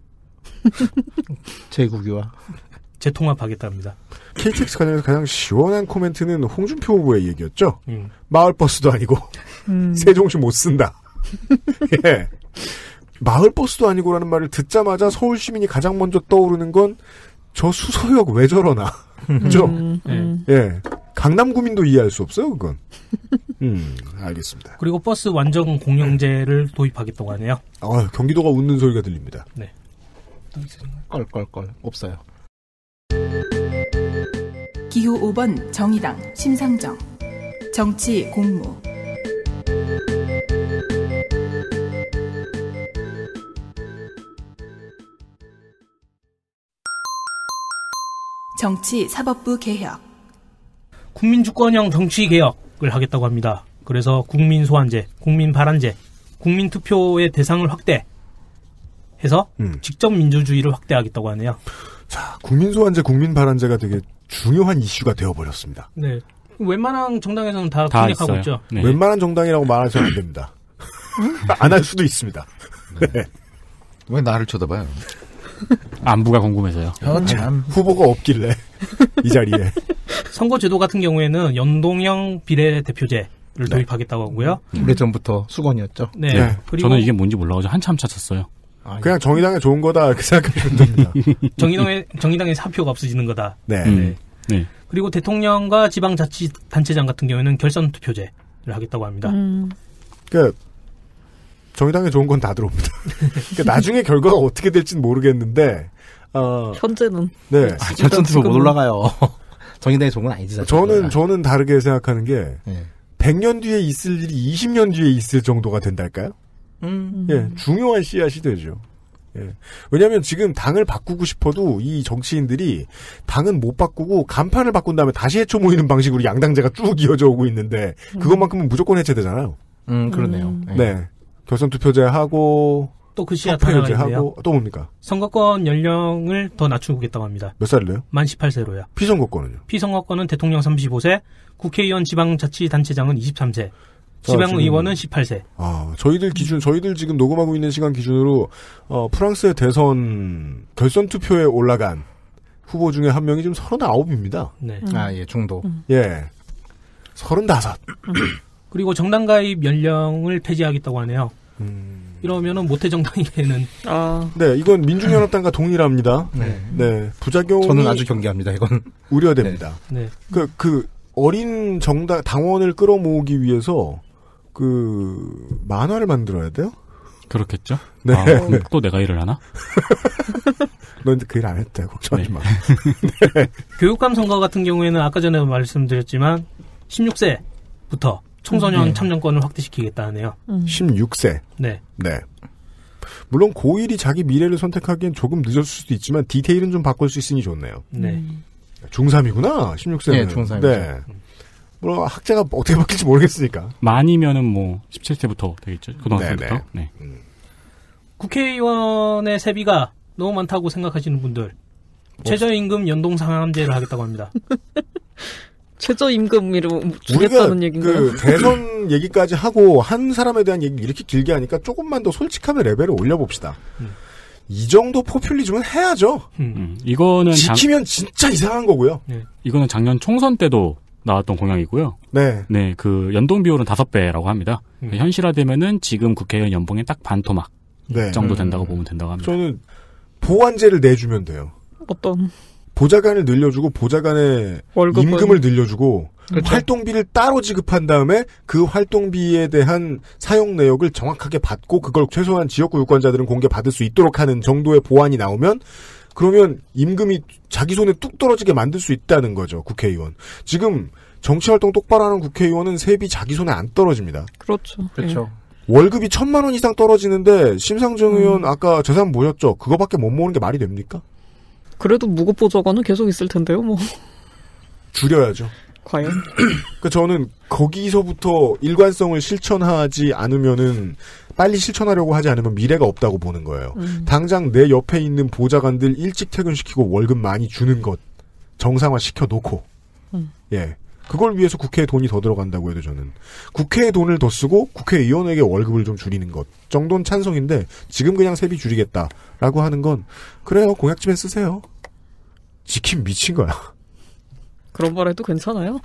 재국유화 재통합하겠답니다. 케이티엑스 관련해서 가장 시원한 코멘트는 홍준표 후보의 얘기였죠. 음. 마을버스도 아니고 음. 세종시 못 쓴다. 예. 마을버스도 아니고라는 말을 듣자마자 서울 시민이 가장 먼저 떠오르는 건 저 수서역 왜 저러나. 그죠? 음, 음. 예. 강남구민도 이해할 수 없어요, 그건. 음, 알겠습니다. 그리고 버스 완전 공영제를 도입하겠다고 하네요. 아, 경기도가 웃는 소리가 들립니다. 네. 껄껄껄 없어요. 기호 오 번 정의당 심상정. 정치 공무. 정치 사법부 개혁. 국민주권형 정치 개혁을 하겠다고 합니다. 그래서 국민 소환제, 국민 발안제, 국민 투표의 대상을 확대해서 음. 직접 민주주의를 확대하겠다고 하네요. 자, 국민 소환제, 국민 발안제가 되게 중요한 이슈가 되어버렸습니다. 네. 웬만한 정당에서는 다, 다 공략하고 있어요. 있죠. 네. 웬만한 정당이라고 말하셔도 안 됩니다. 안 할 수도 있습니다. 네. 왜 나를 쳐다봐요? 안부가 궁금해서요. 어, 참. 후보가 없길래 이 자리에. 선거제도 같은 경우에는 연동형 비례대표제를 네. 도입하겠다고 하고요. 오래전부터 수건이었죠. 네. 네. 그리고 저는 이게 뭔지 몰라가지고 한참 찾았어요. 그냥 정의당에 좋은 거다 이렇게 생각하시면 됩니다. 정의당의 정의당의 사표가 없어지는 거다. 네. 음. 네. 그리고 대통령과 지방자치단체장 같은 경우에는 결선 투표제를 하겠다고 합니다. 음. 그러니까 정의당에 좋은 건 다 들어옵니다. 그러니까 나중에 결과가 어떻게 될지는 모르겠는데 어, 현재는 네. 아, 결선 투표 못 올라가요. 정의당에 좋은 건 아니지. 사실. 저는 저는 다르게 생각하는 게 네. 백 년 뒤에 있을 일이 이십 년 뒤에 있을 정도가 된달까요? 음. 예, 중요한 씨앗이 되죠. 예. 왜냐하면 지금 당을 바꾸고 싶어도 이 정치인들이 당은 못 바꾸고 간판을 바꾼 다음에 다시 해쳐 모이는 방식으로 양당제가 쭉 이어져 오고 있는데 그것만큼은 무조건 해체되잖아요. 음, 그러네요. 음. 네. 결선 투표제 하고 또 그 시야 하나가 있는데요. 또 뭡니까? 선거권 연령을 더 낮추겠다고 합니다. 몇 살을요? 만 십팔 세로요. 피선거권은요? 피선거권은 대통령 삼십오 세, 국회의원 지방자치단체장은 이십삼 세, 지방의원은 십팔 세. 아, 저희들 기준, 저희들 지금 녹음하고 있는 시간 기준으로, 어, 프랑스의 대선 결선 투표에 올라간 후보 중에 한 명이 지금 서른아홉입니다. 네. 음. 아, 예, 중도. 음. 예. 서른다섯. 그리고 정당 가입 연령을 폐지하겠다고 하네요. 음. 이러면은 모태 정당에는 아. 네, 이건 민중연합당과 동일합니다. 네. 네. 부작용이 저는 아주 경계합니다. 이건 우려됩니다. 네. 그, 그, 어린 정당, 당원을 끌어모으기 위해서 그, 만화를 만들어야 돼요? 그렇겠죠? 네. 아, 또 내가 일을 하나? 넌 그 일 안 했다. 걱정하지 마. 네. 교육감 선거 같은 경우에는 아까 전에 말씀드렸지만 십육 세부터 청소년 네. 참정권을 확대시키겠다 하네요. 음. 십육 세. 네. 네. 물론 고일이 자기 미래를 선택하기엔 조금 늦었을 수도 있지만 디테일은 좀 바꿀 수 있으니 좋네요. 네. 중삼이구나. 십육 세는. 네, 중삼이죠. 네. 물론 학자가 어떻게 바뀔지 모르겠으니까. 만이면은 뭐 십칠 세부터 되겠죠. 고등학생부터. 네네. 네. 국회의원의 세비가 너무 많다고 생각하시는 분들 최저임금 연동 상한제를 하겠다고 합니다. 최저임금으로 우리가 주겠다는 얘기인가요? 그 대선 얘기까지 하고 한 사람에 대한 얘기 이렇게 길게 하니까 조금만 더 솔직함의 레벨을 올려봅시다. 음. 이 정도 포퓰리즘은 해야죠. 음. 이거는 지키면 장... 진짜 이상한 거고요. 네. 이거는 작년 총선 때도 나왔던 공약이고요. 네. 네, 그 연동 비율은 다섯 배라고 합니다. 음. 현실화되면은 지금 국회의원 연봉의 딱 반토막 네. 정도 된다고 음. 보면 된다고 합니다. 저는 보완제를 내주면 돼요. 어떤? 보좌관을 늘려주고 보좌관의 월급은... 임금을 늘려주고 그렇죠. 활동비를 따로 지급한 다음에 그 활동비에 대한 사용 내역을 정확하게 받고 그걸 최소한 지역구 유권자들은 공개받을 수 있도록 하는 정도의 보완이 나오면 그러면 임금이 자기 손에 뚝 떨어지게 만들 수 있다는 거죠. 국회의원. 지금 정치활동 똑바로 하는 국회의원은 세비 자기 손에 안 떨어집니다. 그렇죠. 그렇죠. 예. 월급이 천만 원 이상 떨어지는데 심상정 의원 음. 아까 재산 모였죠. 그거밖에 못 모으는 게 말이 됩니까? 그래도 무급보좌관은 계속 있을 텐데요. 뭐. 줄여야죠. 과연? 그러니까 저는 거기서부터 일관성을 실천하지 않으면은 빨리 실천하려고 하지 않으면 미래가 없다고 보는 거예요. 음. 당장 내 옆에 있는 보좌관들 일찍 퇴근시키고 월급 많이 주는 것 정상화 시켜놓고 음. 예 그걸 위해서 국회에 돈이 더 들어간다고 해도 저는 국회에 돈을 더 쓰고 국회의원에게 월급을 좀 줄이는 것 정도는 찬성인데 지금 그냥 세비 줄이겠다라고 하는 건 그래요 공약집에 쓰세요. 지킴 미친 거야. 그런 말 해도 괜찮아요?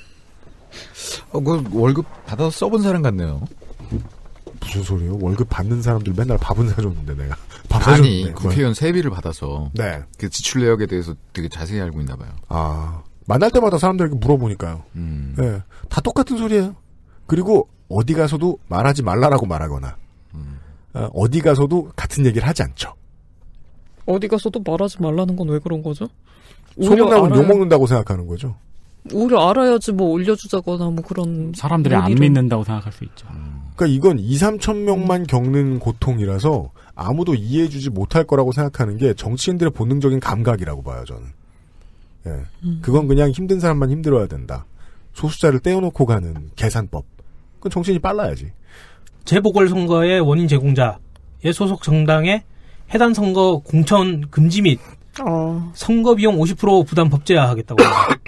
어, 그 월급 받아서 써본 사람 같네요. 무슨 소리예요? 월급 받는 사람들 맨날 밥은 사줬는데 내가. 밥 아니 사줬는데. 국회의원 세비를 받아서 네. 그 지출 내역에 대해서 되게 자세히 알고 있나 봐요. 아 만날 때마다 사람들에게 물어보니까요. 음. 네, 다 똑같은 소리예요. 그리고 어디 가서도 말하지 말라라고 말하거나 음. 어, 어디 가서도 같은 얘기를 하지 않죠. 어디 가서도 말하지 말라는 건 왜 그런 거죠? 소문나면 알아야... 욕먹는다고 생각하는 거죠. 오히려 알아야지 뭐 올려주자거나 뭐 그런 사람들이 얘기를... 안 믿는다고 생각할 수 있죠. 그러니까 이건 이삼천 명만 겪는 고통이라서 아무도 이해해주지 못할 거라고 생각하는 게 정치인들의 본능적인 감각이라고 봐요 저는. 예, 음. 그건 그냥 힘든 사람만 힘들어야 된다. 소수자를 떼어놓고 가는 계산법. 그건 정치인이 빨라야지. 재보궐선거의 원인 제공자의 소속 정당의 해당 선거 공천 금지 및 어. 선거비용 오십 퍼센트 부담 법제화하겠다고 합니다.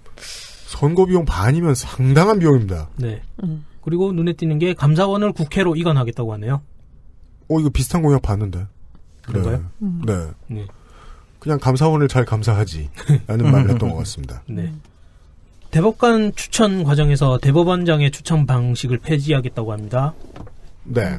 선거비용 반이면 상당한 비용입니다. 네. 음. 그리고 눈에 띄는 게 감사원을 국회로 이관하겠다고 하네요. 어, 이거 비슷한 공약 봤는데. 그런가요? 네. 음. 네. 네. 그냥 감사원을 잘 감사하지. 라는 말을 했던 것 같습니다. 네. 대법관 추천 과정에서 대법원장의 추천 방식을 폐지하겠다고 합니다. 네.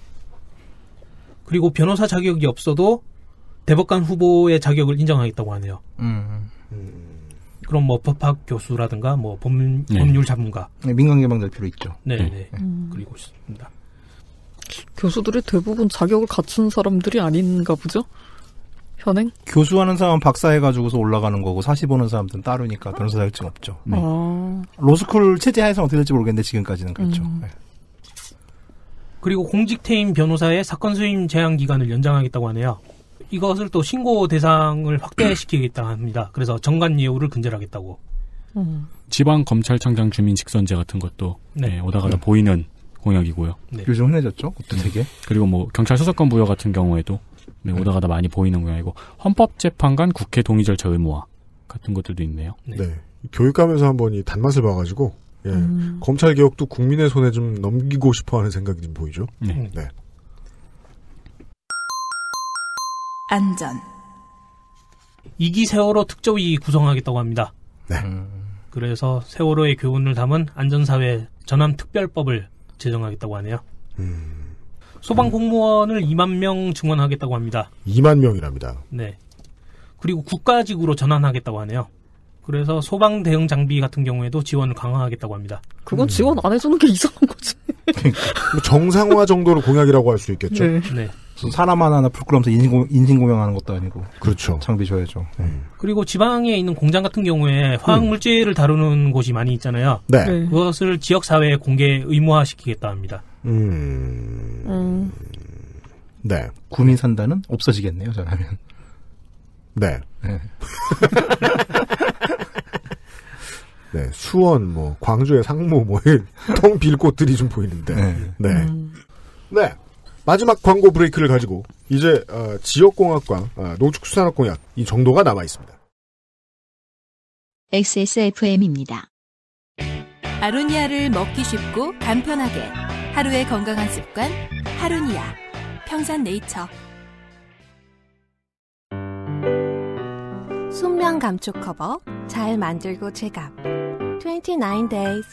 그리고 변호사 자격이 없어도 대법관 후보의 자격을 인정하겠다고 하네요. 음. 그럼 뭐 법학 교수라든가 뭐 법, 네. 법률 전문가. 네, 민간개방될 필요 있죠. 네, 네. 네. 음. 그리고 있습니다. 교수들이 대부분 자격을 갖춘 사람들이 아닌가 보죠? 현행? 교수하는 사람은 박사해가지고서 올라가는 거고 사시 보는 사람들은 따르니까 변호사 자격증 없죠. 네. 아. 로스쿨 체제 하에서는 어떻게 될지 모르겠는데 지금까지는 그렇죠. 음. 네. 그리고 공직퇴임 변호사의 사건 수임 제한 기간을 연장하겠다고 하네요. 이것을 또 신고 대상을 확대시키겠다 합니다. 그래서 정관 예우를 근절하겠다고. 음. 지방 검찰청장 주민 직선제 같은 것도 네. 네, 오다가다 보이는 공약이고요. 네. 요즘 흔해졌죠. 그것도 되게. 그리고 뭐 경찰 수사권 부여 같은 경우에도 네, 오다 가다 많이 보이는 공약이고 헌법재판관 국회 동의 절차 의무화 같은 것들도 있네요. 네. 네. 교육감에서 한번 이 단맛을 봐가지고 예. 음. 검찰 개혁도 국민의 손에 좀 넘기고 싶어하는 생각이 좀 보이죠. 네. 네. 안전. 이 기 세월호 특조위 구성하겠다고 합니다. 네. 그래서 세월호의 교훈을 담은 안전사회 전환특별법을 제정하겠다고 하네요. 음. 소방 공무원을 이만 명 증원하겠다고 합니다. 이만 명이랍니다. 네. 그리고 국가직으로 전환하겠다고 하네요. 그래서 소방 대응 장비 같은 경우에도 지원을 강화하겠다고 합니다. 그건 지원 안 해주는 게 이상한 거지. 뭐 정상화 정도로 공약이라고 할 수 있겠죠. 네. 네. 사람 하나하나 부끄러면서 인신공, 인신공양하는 것도 아니고. 그렇죠. 장비 줘야죠. 네. 그리고 지방에 있는 공장 같은 경우에 화학물질을 다루는 곳이 많이 있잖아요. 네. 네. 그것을 지역사회에 공개 의무화시키겠다 합니다. 음. 음. 네. 구민산단은 없어지겠네요, 저라면. 네. 네. 네. 수원, 뭐, 광주의 상무, 뭐, 텅 빌 곳들이 좀 보이는데. 네. 네. 음. 네. 마지막 광고 브레이크를 가지고, 이제, 어, 지역공학과, 어, 농축수산업 공약, 이 정도가 남아 있습니다. 엑스에스에프엠입니다. 아로니아를 먹기 쉽고 간편하게 하루의 건강한 습관 하루니아 평산네이처. 순면 감촉 커버 잘 만들고 제갑 이십구 days.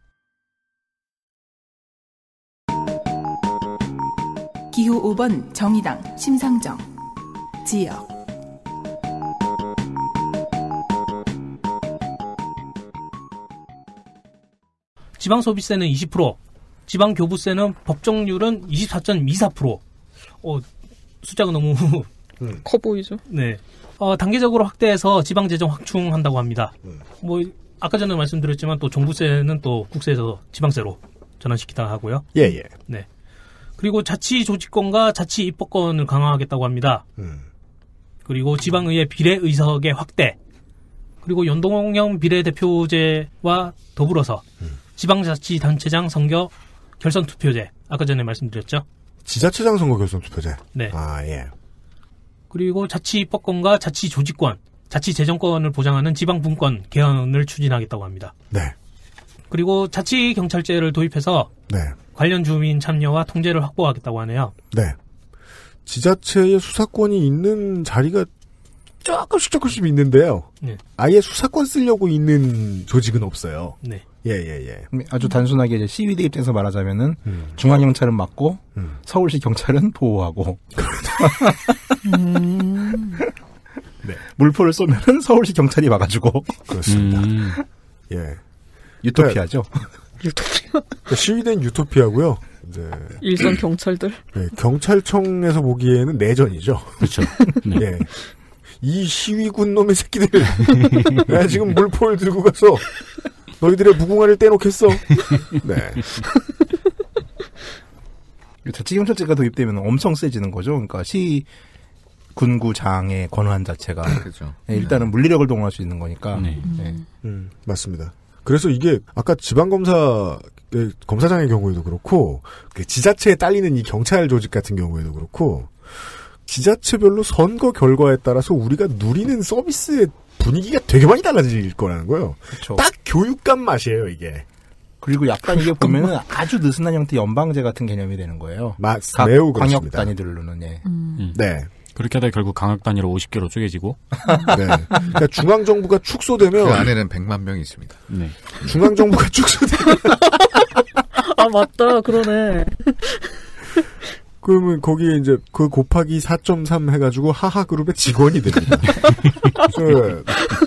기호 오 번 정의당 심상정. 지역. 지방소비세는 이십 퍼센트, 지방교부세는 법정률은 이십사 점 이사 퍼센트. 어, 숫자가 너무 음. 커 보이죠? 네. 어, 단계적으로 확대해서 지방재정 확충한다고 합니다. 음. 뭐 아까 전에 말씀드렸지만 또 종부세는 또 국세에서 지방세로 전환시키다 하고요. 예, 예. 네. 그리고 자치 조직권과 자치 입법권을 강화하겠다고 합니다. 음. 그리고 지방의회 비례의석의 확대. 그리고 연동형 비례대표제와 더불어서 음. 지방자치단체장 선거 결선 투표제. 아까 전에 말씀드렸죠. 지자체장 선거 결선 투표제. 네. 아, 예. 그리고 자치 입법권과 자치 조직권, 자치 재정권을 보장하는 지방분권 개헌을 추진하겠다고 합니다. 네. 그리고 자치 경찰제를 도입해서 네. 관련 주민 참여와 통제를 확보하겠다고 하네요. 네. 지자체의 수사권이 있는 자리가 조금씩 조금씩 있는데요. 네. 아예 수사권 쓰려고 있는 조직은 없어요. 네. 예, 예, 예. 아주 단순하게 이제 시위대 입장에서 말하자면은 음. 중앙경찰은 막고 음. 서울시 경찰은 보호하고 음. 네. 물포를 쏘면은 서울시 경찰이 막아주고 그렇습니다. 음. 예. 유토피아죠. 유토피아. 그러니까 시위대는 유토피아고요. 이제 일선 경찰들. 네, 경찰청에서 보기에는 내전이죠. 그렇죠. 네. 예. 이 시위군 놈의 새끼들. 내가 지금 물포를 들고 가서 너희들의 무궁화를 떼놓겠어. 네. 자치경찰제가 도입되면 엄청 세지는 거죠. 그러니까 시 군구장의 권한 자체가 그렇죠. 네, 일단은 물리력을 동원할 수 있는 거니까. 네. 네. 음, 맞습니다. 그래서 이게 아까 지방검사 검사장의 경우에도 그렇고 그 지자체에 딸리는 이 경찰 조직 같은 경우에도 그렇고 지자체별로 선거 결과에 따라서 우리가 누리는 서비스의 분위기가 되게 많이 달라질 거라는 거예요. 그렇죠. 딱 교육감 맛이에요, 이게. 그리고 약간 이게 보면은 아주 느슨한 형태 연방제 같은 개념이 되는 거예요. 맞, 각 매우 광역 그렇습니다. 단위들로는. 예. 음. 네. 그렇게 하다 결국 강학 단위로 오십 개로 쪼개지고. 네. 그러니까 중앙 정부가 축소되면 그 안에는 백만 명이 있습니다. 네. 중앙 정부가 축소되면 아 맞다, 그러네. 그러면 거기에 이제 그 곱하기 사 점 삼 해가지고 하하그룹의 직원이 됩니다. 저,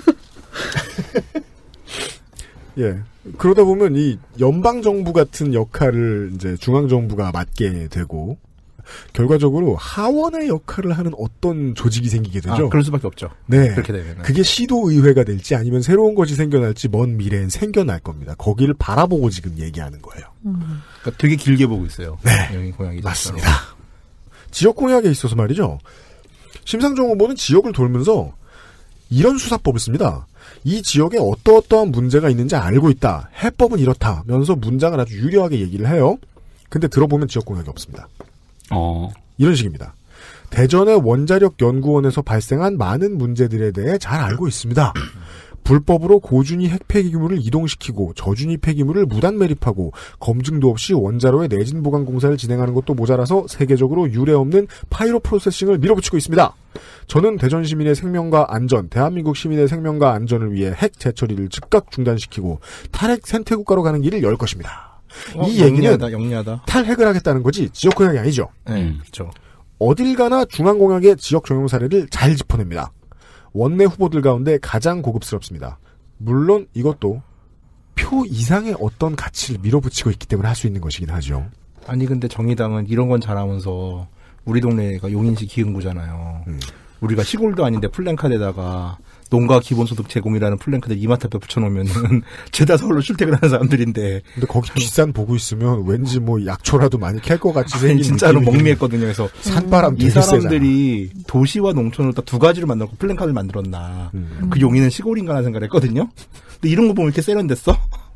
예. 그러다 보면 이 연방 정부 같은 역할을 이제 중앙 정부가 맡게 되고 결과적으로 하원의 역할을 하는 어떤 조직이 생기게 되죠. 아, 그럴 수밖에 없죠. 네. 그렇게 되면. 그게 시도의회가 될지 아니면 새로운 것이 생겨날지 먼 미래엔 생겨날 겁니다. 거기를 바라보고 지금 얘기하는 거예요. 음. 그러니까 되게 길게 보고 있어요. 네. 여기 공약이 맞습니다. 지역 공약에 있어서 말이죠. 심상정 후보는 지역을 돌면서 이런 수사법을 씁니다. 이 지역에 어떠어떠한 문제가 있는지 알고 있다. 해법은 이렇다면서 문장을 아주 유려하게 얘기를 해요. 근데 들어보면 지역공약이 없습니다. 어. 이런 식입니다. 대전의 원자력 연구원에서 발생한 많은 문제들에 대해 잘 알고 있습니다. 불법으로 고준위 핵폐기물을 이동시키고 저준위 폐기물을 무단 매립하고 검증도 없이 원자로의 내진 보관 공사를 진행하는 것도 모자라서 세계적으로 유례 없는 파이로 프로세싱을 밀어붙이고 있습니다. 저는 대전 시민의 생명과 안전, 대한민국 시민의 생명과 안전을 위해 핵 재처리를 즉각 중단시키고 탈핵 생태국가로 가는 길을 열 것입니다. 어, 이 얘기는 영리하다, 영리하다. 탈핵을 하겠다는 거지 지역 공약이 아니죠. 네, 그렇죠. 어딜 가나 중앙공약의 지역 적용 사례를 잘 짚어냅니다. 원내 후보들 가운데 가장 고급스럽습니다. 물론 이것도 표 이상의 어떤 가치를 밀어붙이고 있기 때문에 할 수 있는 것이긴 하죠. 아니 근데 정의당은 이런 건 잘하면서 우리 동네가 용인시 기흥구잖아요. 음. 우리가 시골도 아닌데 플랜카드에다가 농가 기본소득 제공이라는 플랜카드 이마트 앞에 붙여놓으면은 죄다 서울로 출퇴근하는 사람들인데. 근데 거기 뒷산 보고 있으면 왠지 뭐 약초라도 많이 캘 것 같이 생긴 진짜로 멍미했거든요. 그래서 산바람 이 사람들이 세잖아. 도시와 농촌을 딱 두 가지로 만들고 플랜카드를 만들었나. 음. 그 용인은 시골인가 하는 생각을 했거든요. 근데 이런 거 보면 이렇게 세련됐어?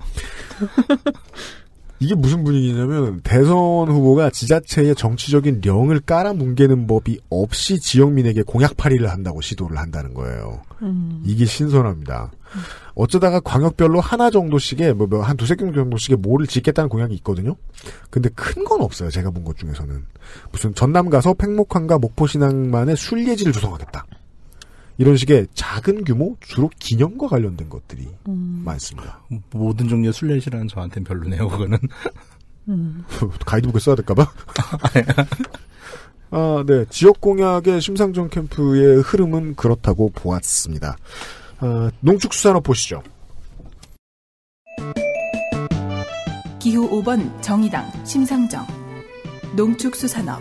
이게 무슨 분위기냐면 대선 후보가 지자체의 정치적인 령을 깔아뭉개는 법이 없이 지역민에게 공약팔이를 한다고 시도를 한다는 거예요. 음. 이게 신선합니다. 음. 어쩌다가 광역별로 하나 정도씩의 뭐 한 두세 개 정도씩의 뭐를 짓겠다는 공약이 있거든요. 근데 큰 건 없어요. 제가 본 것 중에서는. 무슨 전남 가서 팽목항과 목포신항만의 순례지를 조성하겠다. 이런 식의 작은 규모, 주로 기념과 관련된 것들이 음. 많습니다. 모든 종류의 순례시라는 저한테는 별로네요, 그거는. 음. 가이드북을 써야 될까봐? 아, 네. 지역 공약의 심상정 캠프의 흐름은 그렇다고 보았습니다. 아, 농축수산업 보시죠. 기호 오 번 정의당 심상정 농축수산업.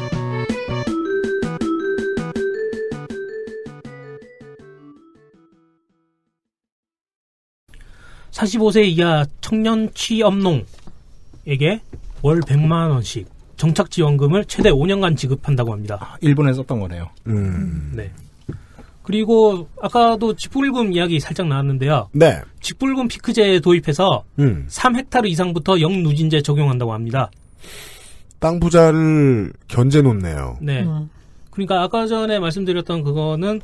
사십오 세 이하 청년 취업농에게 월 백만 원씩 정착지원금을 최대 오 년간 지급한다고 합니다. 일본에 썼던 거네요. 음. 네. 그리고 아까도 직불금 이야기 살짝 나왔는데요. 네. 직불금 피크제 도입해서 음. 삼 헥타르 이상부터 영누진제 적용한다고 합니다. 땅 부자를 견제 놓네요. 네. 음. 그러니까 아까 전에 말씀드렸던 그거는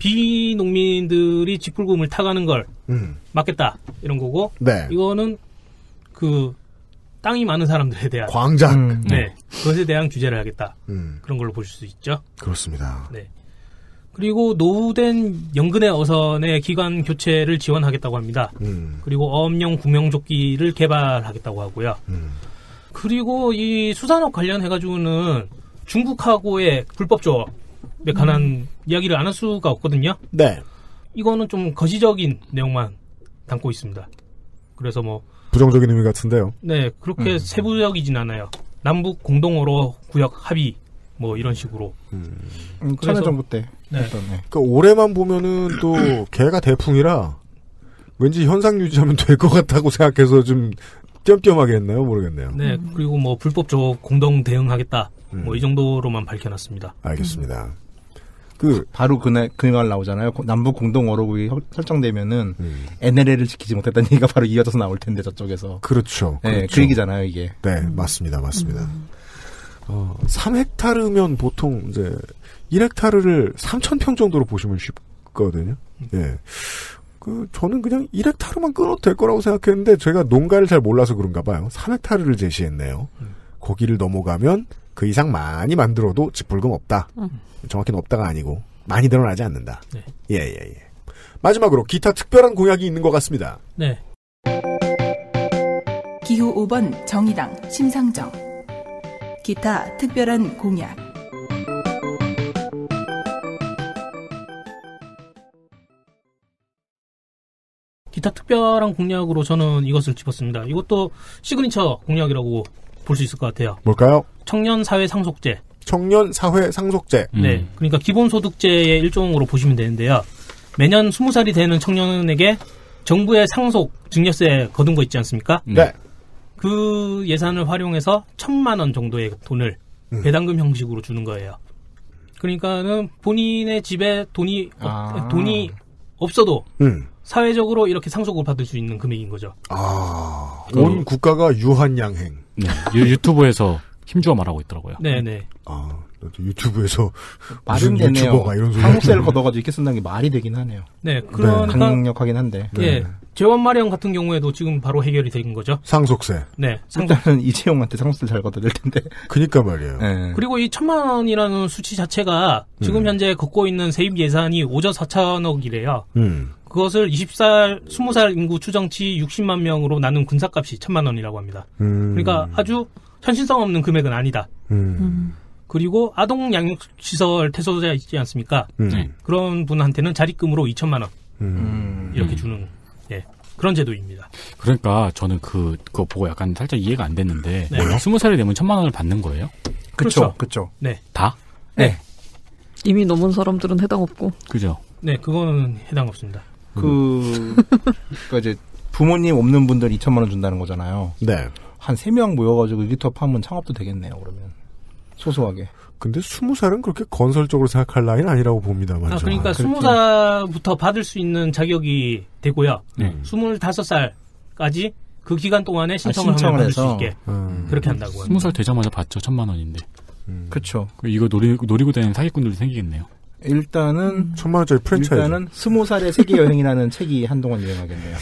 비농민들이 직불금을 타가는 걸 음. 막겠다 이런 거고, 네. 이거는 그 땅이 많은 사람들에 대한 광장, 음. 네, 그것에 대한 규제를 하겠다 음. 그런 걸로 보실 수 있죠. 그렇습니다. 네. 그리고 노후된 연근의 어선의 기관 교체를 지원하겠다고 합니다. 음. 그리고 어업용 구명조끼를 개발하겠다고 하고요. 음. 그리고 이 수산업 관련해가지고는 중국하고의 불법 조업에 관한 음. 이야기를 안 할 수가 없거든요. 네. 이거는 좀 거시적인 내용만 담고 있습니다. 그래서 뭐 부정적인 의미 같은데요. 네, 그렇게 음. 세부적이진 않아요. 남북 공동어로 구역 합의 뭐 이런 식으로. 음. 음, 천하정부 때. 네. 했던, 네. 그러니까 올해만 보면은 또 개가 대풍이라 왠지 현상 유지하면 될 것 같다고 생각해서 좀 띄엄띄엄하게 했나요? 모르겠네요. 네, 그리고 뭐 불법 조업 공동 대응하겠다. 음. 뭐 이 정도로만 밝혀놨습니다. 알겠습니다. 음. 그 바로 그날 그날 나오잖아요. 남북 공동 어로구이 설정되면은 음. 엔엘엘을 지키지 못했다는 얘기가 바로 이어져서 나올 텐데 저쪽에서. 그렇죠. 네, 그렇죠. 그 얘기잖아요, 이게. 네, 음. 맞습니다, 맞습니다. 음. 어, 삼 헥타르면 보통 이제 일 헥타르를 삼천 평 정도로 보시면 쉽거든요. 예. 네. 그 저는 그냥 일 헥타르만 끊어도 될 거라고 생각했는데 제가 농가를 잘 몰라서 그런가 봐요. 삼 헥타르를 제시했네요. 음. 거기를 넘어가면 그 이상 많이 만들어도 직불금 없다. 음. 정확히는 없다가 아니고 많이 늘어나지 않는다. 네. 예, 예, 예. 마지막으로 기타 특별한 공약이 있는 것 같습니다. 네. 기호 오 번 정의당 심상정 기타 특별한 공약. 기타 특별한 공약으로 저는 이것을 짚었습니다. 이것도 시그니처 공약이라고 볼 수 있을 것 같아요. 뭘까요? 청년 사회 상속제. 청년 사회 상속제. 음. 네. 그러니까 기본소득제의 일종으로 보시면 되는데요. 매년 스무 살이 되는 청년에게 정부의 상속 증여세 거둔 거 있지 않습니까? 네. 그 예산을 활용해서 천만 원 정도의 돈을 음. 배당금 형식으로 주는 거예요. 그러니까는 본인의 집에 돈이 아. 돈이 없어도 음. 사회적으로 이렇게 상속을 받을 수 있는 금액인 거죠. 아, 온 그, 국가가 유한양행. 네, 유, 유튜브에서 힘주어 말하고 있더라고요. 네네. 아, 유튜브에서 말은 무슨 되네요. 유튜버가 이런 소리 한국세를 걷어가지고 이렇게 쓴다는 게 말이 되긴 하네요. 네, 그러니까 강력하긴 한데. 예, 재원 마련 같은 경우에도 지금 바로 해결이 된 거죠. 상속세. 네, 상속. 일단은 이재용한테 상속세 잘 걷어낼 텐데. 그니까 말이에요. 네. 그리고 이 천만 원이라는 수치 자체가 지금 음. 현재 걷고 있는 세입 예산이 오조 사천억이래요. 음. 그것을 스무 살, 스무 살 인구 추정치 육십만 명으로 나눈 군사값이 천만 원이라고 합니다. 음. 그러니까 아주 현실성 없는 금액은 아니다. 음. 그리고 아동 양육시설 퇴소자 있지 않습니까? 음. 네. 그런 분한테는 자립금으로 이천만 원 음. 이렇게 주는 예, 그런 제도입니다. 그러니까 저는 그 그거 보고 약간 살짝 이해가 안 됐는데 네. 스무 살이 되면 천만 원을 받는 거예요? 그렇죠, 그렇죠. 네, 다? 네. 이미 넘은 사람들은 해당 없고. 그죠. 네, 그거는 해당 없습니다. 그, 그 이제 부모님 없는 분들 이천만 원 준다는 거잖아요. 네. 한 세 명 모여가지고 일기톱 하면 창업도 되겠네요, 그러면. 소소하게. 근데 스무 살은 그렇게 건설적으로 생각할 나이는 아니라고 봅니다만. 아, 그러니까 아, 스무 살부터 받을 수 있는 자격이 되고요. 네. 스물다섯 살까지 그 기간 동안에 신청을, 아, 신청을 하면 받을 수 해서. 있게 음. 그렇게 한다고 합니다. 스무 살 되자마자 받죠. 천만 원인데. 음. 그쵸. 이거 노리, 노리고 다니는 사기꾼들도 생기겠네요. 일단은, 천만 원짜리 프랜차이즈. 일단은 스무 살의 세계 여행이라는 책이 한동안 유행하겠네요.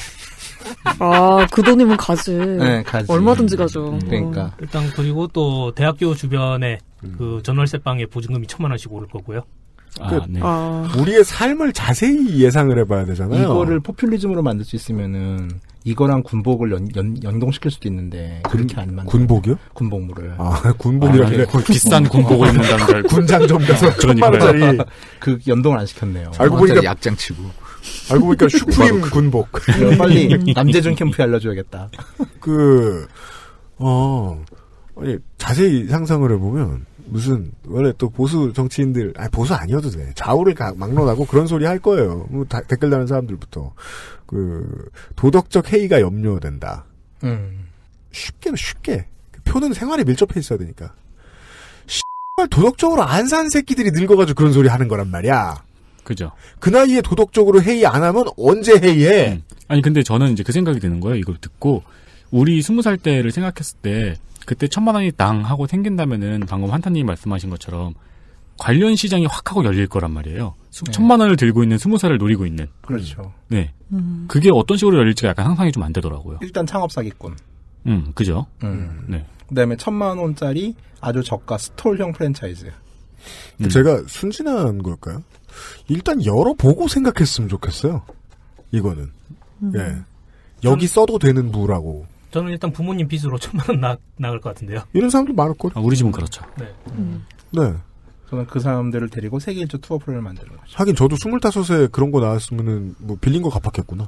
아, 그 돈이면 가지. 네, 가지. 얼마든지 가죠. 그러니까. 어. 일단 그리고 또 대학교 주변에 음. 그 전월세방에 보증금이 천만 원씩 오를 거고요. 아, 그, 네. 아, 우리의 삶을 자세히 예상을 해봐야 되잖아요. 이거를 포퓰리즘으로 만들 수 있으면은, 이거랑 군복을 연, 연, 연동시킬 수도 있는데, 그렇게 안 만들 군복이요? 군복물을. 아, 군복이라길래. 아, 네. 비싼 군복을 입는다는 줄 알고. 군장점 가서 천만 원짜리. 그 연동을 안 시켰네요. 알고 보니까 약장 치고. 알고 보니까 슈프림 군복. 이거 빨리 남재준 캠프에 알려줘야겠다. 그, 어, 아니, 자세히 상상을 해보면, 무슨, 원래 또 보수 정치인들, 아니, 보수 아니어도 돼. 좌우를 가, 막론하고 그런 소리 할 거예요. 뭐 다, 댓글 다는 사람들부터. 그, 도덕적 해이가 염려된다. 음. 쉽게, 쉽게. 표는 생활에 밀접해 있어야 되니까. 씨발, 도덕적으로 안 산 새끼들이 늙어가지고 그런 소리 하는 거란 말이야. 그죠. 그 나이에 도덕적으로 해이 안 하면 언제 해이해? 음. 아니, 근데 저는 이제 그 생각이 드는 거예요. 이걸 듣고. 우리 스무 살 때를 생각했을 때, 그때 천만 원이 땅 하고 생긴다면은 방금 한타님이 말씀하신 것처럼 관련 시장이 확 하고 열릴 거란 말이에요. 수, 네. 천만 원을 들고 있는 스무 살을 노리고 있는. 그렇죠. 네. 음. 그게 어떤 식으로 열릴지가 약간 상상이 좀 안 되더라고요. 일단 창업 사기꾼. 음, 그죠. 음. 네. 그다음에 천만 원짜리 아주 저가 스톨형 프랜차이즈. 음. 제가 순진한 걸까요? 일단 열어보고 생각했으면 좋겠어요. 이거는. 음. 예. 여기 써도 되는 부라고. 저는 일단 부모님 빚으로 천만 원 나, 나갈 것 같은데요. 이런 사람들 많을걸? 아, 우리 집은 그렇죠. 네. 음. 네. 저는 그 사람들을 데리고 세계 일주 투어 프로를 만드는 거죠. 하긴 저도 스물다섯에 그런 거 나왔으면은 뭐 빌린 거 갚았겠구나.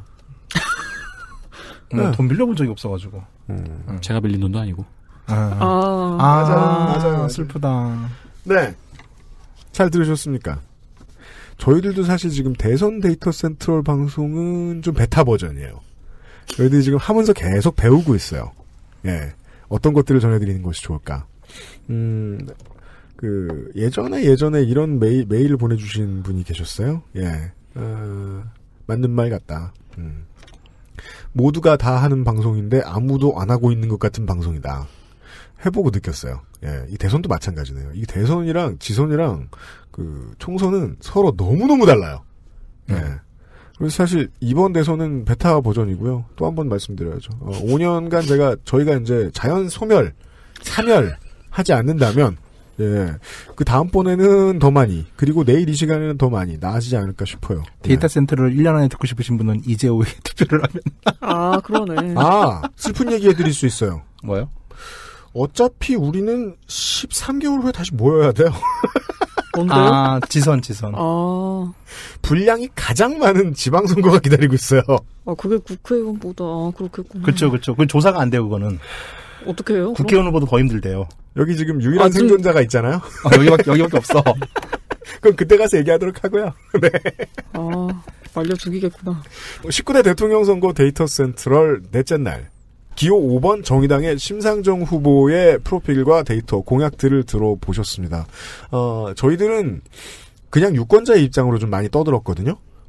네. 네. 돈 빌려본 적이 없어가지고. 음. 음. 제가 빌린 돈도 아니고. 아, 아, 아, 맞아요, 맞아요, 맞아요. 슬프다. 네. 잘 들으셨습니까? 저희들도 사실 지금 대선 데이터 센트럴 방송은 좀 베타 버전이에요. 저희들이 지금 하면서 계속 배우고 있어요. 예. 어떤 것들을 전해드리는 것이 좋을까. 음, 그, 예전에 예전에 이런 메일, 메일을 보내주신 분이 계셨어요. 예. 어, 맞는 말 같다. 음. 모두가 다 하는 방송인데 아무도 안 하고 있는 것 같은 방송이다. 해보고 느꼈어요. 예, 이 대선도 마찬가지네요. 이 대선이랑 지선이랑 그 총선은 서로 너무너무 달라요. 예. 그래서 사실 이번 대선은 베타 버전이고요. 또 한 번 말씀드려야죠. 어, 오 년간 제가 저희가 이제 자연 소멸, 사멸 하지 않는다면 예, 그 다음번에는 더 많이 그리고 내일 이 시간에는 더 많이 나아지지 않을까 싶어요. 데이터 예. 센터를 일 년 안에 듣고 싶으신 분은 이제 오후에 투표를 하면. 아, 그러네. 아, 슬픈 얘기 해드릴 수 있어요. 뭐요? 어차피 우리는 십삼 개월 후에 다시 모여야 돼요. 뭔데요? 아, 지선, 지선. 아, 분량이 가장 많은 지방선거가 기다리고 있어요. 아, 그게 국회의원보다, 아, 그렇겠구나. 그쵸, 그쵸. 그 조사가 안 돼요, 그거는. 어떻게 해요? 국회의원보다 더 힘들대요. 여기 지금 유일한 아, 좀- 생존자가 있잖아요. 어, 여기밖에, 여기밖에 없어. 그럼 그때 가서 얘기하도록 하고요. 네. 아, 말려 죽이겠구나. 십구 대 대통령 선거 데이터 센트럴 넷째 날. 기호 오 번 정의당의 심상정 후보의 프로필과 데이터 공약들을 들어보셨습니다. 어, 저희들은 그냥 유권자의 입장으로 좀 많이 떠들었거든요.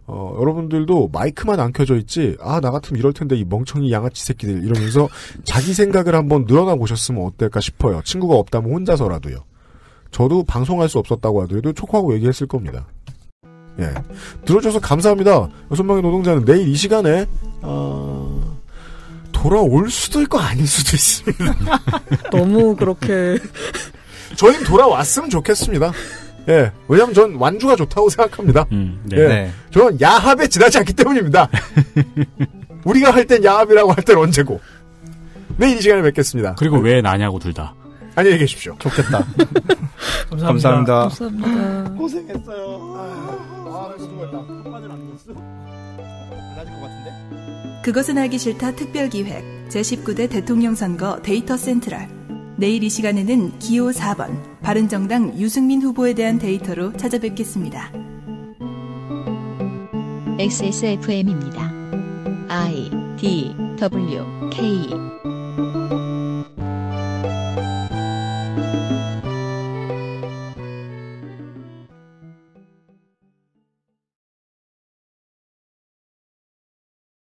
어, 여러분들도 마이크만 안 켜져 있지, 아, 나 같으면 이럴 텐데, 이 멍청이 양아치 새끼들, 이러면서 자기 생각을 한번 늘어나 보셨으면 어떨까 싶어요. 친구가 없다면 혼자서라도요. 저도 방송할 수 없었다고 하더라도 촉하고 얘기했을 겁니다. 예. 들어줘서 감사합니다. 여섯 명의 노동자는 내일 이 시간에, 어, 돌아올 수도 있고 아닐 수도 있습니다. 너무 그렇게. 저희는 돌아왔으면 좋겠습니다. 예. 왜냐면 전 완주가 좋다고 생각합니다. 음, 네. 예. 네. 저는 야합에 지나지 않기 때문입니다. 우리가 할 땐 야합이라고 할 땐 언제고. 내일 이 시간에 뵙겠습니다. 그리고 왜 나냐고 둘 다. 안녕히 계십시오. 좋겠다. 감사합니다. 감사합니다. 감사합니다. 고생했어요. 아, 수고했다. 한마디는 안 됐어? 달라질 것 같은데? 그것은 알기 싫다 특별기획 제십구 대 대통령 선거 데이터 센트럴. 내일 이 시간에는 기호 사 번 바른정당 유승민 후보에 대한 데이터로 찾아뵙겠습니다. 엑스에스에프엠입니다. I, D, W, K